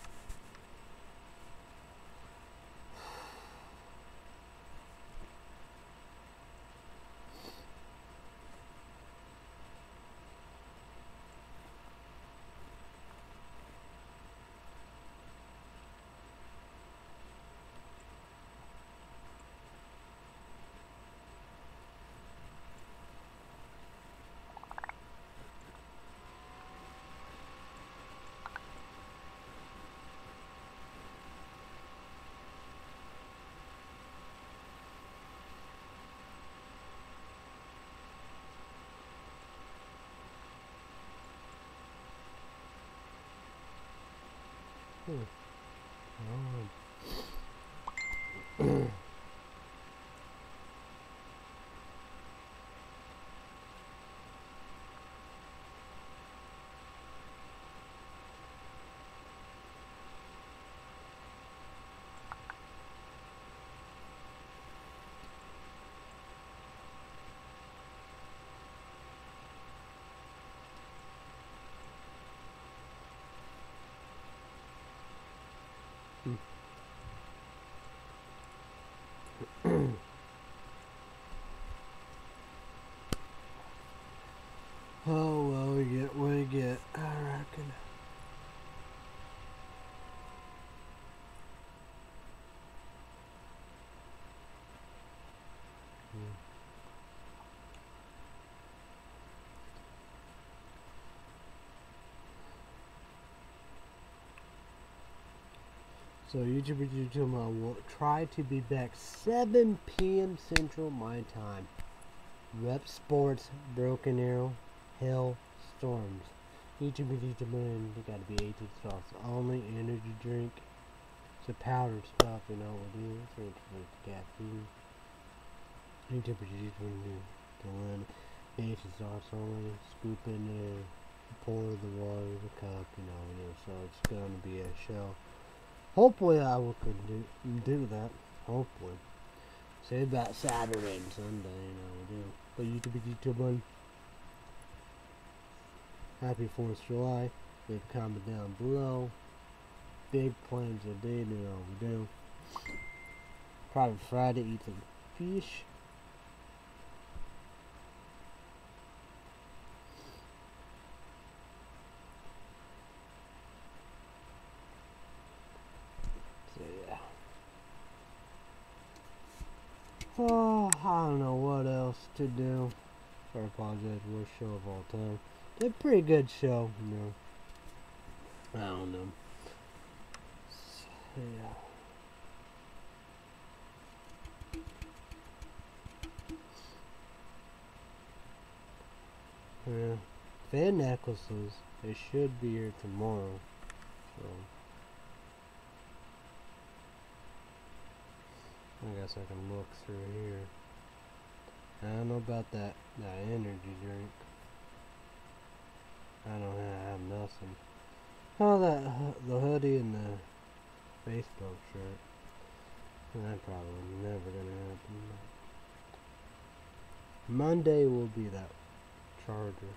Oh well, we get what we get, I reckon. So YouTube, I will try to be back 7 p.m. Central my time. Rep Sports, Broken Arrow, Hell Storms. YouTube, you gotta be 18 sauce only. Energy drink. It's a powdered stuff, what it is. It's with caffeine. YouTube, to win. 18 sauce only. Scoop in there. Pour the water in the cup, so it's gonna be a show. Hopefully I can do that. Hopefully. Say about Saturday and Sunday, we do. But YouTube one. Happy 4th of July. Leave a comment down below. Big plans today, we do. Probably Friday, eat some fish. So yeah. Oh, I don't know what else to do. I apologize, worst show of all time. Did a pretty good show, you know. I don't know. So, yeah. Fan necklaces, they should be here tomorrow. So I guess I can look through here. I don't know about that energy drink. I don't have nothing. Oh, the hoodie and the baseball shirt. That probably never gonna happen. Monday will be that charger.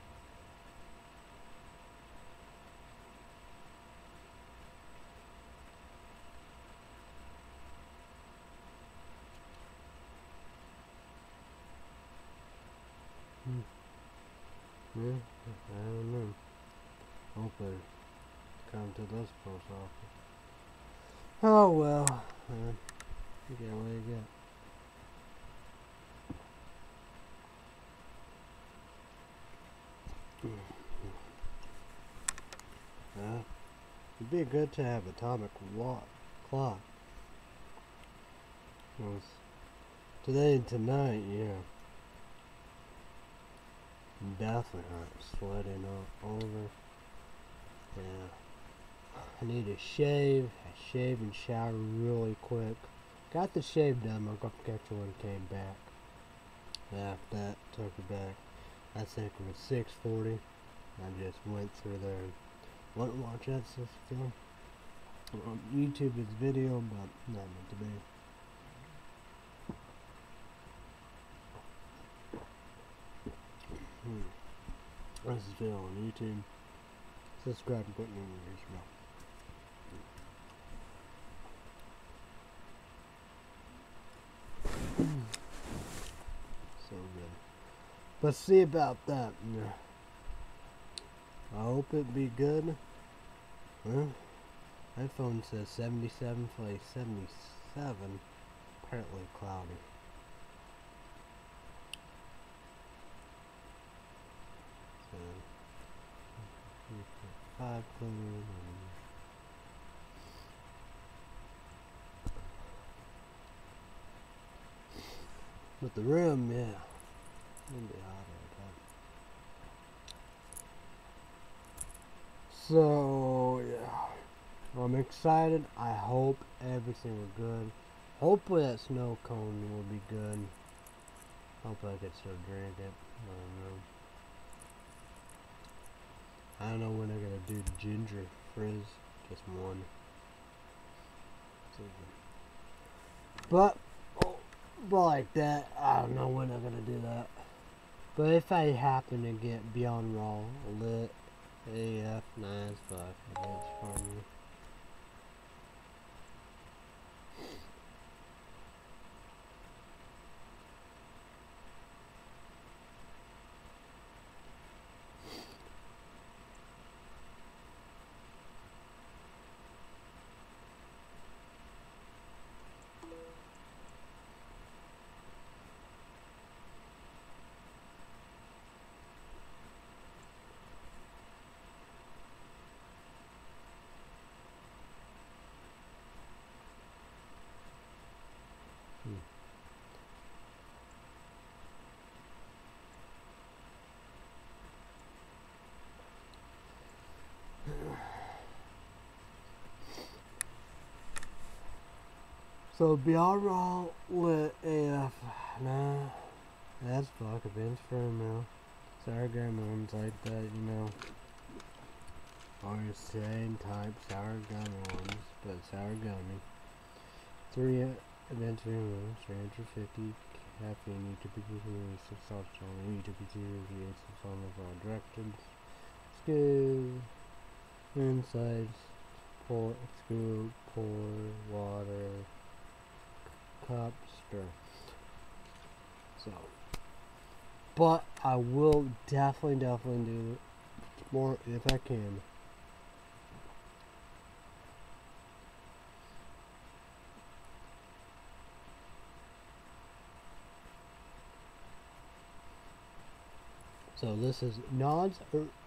Yeah, I don't know. Hope I come to this post office. Oh well, you get what you get. It'd be good to have atomic clock. Today and tonight, yeah. Definitely hot, sweating all over. Yeah. I need to shave. I shave and shower really quick. Got the shave done. My girlfriend one came back. After that, took her back. I think it was 6:40. I just went through there and want to watch that film. On YouTube it's video, but not meant to be. This is video on YouTube. Subscribe and put notifications on. So good. But see about that. I hope it be good. Huh? My phone says 77 for like 77. Apparently cloudy. So 5 clear. But the room, yeah. It'll be hot all the time. So yeah. I'm excited. I hope everything will good. Hopefully that snow cone will be good. Hopefully I can still drink it. I don't know when they're gonna do ginger frizz. Just one. But like that, I don't know when they're gonna do that. But if I happen to get Beyond Raw lit AF, nice fuck, that's for me. So Beyond Raw lit AF, nah, that's fucking Vince Firmo. Sour gummy ones like that, you know. All your same type sour gummy ones, but sour gummy. 3 Vince Firmo, 350 caffeine, ETPT, 6 salt strong, ETPT, 8 on the raw directed. Scoop, insides, pour, scoop, pour, water, cup, stir. So, but I will definitely do more if I can. So this is Nas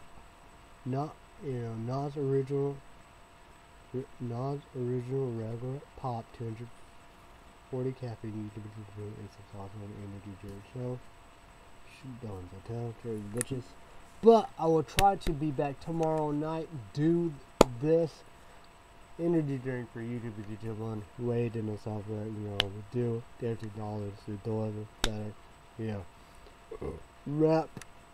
original regular pop 240 caffeine and some sauce on energy drink. So shoot dons, I tell you bitches. But I will try to be back tomorrow night. Do this energy drink for YouTube on Wade and the software. You know, we do $30 to deliver better. You know,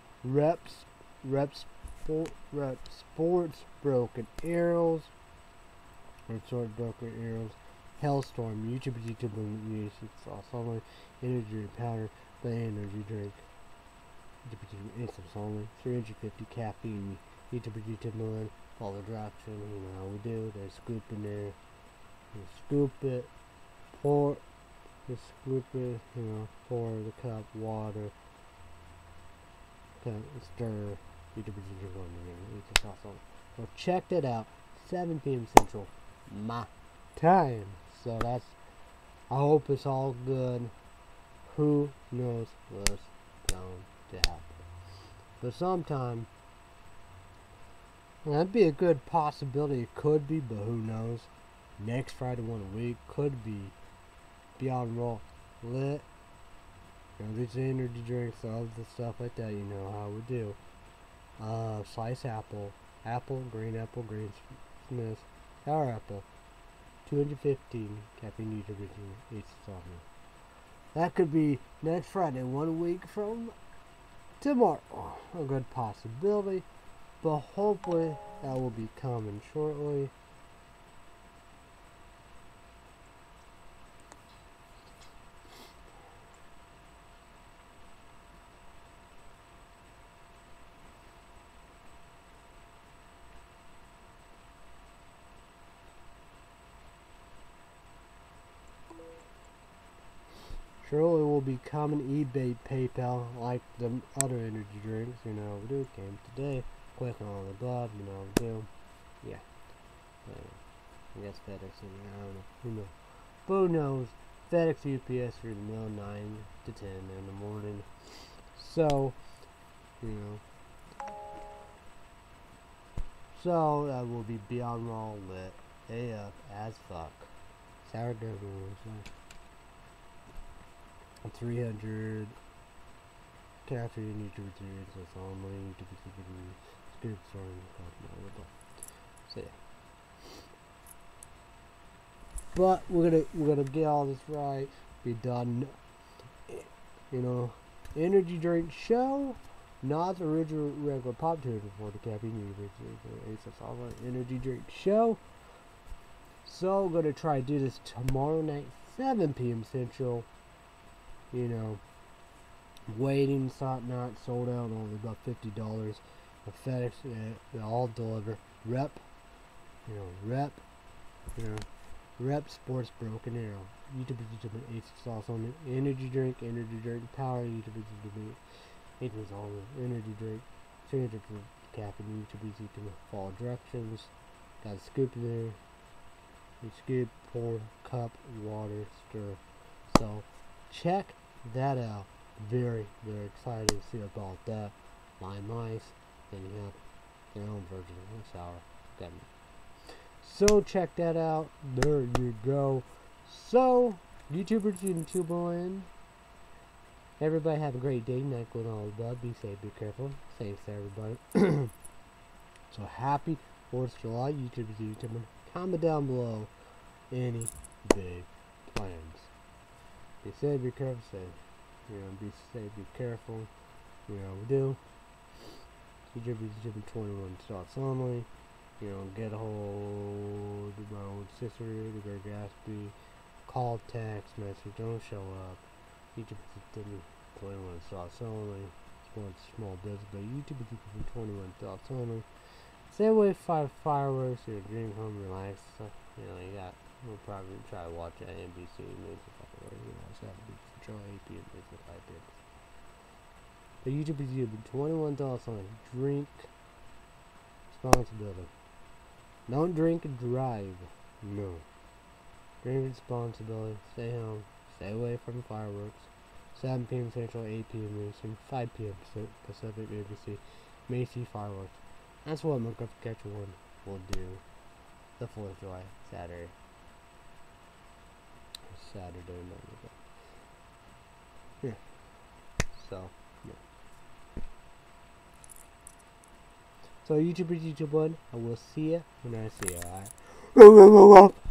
reps sports broken arrows or sort broken arrows. Hellstorm YouTube music sauce only energy powder the energy drink. Instance only 350 caffeine. YouTube on follow direction. You know how we do. There's scoop in there. You scoop it. Pour. Just scoop it. You know, pour the cup water. Stir. YouTube on the sauce only. Well, check that out. 7 p.m. Central. My time. So that's. I hope it's all good. Who knows what's going to happen? But sometime. Well, that'd be a good possibility. It could be, but who knows? Next Friday, one a week, could be Beyond Raw Lit. You know, these energy drinks, all the stuff like that. You know how we do. Slice apple, green Smith, sour apple, 215 caffeine each softener. That could be next Friday, 1 week from tomorrow. A good possibility, but hopefully that will be coming shortly. Surely will be coming eBay, PayPal, like the other energy drinks, you know, we do came today. Click on the above, you know, we do. Yeah. I guess FedEx, I don't know. Who knows? But who knows? FedEx UPS through the mail 9 to 10 in the morning. So, you know. So that will be Beyond Raw Lit. AF as fuck. Sourdough rolls. 300 caffeine YouTube series that's online YouTube scoop story. So yeah. But we're gonna get all this right. Be done. You know, energy drink show. Nas original regular pop 240 caffeine YouTube energy drink show. So gonna try to do this tomorrow night, 7 p.m. Central. You know, waiting, not sold out, only about $50. The FedEx, they all deliver. Rep Sports Broken Arrow. YouTube Ace sauce on it. Energy drink power. YouTube Ace on it. Energy drink. 300 caffeine. YouTube follow directions. Got a scoop in there. You scoop, pour, cup, water, stir. So check that out. Very, very excited to see about that. Lime ice. Then you have their own version of sour. So check that out. There you go. So YouTubers and TubeLand, everybody have a great day. Night with all above. Be safe, be careful. Thanks everybody. So happy 4th of July, YouTubers. Comment down below any big plans. Be safe, be careful, safe. You know, be safe, be careful. You know, we do. YouTube 21 starts only. You know, get a hold of my old sister, the Great Gatsby. Call, text, message, don't show up. YouTube 21 starts only. Sports, small business, but YouTube 21 starts only. Stay away from fireworks, your dream home, relax. You know, you got. We'll probably try to watch at NBC News or you know, so that would be Control 8 p.m. if I did. The YouTube is $21 on drink responsibility. Don't drink and drive. No. Drink responsibility. Stay home. Stay away from fireworks. 7 p.m. Central, 8 p.m. Eastern, 5 p.m. Pacific, ABC, Macy fireworks. That's what McGuff Catch 1 will do. The 4th of July, Saturday. Yeah. So, yeah. So, YouTube 1, I will see ya when I see ya, alright?